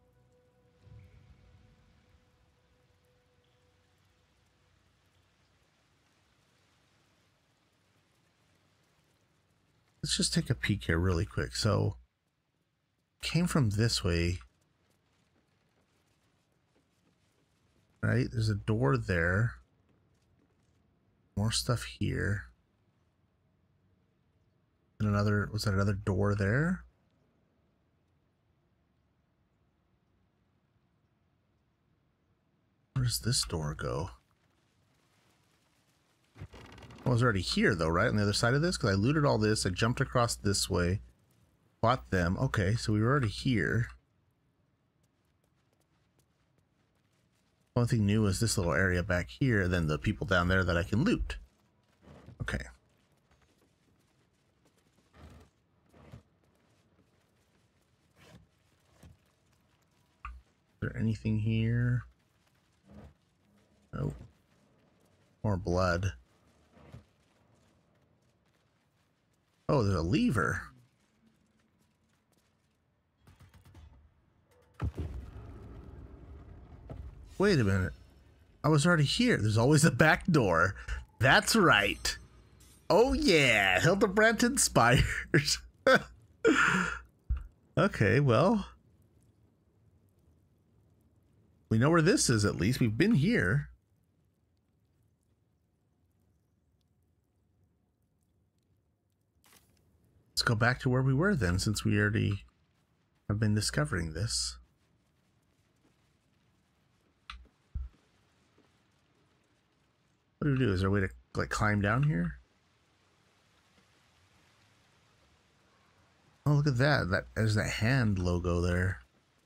A: Let's just take a peek here really quick. So, came from this way. Right? There's a door there. More stuff here. And another, was that another door there? Where does this door go? I was already here though, right? On the other side of this? Because I looted all this. I jumped across this way. Bought them. Okay, so we were already here. Only thing new is this little area back here, then the people down there that I can loot. Okay. Is there anything here? Nope. More blood. Oh, there's a lever. Wait a minute. I was already here. There's always a back door. That's right. Oh yeah, Hildebrandt inspires. Okay, well. We know where this is at least. We've been here. Let's go back to where we were then, since we already have been discovering this. What do we do? Is there a way to like climb down here? Oh, look at that. That there's that hand logo there.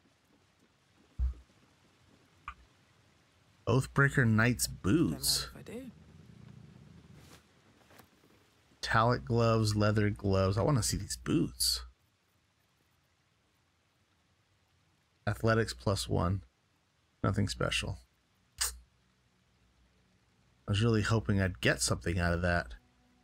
A: Oathbreaker Knight's boots. Metallic gloves, leather gloves. I want to see these boots. Athletics plus one. Nothing special. I was really hoping I'd get something out of that.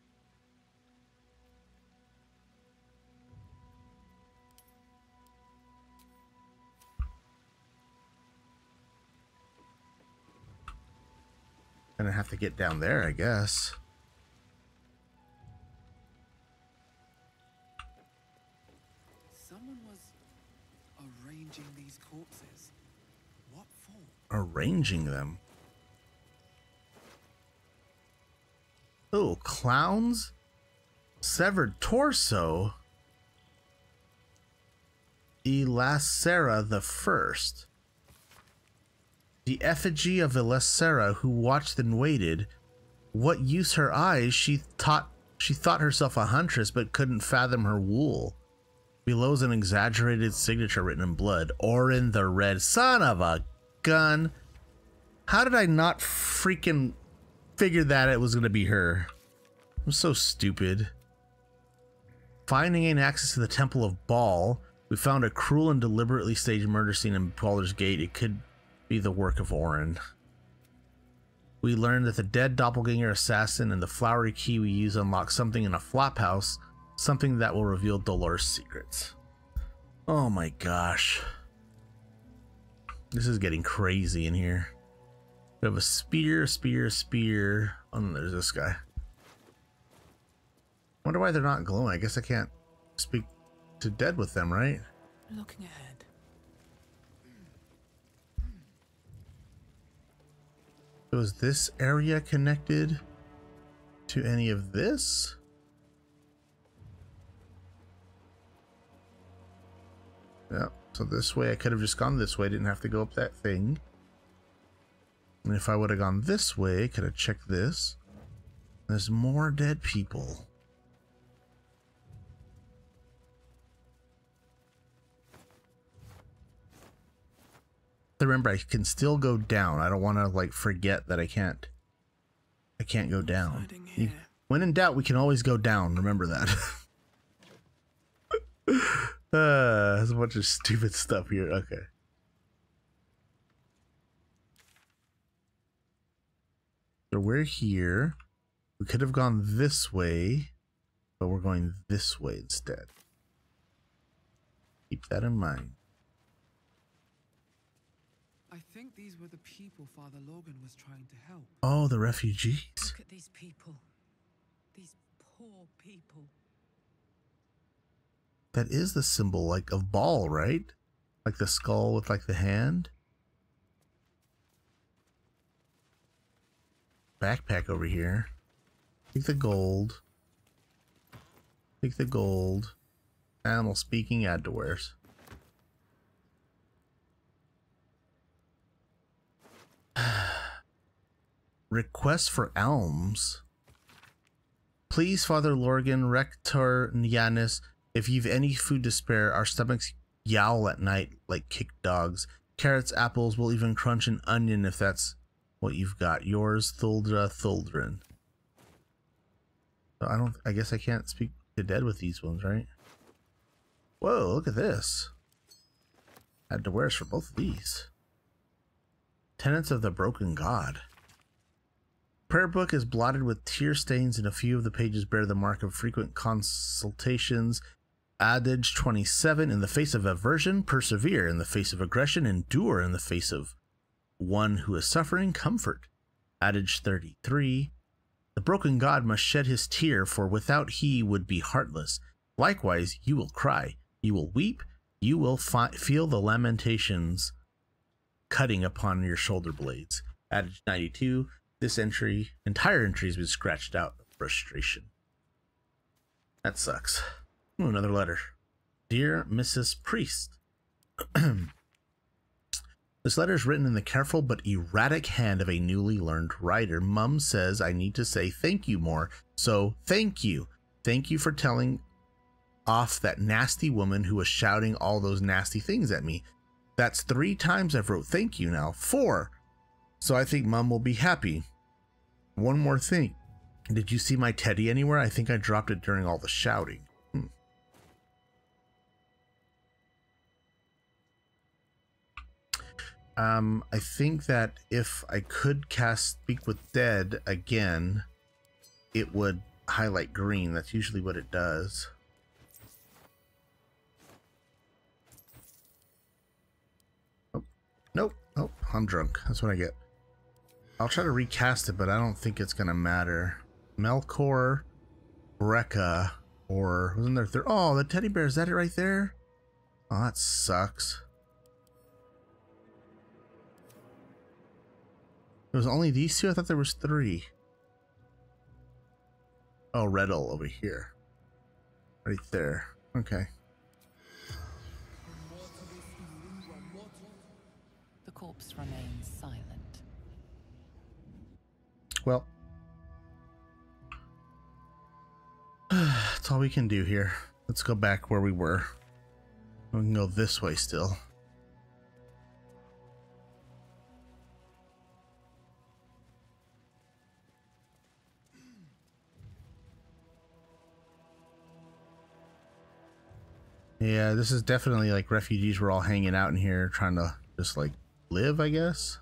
A: Gonna have to get down there, I guess.
U: Someone was arranging these corpses. What for?
A: Arranging them. Oh, clowns? Severed torso? Elasera the First. The effigy of Elasera, who watched and waited. What use her eyes? She thought she thought herself a huntress, but couldn't fathom her wool. Below's an exaggerated signature written in blood. Orin the Red. Son of a gun. How did I not freaking figure that it was going to be her? I'm so stupid. Finding an access to the Temple of Baal, we found a cruel and deliberately staged murder scene in Baldur's Gate. It could be the work of Orin. We learned that the dead doppelganger assassin and the flowery key we use unlock something in a flop house, something that will reveal Dolores' secrets. Oh my gosh. This is getting crazy in here. We have a spear, spear, spear. Oh, and there's this guy. Wonder why they're not glowing. I guess I can't speak to dead with them, right?
E: Looking ahead.
A: So is this area connected to any of this? Yeah, so this way I could have just gone this way, didn't have to go up that thing. And if I would have gone this way, I could have checked this. There's more dead people. Remember, I can still go down. I don't want to like forget that I can't. I can't go down. You, when in doubt, we can always go down. Remember that. uh, there's a bunch of stupid stuff here. Okay. So we're here. We could have gone this way, but we're going this way instead. Keep that in mind.
U: I think these were the people Father Logan was trying to help.
A: Oh, the refugees.
P: Look at these people. These poor people.
A: That is the symbol, like, of Baal, right? Like the skull with, like, the hand. Backpack over here. Take the gold. Take the gold. Animal speaking, add to wares. Request for alms. Please, Father Lorgan, Rector Nyanis, if you've any food to spare, our stomachs yowl at night like kicked dogs. Carrots, apples, we'll even crunch an onion if that's what you've got. Yours, Thuldra Thuldrin. So I don't, I guess I can't speak to dead with these ones, right? Whoa, look at this. Add to wares for both of these. Tenets of the Broken God. Prayer book is blotted with tear stains, and a few of the pages bear the mark of frequent consultations. Adage twenty-seven, in the face of aversion, persevere. In the face of aggression, endure. In the face of one who is suffering, comfort. Adage thirty-three, the broken God must shed his tear, for without he would be heartless. Likewise, you will cry, you will weep, you will fi feel the lamentations cutting upon your shoulder blades. Adage ninety-two, this entry, entire entry has been scratched out of frustration. That sucks. Ooh, another letter. Dear Missus Priest, the This letter is written in the careful but erratic hand of a newly learned writer. Mum says I need to say thank you more. So thank you. Thank you for telling off that nasty woman who was shouting all those nasty things at me. That's three times I've wrote thank you now. Four. So I think Mum will be happy. One more thing. Did you see my teddy anywhere? I think I dropped it during all the shouting. Hmm. Um, I think that if I could cast Speak with Dead again, it would highlight green. That's usually what it does. Oh, nope. Oh, I'm drunk. That's what I get. I'll try to recast it, but I don't think it's going to matter. Melkor, Brekka, or wasn't there third? Oh, the teddy bear. Is that it right there? Oh, that sucks. There was only these two? I thought there was three. Oh, Reddle over here. Right there. Okay.
M: The corpse remains silent.
A: Well, that's all we can do here. Let's go back where we were. We can go this way still. Yeah, this is definitely like refugees were all hanging out in here trying to just like live, I guess.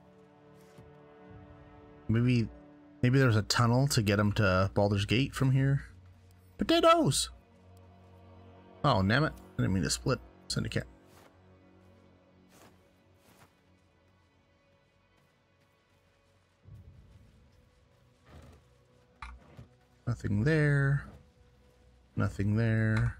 A: Maybe maybe there's a tunnel to get them to Baldur's Gate from here. Potatoes! Oh, damn it. I didn't mean to split Syndicate. Nothing there. Nothing there.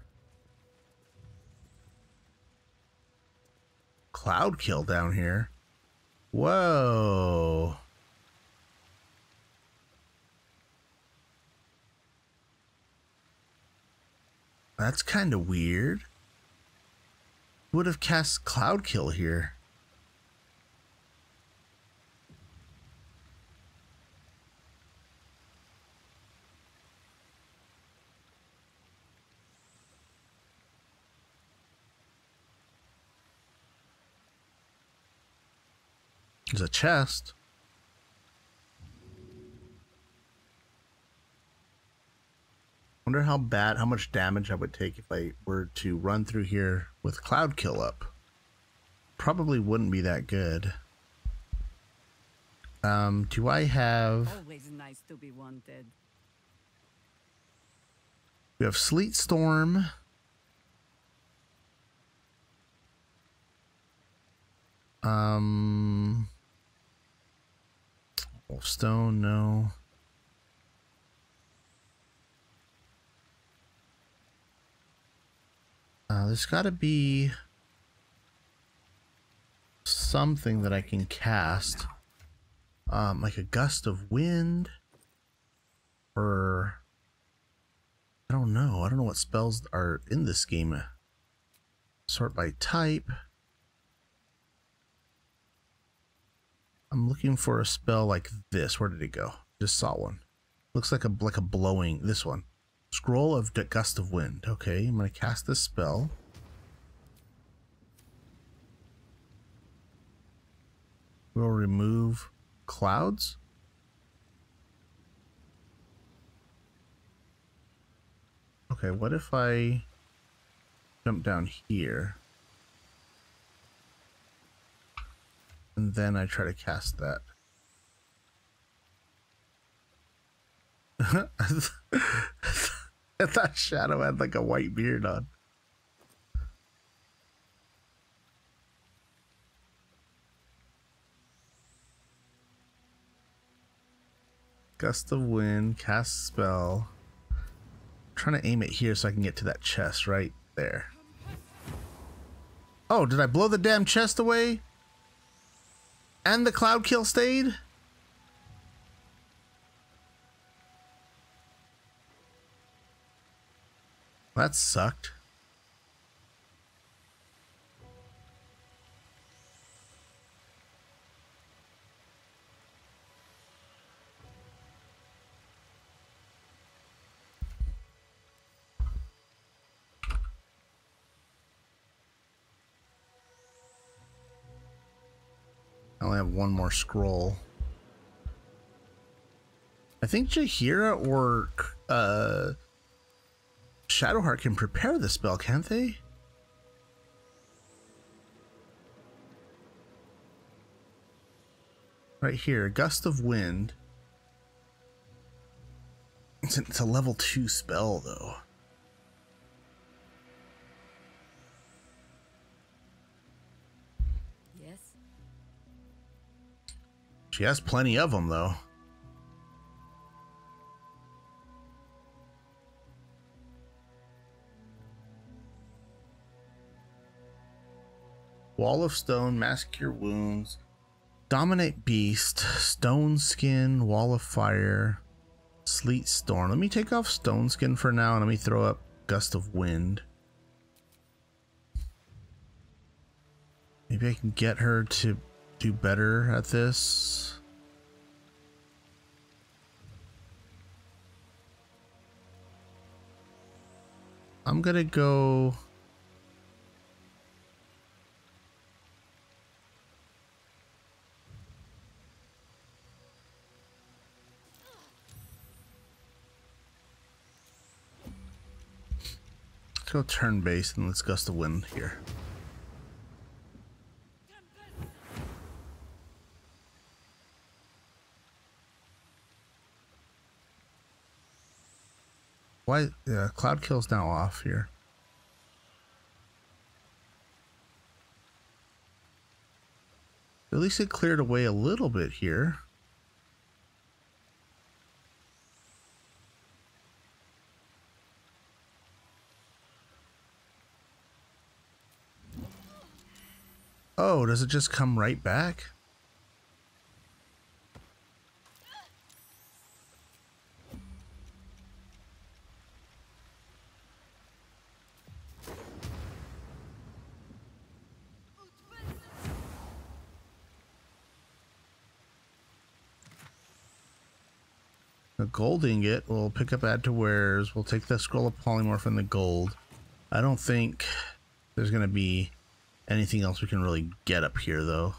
A: Cloud kill down here. Whoa. That's kind of weird. Would have cast Cloud Kill here. There's a chest. Wonder how bad, how much damage I would take if I were to run through here with Cloud Kill up. Probably wouldn't be that good. Um, do I have...
I: Always nice to be wanted.
A: We have Sleet Storm. Um... Wolfstone, no. Uh, there's got to be something that I can cast, um, like a Gust of Wind, or I don't know. I don't know what spells are in this game. Sort by type. I'm looking for a spell like this. Where did it go? Just saw one. Looks like a like a blowing. This one. Scroll of the Gust of Wind. Okay, I'm going to cast this spell. We'll remove clouds. Okay, what if I jump down here? And then I try to cast that. I thought Shadow had like a white beard on. Gust of Wind, cast spell. I'm trying to aim it here so I can get to that chest right there. Oh, did I blow the damn chest away? And the Cloud Kill stayed? That sucked. only have one more scroll. I think Jaheira or uh, Shadowheart can prepare the spell, can't they? Right here, Gust of Wind. It's a, it's a level two spell, though.
I: Yes.
A: She has plenty of them, though. Wall of Stone, Mask Your Wounds, Dominate Beast, Stone Skin, Wall of Fire, Sleet Storm. Let me take off Stone Skin for now and let me throw up Gust of Wind. Maybe I can get her to do better at this. I'm gonna go... Let's go turn-based and let's Gust of Wind here. Why? Yeah, Cloud Kill's now off here. At least it cleared away a little bit here. Oh, does it just come right back? The gold ingot, we'll pick up add to wares. We'll take the scroll of polymorph and the gold. I don't think there's going to be anything else we can really get up here, though.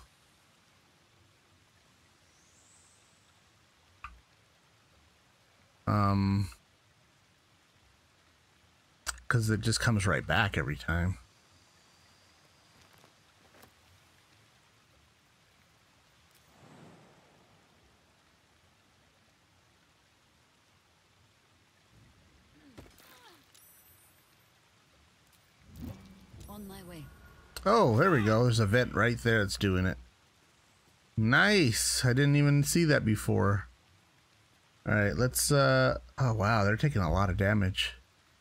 A: Um, because it just comes right back every time.
I: On my way.
A: Oh, there we go. There's a vent right there that's doing it. Nice. I didn't even see that before. All right, let's, uh, oh wow, they're taking a lot of damage.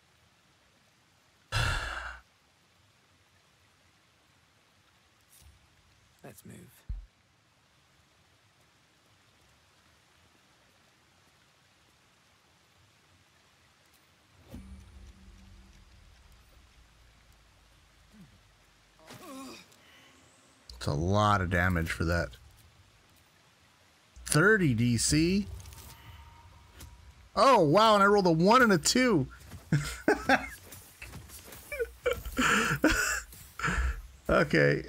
E: Let's move.
A: It's a lot of damage for that. thirty D C. Oh, wow, and I rolled a one and a two. Okay.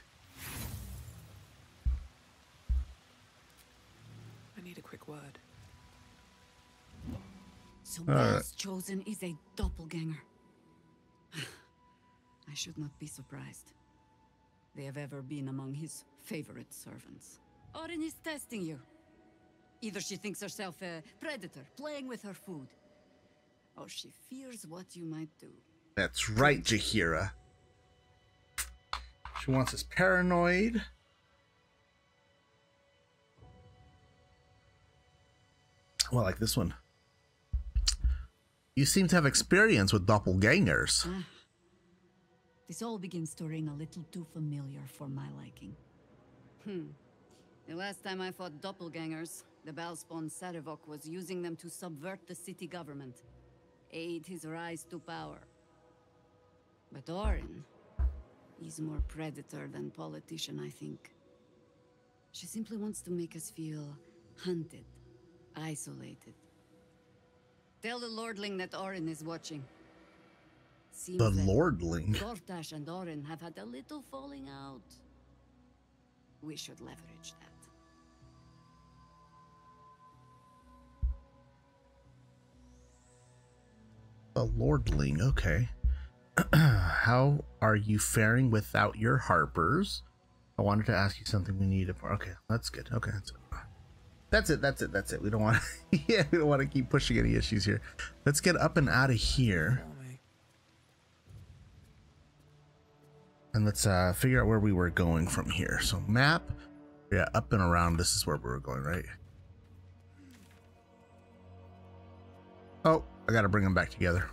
E: I need a quick word.
I: So
A: All right.
I: Bell's chosen is a doppelganger. I should not be surprised. They have ever been among his favorite servants. Orin is testing you. Either she thinks herself a predator, playing with her food, or she fears what you might do.
A: That's right, Jaheira. She wants us paranoid. Well, like this one. You seem to have experience with doppelgangers.
I: Ah. This all begins to ring a little too familiar for my liking. Hmm. The last time I fought doppelgangers, the Balspawn Sarevok was using them to subvert the city government, aid his rise to power. But Orin, he's more predator than politician, I think. She simply wants to make us feel hunted, isolated. Tell the Lordling that Orin is watching. Seems
A: The
I: that
A: Lordling.
I: Gortash and Orin have had a little falling out. We should leverage that.
A: A lordling, okay. How are you faring without your harpers? I wanted to ask you something we need. Okay, that's good. Okay, that's it. That's it. That's it. That's it. We don't want to. Yeah, we don't want to keep pushing any issues here. Let's get up and out of here, and let's uh, figure out where we were going from here. So map, yeah, up and around. This is where we were going, right? Oh, I got to bring them back together.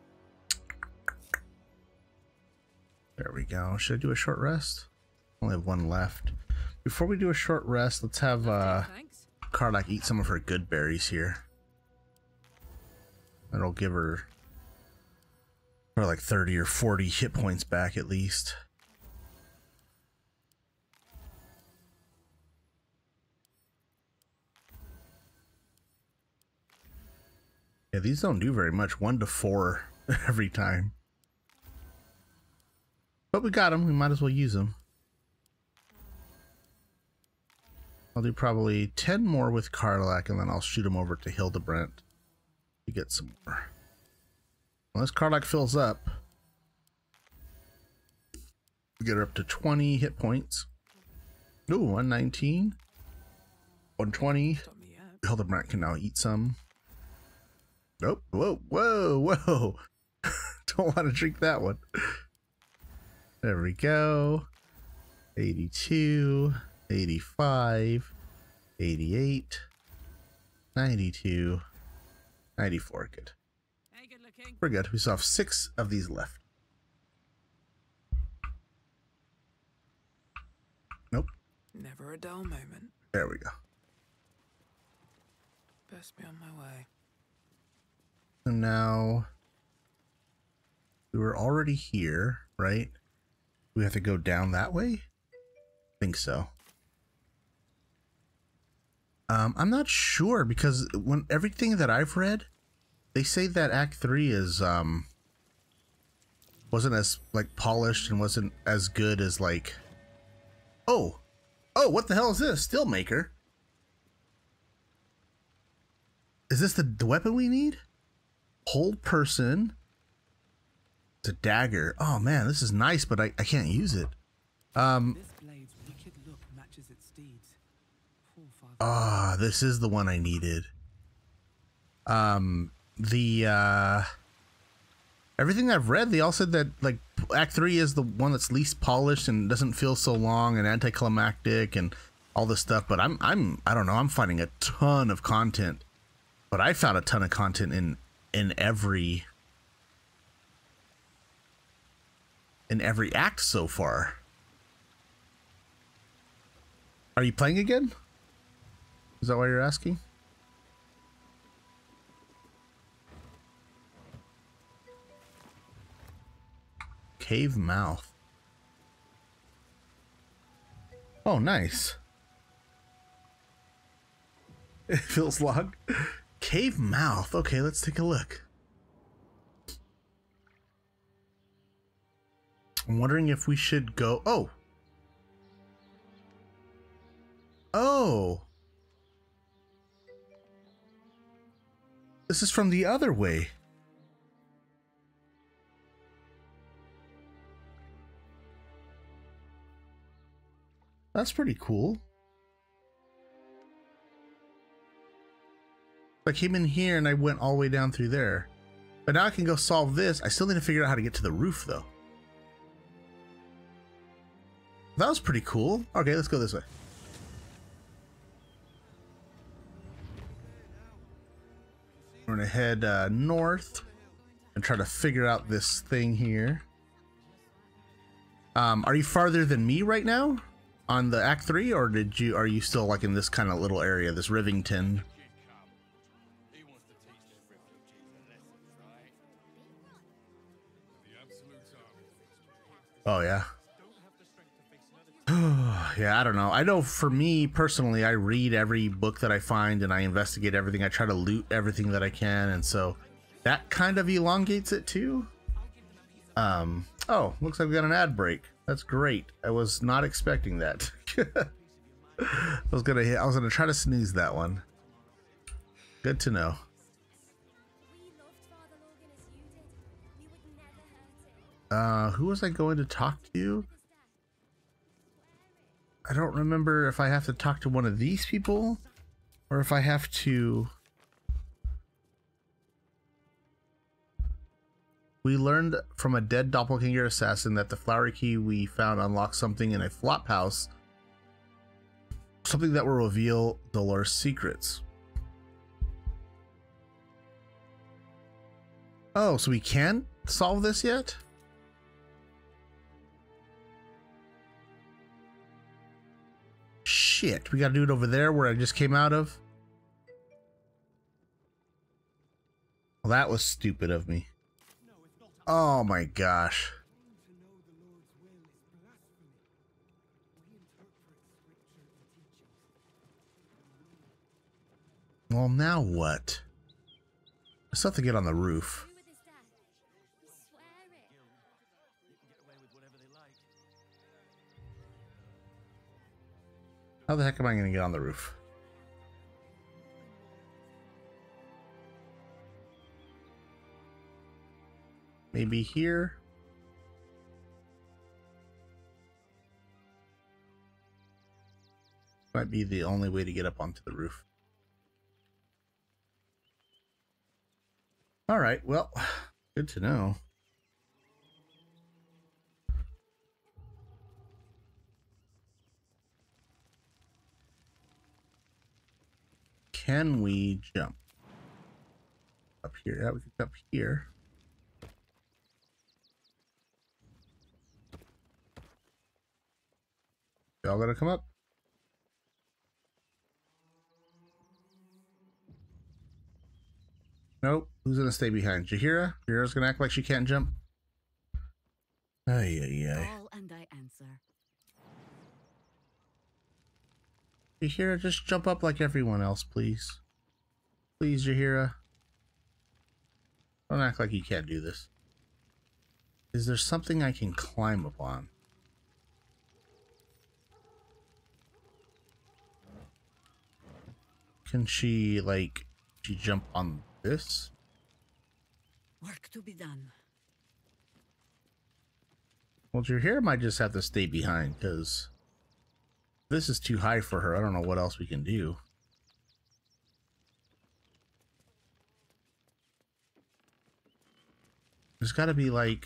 A: There we go. Should I do a short rest? Only have one left. Before we do a short rest, let's have uh, Karlach eat some of her good berries here. That'll give her, her like thirty or forty hit points back at least. Yeah, these don't do very much. One to four every time. But we got them. We might as well use them. I'll do probably ten more with Karlach, and then I'll shoot him over to Hildebrandt to get some more. Unless Karlach fills up, we get her up to twenty hit points. Ooh, one nineteen. one twenty. Hildebrandt can now eat some. Nope. Whoa, whoa, whoa. Don't want to drink that one. There we go. eighty-two, eighty-five, eighty-eight, ninety-two, ninety-four. Good.
E: Hey, good looking.
A: We're good. We still have six of these left. Nope.
E: Never a dull moment.
A: There we go.
E: Best be on my way.
A: And now we were already here, right? We have to go down that way? I think so. Um, I'm not sure because when everything that I've read, they say that Act Three is um wasn't as like polished and wasn't as good as like. Oh, oh! What the hell is this? Steelmaker. Is this the, the weapon we need? Hold person. It's a dagger. Oh man, this is nice, but I, I can't use it. Um.
U: This blade's wicked look matches its steeds. Poor father.
A: Ah, this is the one I needed. Um, the uh, everything I've read, they all said that like Act Three is the one that's least polished and doesn't feel so long and anticlimactic and all this stuff. But I'm I'm I don't know. I'm finding a ton of content, but I found a ton of content in in every. in every act so far. Are you playing again? Is that why you're asking? Cave mouth. Oh, nice. It feels long. Cave mouth. Okay, let's take a look. I'm wondering if we should go. Oh. Oh. This is from the other way. That's pretty cool. I came in here and I went all the way down through there. But now I can go solve this. I still need to figure out how to get to the roof though. That was pretty cool. Okay, let's go this way. We're gonna head uh, north and try to figure out this thing here. Um, are you farther than me right now on the Act Three, or did you? Are you still like in this kind of little area, this Rivington? Oh yeah. Yeah, I don't know. I know for me personally, I read every book that I find and I investigate everything. I try to loot everything that I can, and so that kind of elongates it too. Um, oh, looks like we got an ad break. That's great. I was not expecting that. I was gonna hit. I was gonna try to snooze that one. Good to know. Uh, who was I going to talk to? I don't remember if I have to talk to one of these people or if I have to. We learned from a dead doppelganger assassin that the flower key we found unlocks something in a flop house. Something that will reveal Dolores' secrets. Oh, so we can't solve this yet? Shit, we gotta do it over there where I just came out of? Well, that was stupid of me. Oh my gosh. Well, now what? I still have to get on the roof. How the heck am I going to get on the roof? Maybe here? Might be the only way to get up onto the roof. All right, well, good to know. Can we jump up here? Yeah, we can jump here. Y'all gonna come up? Nope. Who's gonna stay behind? Jaheira? Jaheira's gonna act like she can't jump. Ay, ay, ay.
I: Call and I answer.
A: Jaheira, just jump up like everyone else, please. Please, Jaheira. Don't act like you can't do this. Is there something I can climb upon? Can she, like, she jump on this?
I: Work to be done.
A: Well, Jaheira might just have to stay behind, because this is too high for her. I don't know what else we can do. There's got to be, like,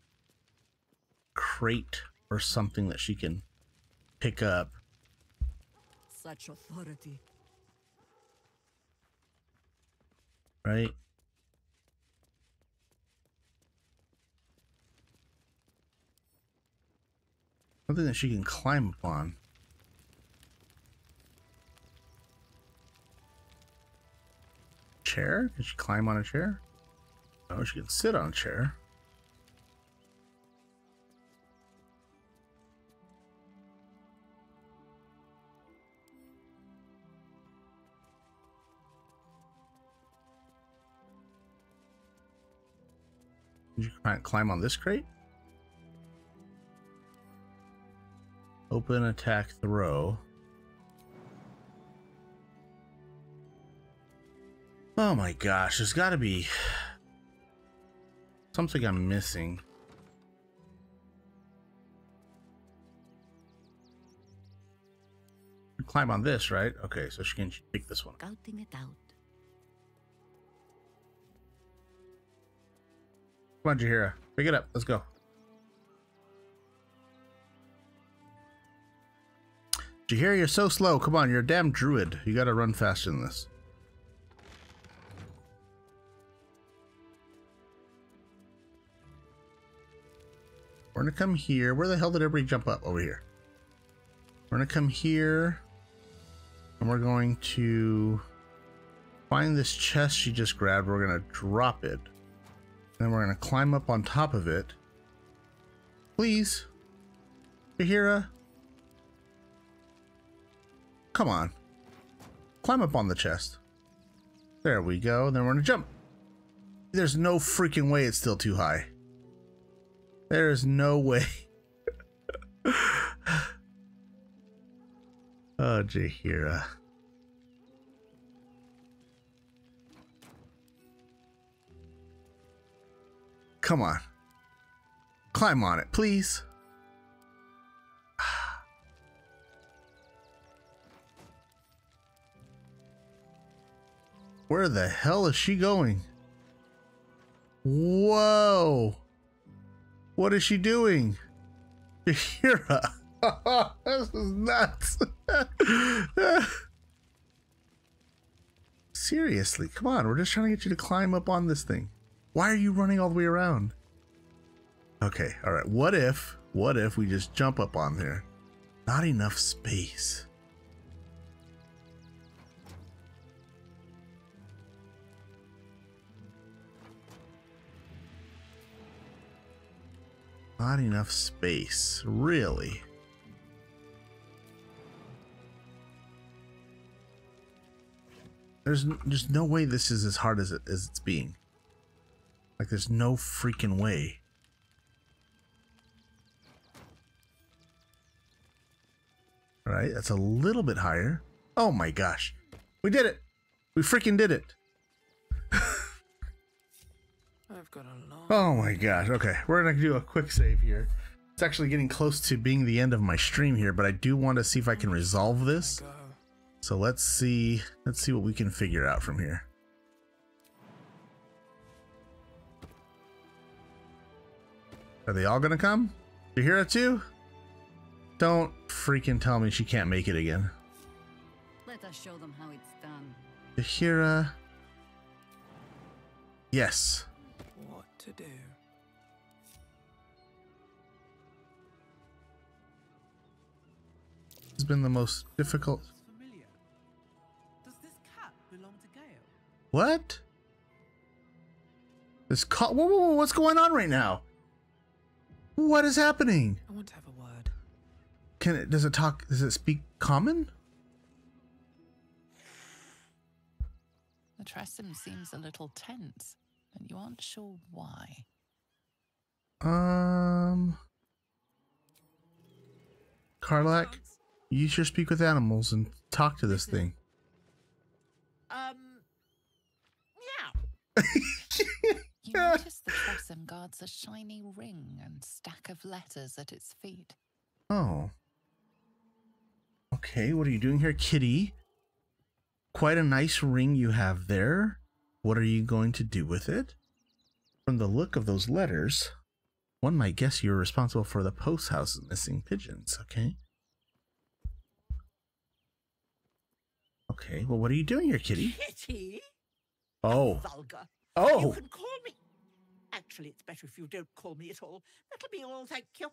A: crate or something that she can pick up.
I: Such authority.
A: Right? Something that she can climb upon. Chair? Can she climb on a chair? No, she can sit on a chair. Did you climb on this crate? Open, attack, throw. Oh my gosh, there's got to be something I'm missing. Climb on this, right? Okay, so she can pick this one.
I: Scouting it out.
A: Come on, Jaheira. Pick it up. Let's go. Jaheira, you're so slow. Come on, you're a damn druid. You gotta run faster than this. We're gonna come here. Where the hell did everybody jump up? Over here. We're gonna come here. And we're going to find this chest she just grabbed. We're gonna drop it. Then we're going to climb up on top of it. Please. Jaheira. Come on. Climb up on the chest. There we go. Then we're going to jump. There's no freaking way it's still too high. There is no way. Oh, Jaheira. Come on. Climb on it, please. Where the hell is she going? Whoa. What is she doing? Jaheira. This is nuts. Seriously, come on. We're just trying to get you to climb up on this thing. Why are you running all the way around? Okay, all right. What if, what if we just jump up on there? Not enough space. Not enough space, really. There's just no way this is as hard as it as it's being. Like, there's no freaking way. All right, that's a little bit higher. Oh my gosh, we did it! We freaking did it!
E: I've got a long...
A: Oh my gosh. Okay, we're gonna do a quick save here. It's actually getting close to being the end of my stream here, but I do want to see if I can resolve this. So let's see. Let's see what we can figure out from here. Are they all gonna come? Jaheira too? Don't freaking tell me she can't make it again.
I: Let us show them how it's done.
A: Jaheira. Yes.
E: What to do?
A: It's been the most difficult.
U: Familiar. Does this cat belong to Gale?
A: What? This call. Whoa, whoa, whoa, what's going on right now? What is happening?
E: I want to have a word.
A: Can it? Does it talk? Does it speak common?
M: The Tressym seems a little tense, and you aren't sure why.
A: Um, Karlach, use your speak with animals and talk to this thing.
L: Um, meow.
M: You notice the Tressym guards a shiny ring and stack of letters at its feet.
A: Oh. Okay, what are you doing here, kitty? Quite a nice ring you have there. What are you going to do with it? From the look of those letters, one might guess you're responsible for the post house's missing pigeons, okay? Okay, well, what are you doing here, kitty?
L: Kitty?
A: Oh.
L: Vulgar.
A: Oh.
L: You can call me. Actually, it's better if you don't call me at all. That'll be all, thank you.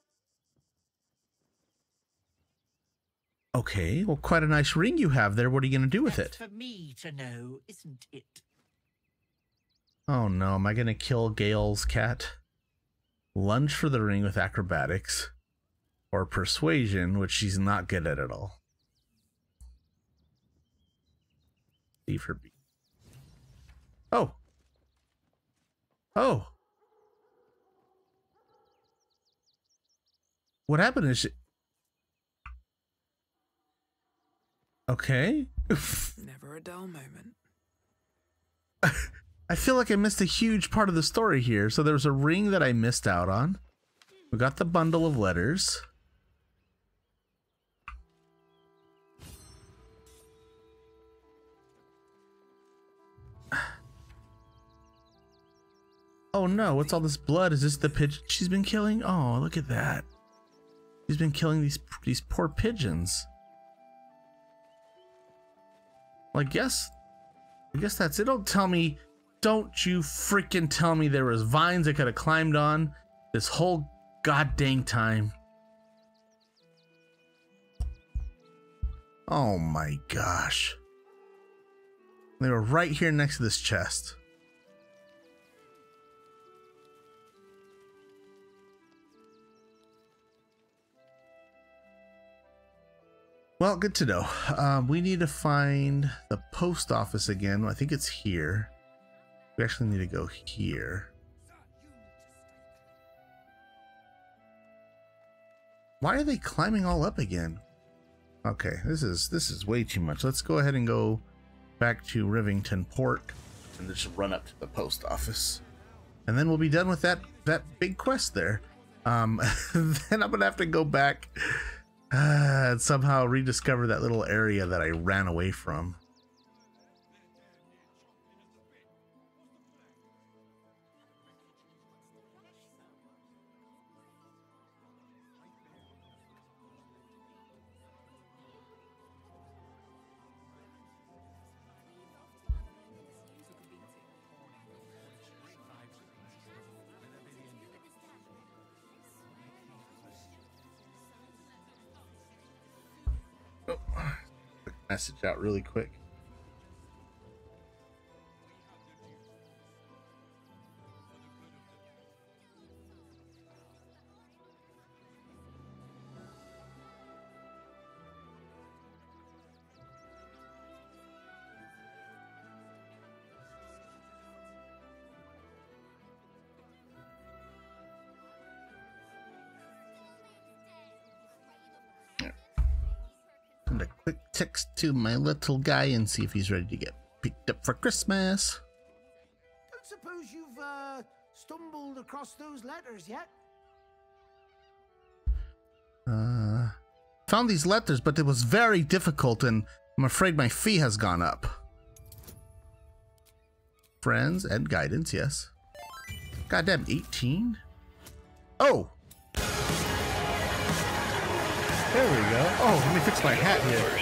A: Okay, well, quite a nice ring you have there. What are you going to do with
L: That's
A: it?
L: for me to know, isn't it?
A: Oh no, am I going to kill Gale's cat? Lunge for the ring with acrobatics. Or persuasion, which she's not good at at all. Leave her be. Oh. Oh. What happened is she... Okay.
E: Never a dull moment.
A: I feel like I missed a huge part of the story here. So there was a ring that I missed out on. We got the bundle of letters. Oh no, what's all this blood? Is this the pigeon she's been killing? Oh, look at that. She's been killing these these poor pigeons. Well, I guess I guess that's it. Don't tell me, don't you freaking tell me there was vines I could have climbed on this whole goddamn time. Oh my gosh. They were right here next to this chest. Well, good to know. Um, we need to find the post office again. I think it's here. We actually need to go here. Why are they climbing all up again? Okay, this is this is way too much. Let's go ahead and go back to Rivington Port and just run up to the post office, and then we'll be done with that that big quest there. Um, then I'm gonna have to go back uh, and somehow rediscover that little area that I ran away from. Oh, quick message out really quick. Send a quick text to my little guy and see if he's ready to get picked up for Christmas.
H: Don't suppose you've uh, stumbled across those letters yet?
A: Uh, found these letters, but it was very difficult, and I'm afraid my fee has gone up. Friends and guidance, yes. Goddamn, eighteen? Oh! There we go. Oh, let me fix my hat here.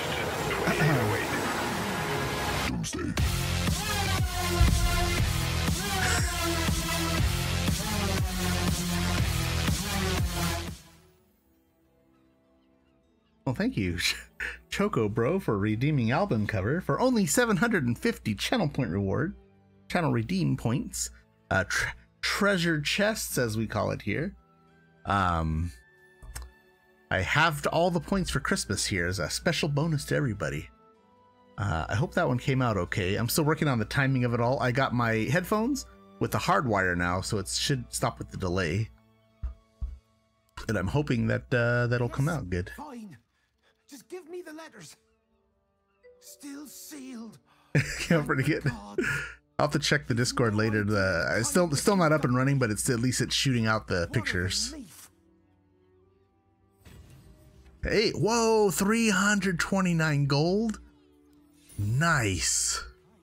A: Well, thank you, Choco Bro, for redeeming album cover for only seven hundred fifty channel point reward. Channel redeem points. Uh, tre treasure chests, as we call it here. Um... I halved all the points for Christmas here as a special bonus to everybody. Uh, I hope that one came out okay. I'm still working on the timing of it all. I got my headphones with the hard wire now, so it should stop with the delay. And I'm hoping that uh, that'll come out good.
H: Fine. Just give me the letters. Still sealed.
A: Yeah, pretty good. I'll have to check the Discord later. The it's still still not up and running, but it's at least it's shooting out the pictures. Hey, whoa, three hundred twenty-nine gold. Nice.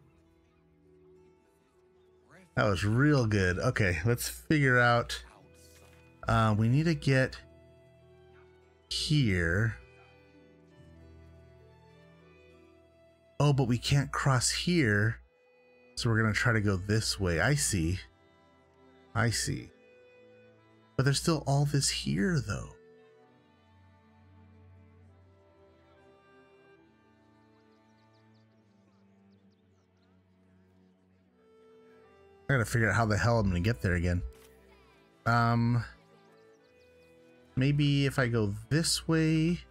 A: That was real good. Okay, let's figure out. Uh, we need to get here. Oh, but we can't cross here. So we're going to try to go this way. I see. I see. But there's still all this here, though. I gotta figure out how the hell I'm gonna get there again. Um, maybe if I go this way.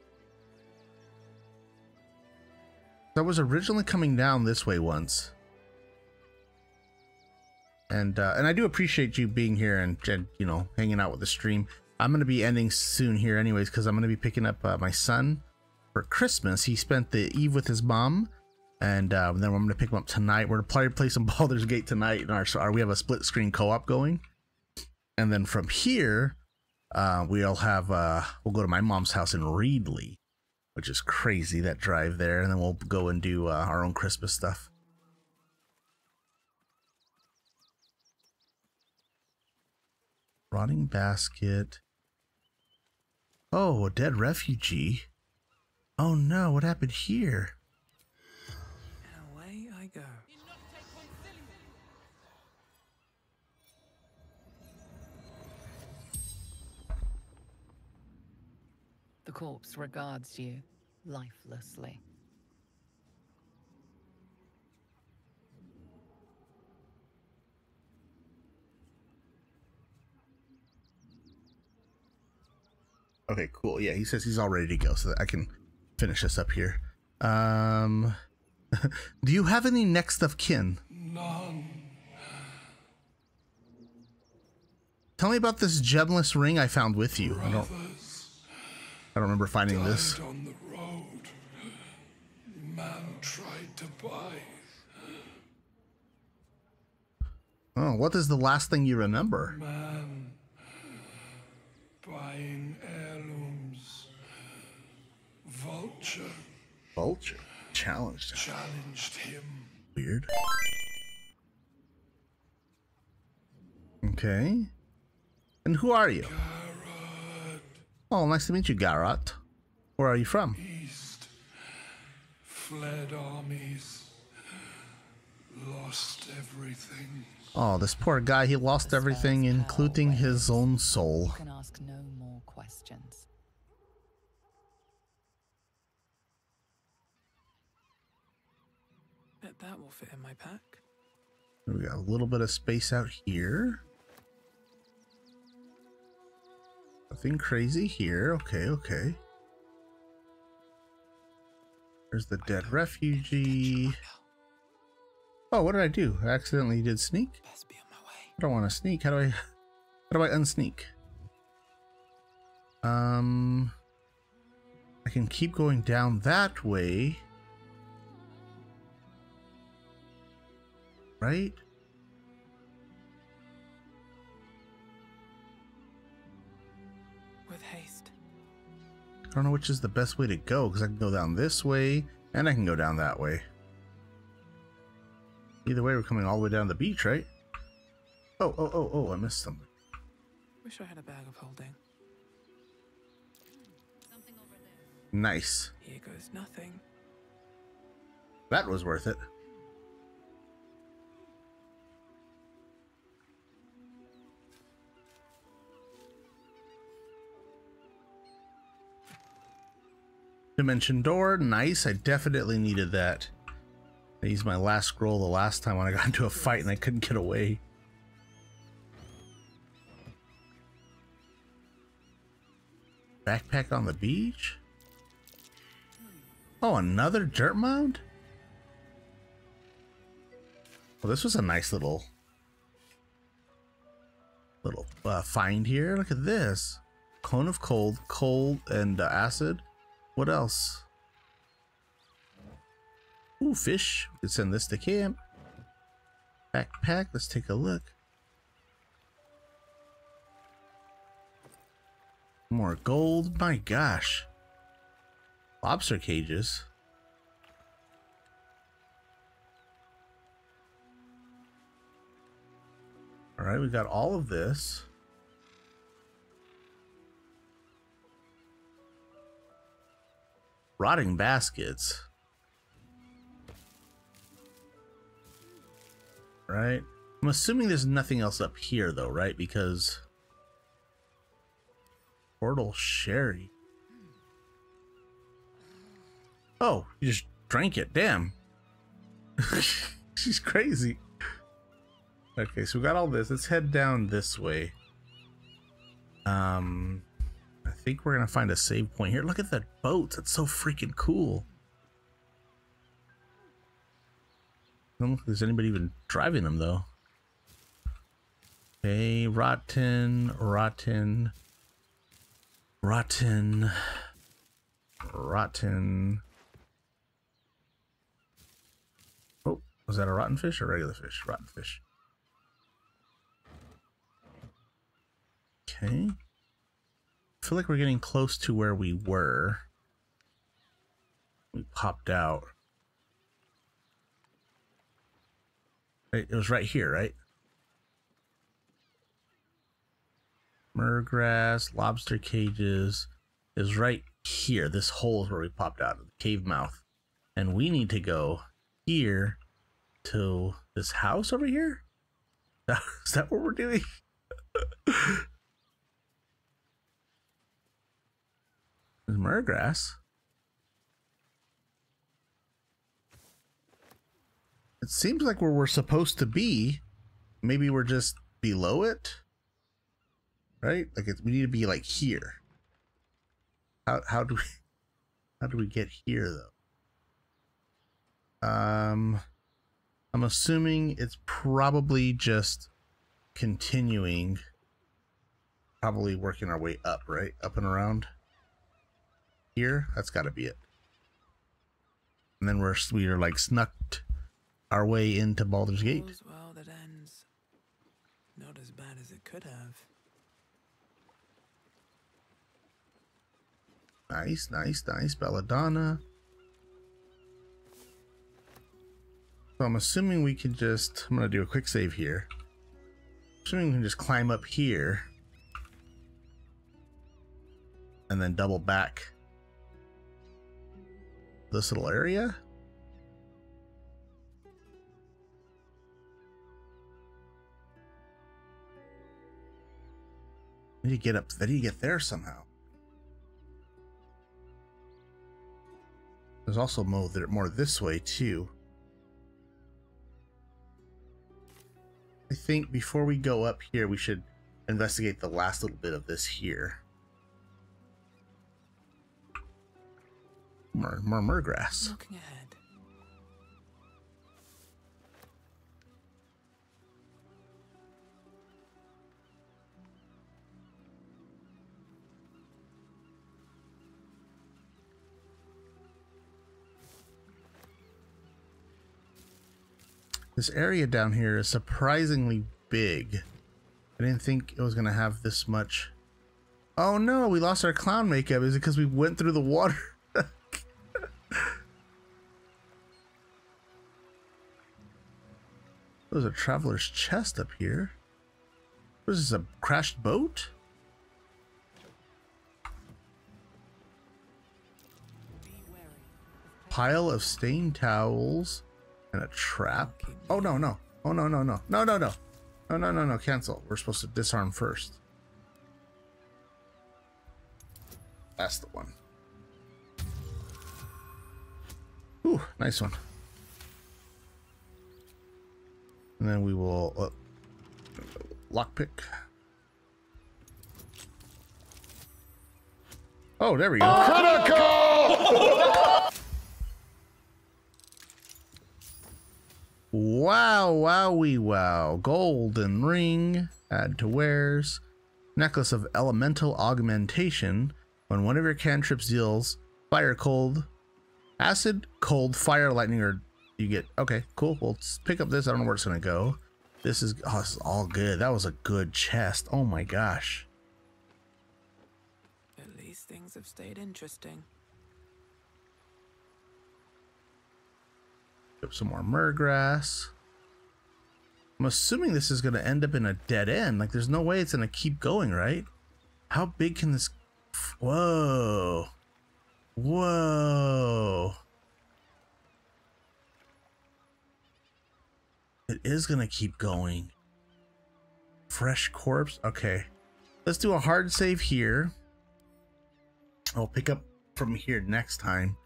A: I was originally coming down this way once, and uh, and I do appreciate you being here and, and you know hanging out with the stream. I'm gonna be ending soon here, anyways, because I'm gonna be picking up uh, my son for Christmas. He spent the eve with his mom. And uh, then I'm going to pick them up tonight. We're going to play some Baldur's Gate tonight. And our, our, we have a split screen co-op going. And then from here, uh, we'll have, uh, we'll go to my mom's house in Reedley, which is crazy, that drive there. And then we'll go and do uh, our own Christmas stuff. Rotting basket. Oh, a dead refugee. Oh no, what happened here?
E: Go.
M: The corpse regards you lifelessly.
A: Okay, cool. Yeah, he says he's all ready to go, so that I can finish this up here. Um... Do you have any next of kin?
J: None.
A: Tell me about this gemless ring I found with you. I don't, I don't remember finding this.
J: On the road.
A: what is the last thing you remember?
K: Man buying heirlooms. Vulture
A: Vulture challenged him.
K: challenged him.
A: Weird. Okay. And who are you?
K: Garrod.
A: Oh, nice to meet you, Garrot. Where are you from?
K: East. Fled armies. Lost everything.
A: Oh, this poor guy, he lost everything, including his own soul.
M: You can ask no more questions.
E: Bet that will fit in my pack.
A: We got a little bit of space out here. Nothing crazy here. Okay, okay. There's the dead refugee. Oh, what did I do? I accidentally did sneak? I don't want to sneak. How do I... How do I unsneak? Um... I can keep going down that way. Right?
E: With haste.
A: I don't know which is the best way to go, because I can go down this way, and I can go down that way. Either way, we're coming all the way down the beach, right? Oh, oh, oh, oh, I missed something.
E: Wish I had a bag of holding.
A: Nice.
E: Here goes nothing.
A: That was worth it. Dimension door, nice. I definitely needed that. I used my last scroll the last time when I got into a fight and I couldn't get away. Backpack on the beach? Oh, another dirt mound? Well, this was a nice little little uh, find here. Look at this. Cone of cold, cold, and uh, acid. What else? Ooh, fish. We could send this to camp. Backpack. Let's take a look. More gold. My gosh. Lobster cages. All right, we got all of this. Rotting baskets. Right? I'm assuming there's nothing else up here though, right? Because Portal Sherry. Oh, you just drank it. Damn. She's crazy. Okay, so we got all this. Let's head down this way. Um, I think we're gonna find a save point here. Look at that boat. That's so freaking cool. I don't know if there's anybody even driving them though. Okay, rotten, rotten, rotten, rotten. Oh, was that a rotten fish or regular fish? Rotten fish. Okay. I feel like we're getting close to where we were. We popped out. Right, it was right here, right? Murgrass, lobster cages is right here. This hole is where we popped out of the cave mouth. And we need to go here to this house over here? Is that what we're doing? There's Murgrass. It seems like where we're supposed to be. Maybe we're just below it, right? Like it's, we need to be like here. How how do we how do we get here though? Um, I'm assuming it's probably just continuing, probably working our way up, right? Up and around here. That's got to be it. And then we're we are like snuck our way into Baldur's Gate.
E: All's well that ends. could have.
A: Nice, nice, nice. Belladonna. So I'm assuming we can just, I'm going to do a quick save here. Assuming we can just climb up here. And then double back this little area. I need to get up, I need to get there somehow. There's also more, more this way too. I think before we go up here, we should investigate the last little bit of this here. More, more murgrass.
E: Looking ahead.
A: This area down here is surprisingly big. I didn't think it was gonna have this much. Oh no, we lost our clown makeup. Is it because we went through the water? There's a traveler's chest up here. What is this, a crashed boat? Pile of stained towels and a trap. Oh no, no. Oh no, no, no. No, no, no. No, no, no, no. Cancel. We're supposed to disarm first. That's the one. Ooh, nice one. And then we will uh, lockpick. Oh, there we go.
J: Critical!
A: Wow, wowie, wow. Golden ring. Add to wares. Necklace of elemental augmentation. When one of your cantrips deals fire, cold, acid, cold, fire, lightning, or you get, okay, cool. We'll pick up this. I don't know where it's gonna go. This is, oh, this is all good. That was a good chest. Oh my gosh.
E: At least things have stayed interesting.
A: Pick up some more murgrass. I'm assuming this is gonna end up in a dead end. Like there's no way it's gonna keep going, right? How big can this, whoa. Whoa. It is gonna keep going. Fresh corpse. Okay, let's do a hard save here. I'll pick up from here next time.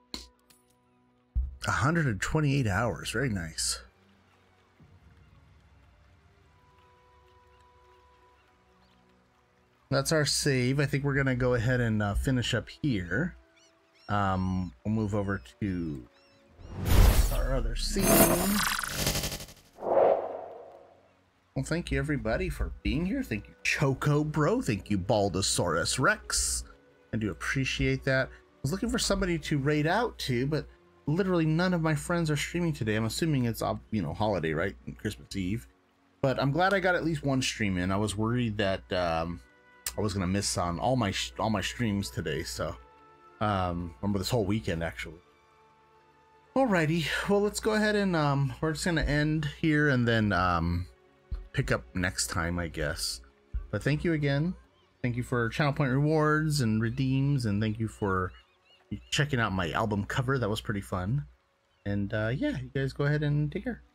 A: one hundred twenty-eight hours. Very nice. That's our save. I think we're gonna go ahead and uh, finish up here. Um, we'll move over to our other scene. Well, thank you everybody for being here. Thank you, Choco Bro. Thank you, Baldosaurus Rex. I do appreciate that. I was looking for somebody to raid out to, but literally none of my friends are streaming today. I'm assuming it's, you know, holiday, right? Christmas Eve. But I'm glad I got at least one stream in. I was worried that um, I was gonna miss on all my all my streams today. So, um, remember this whole weekend actually. Alrighty, well let's go ahead and um, we're just gonna end here and then um. pick up next time, I guess. But thank you again. Thank you for channel point rewards and redeems, and thank you for checking out my album cover. That was pretty fun. And uh, yeah, you guys go ahead and take care.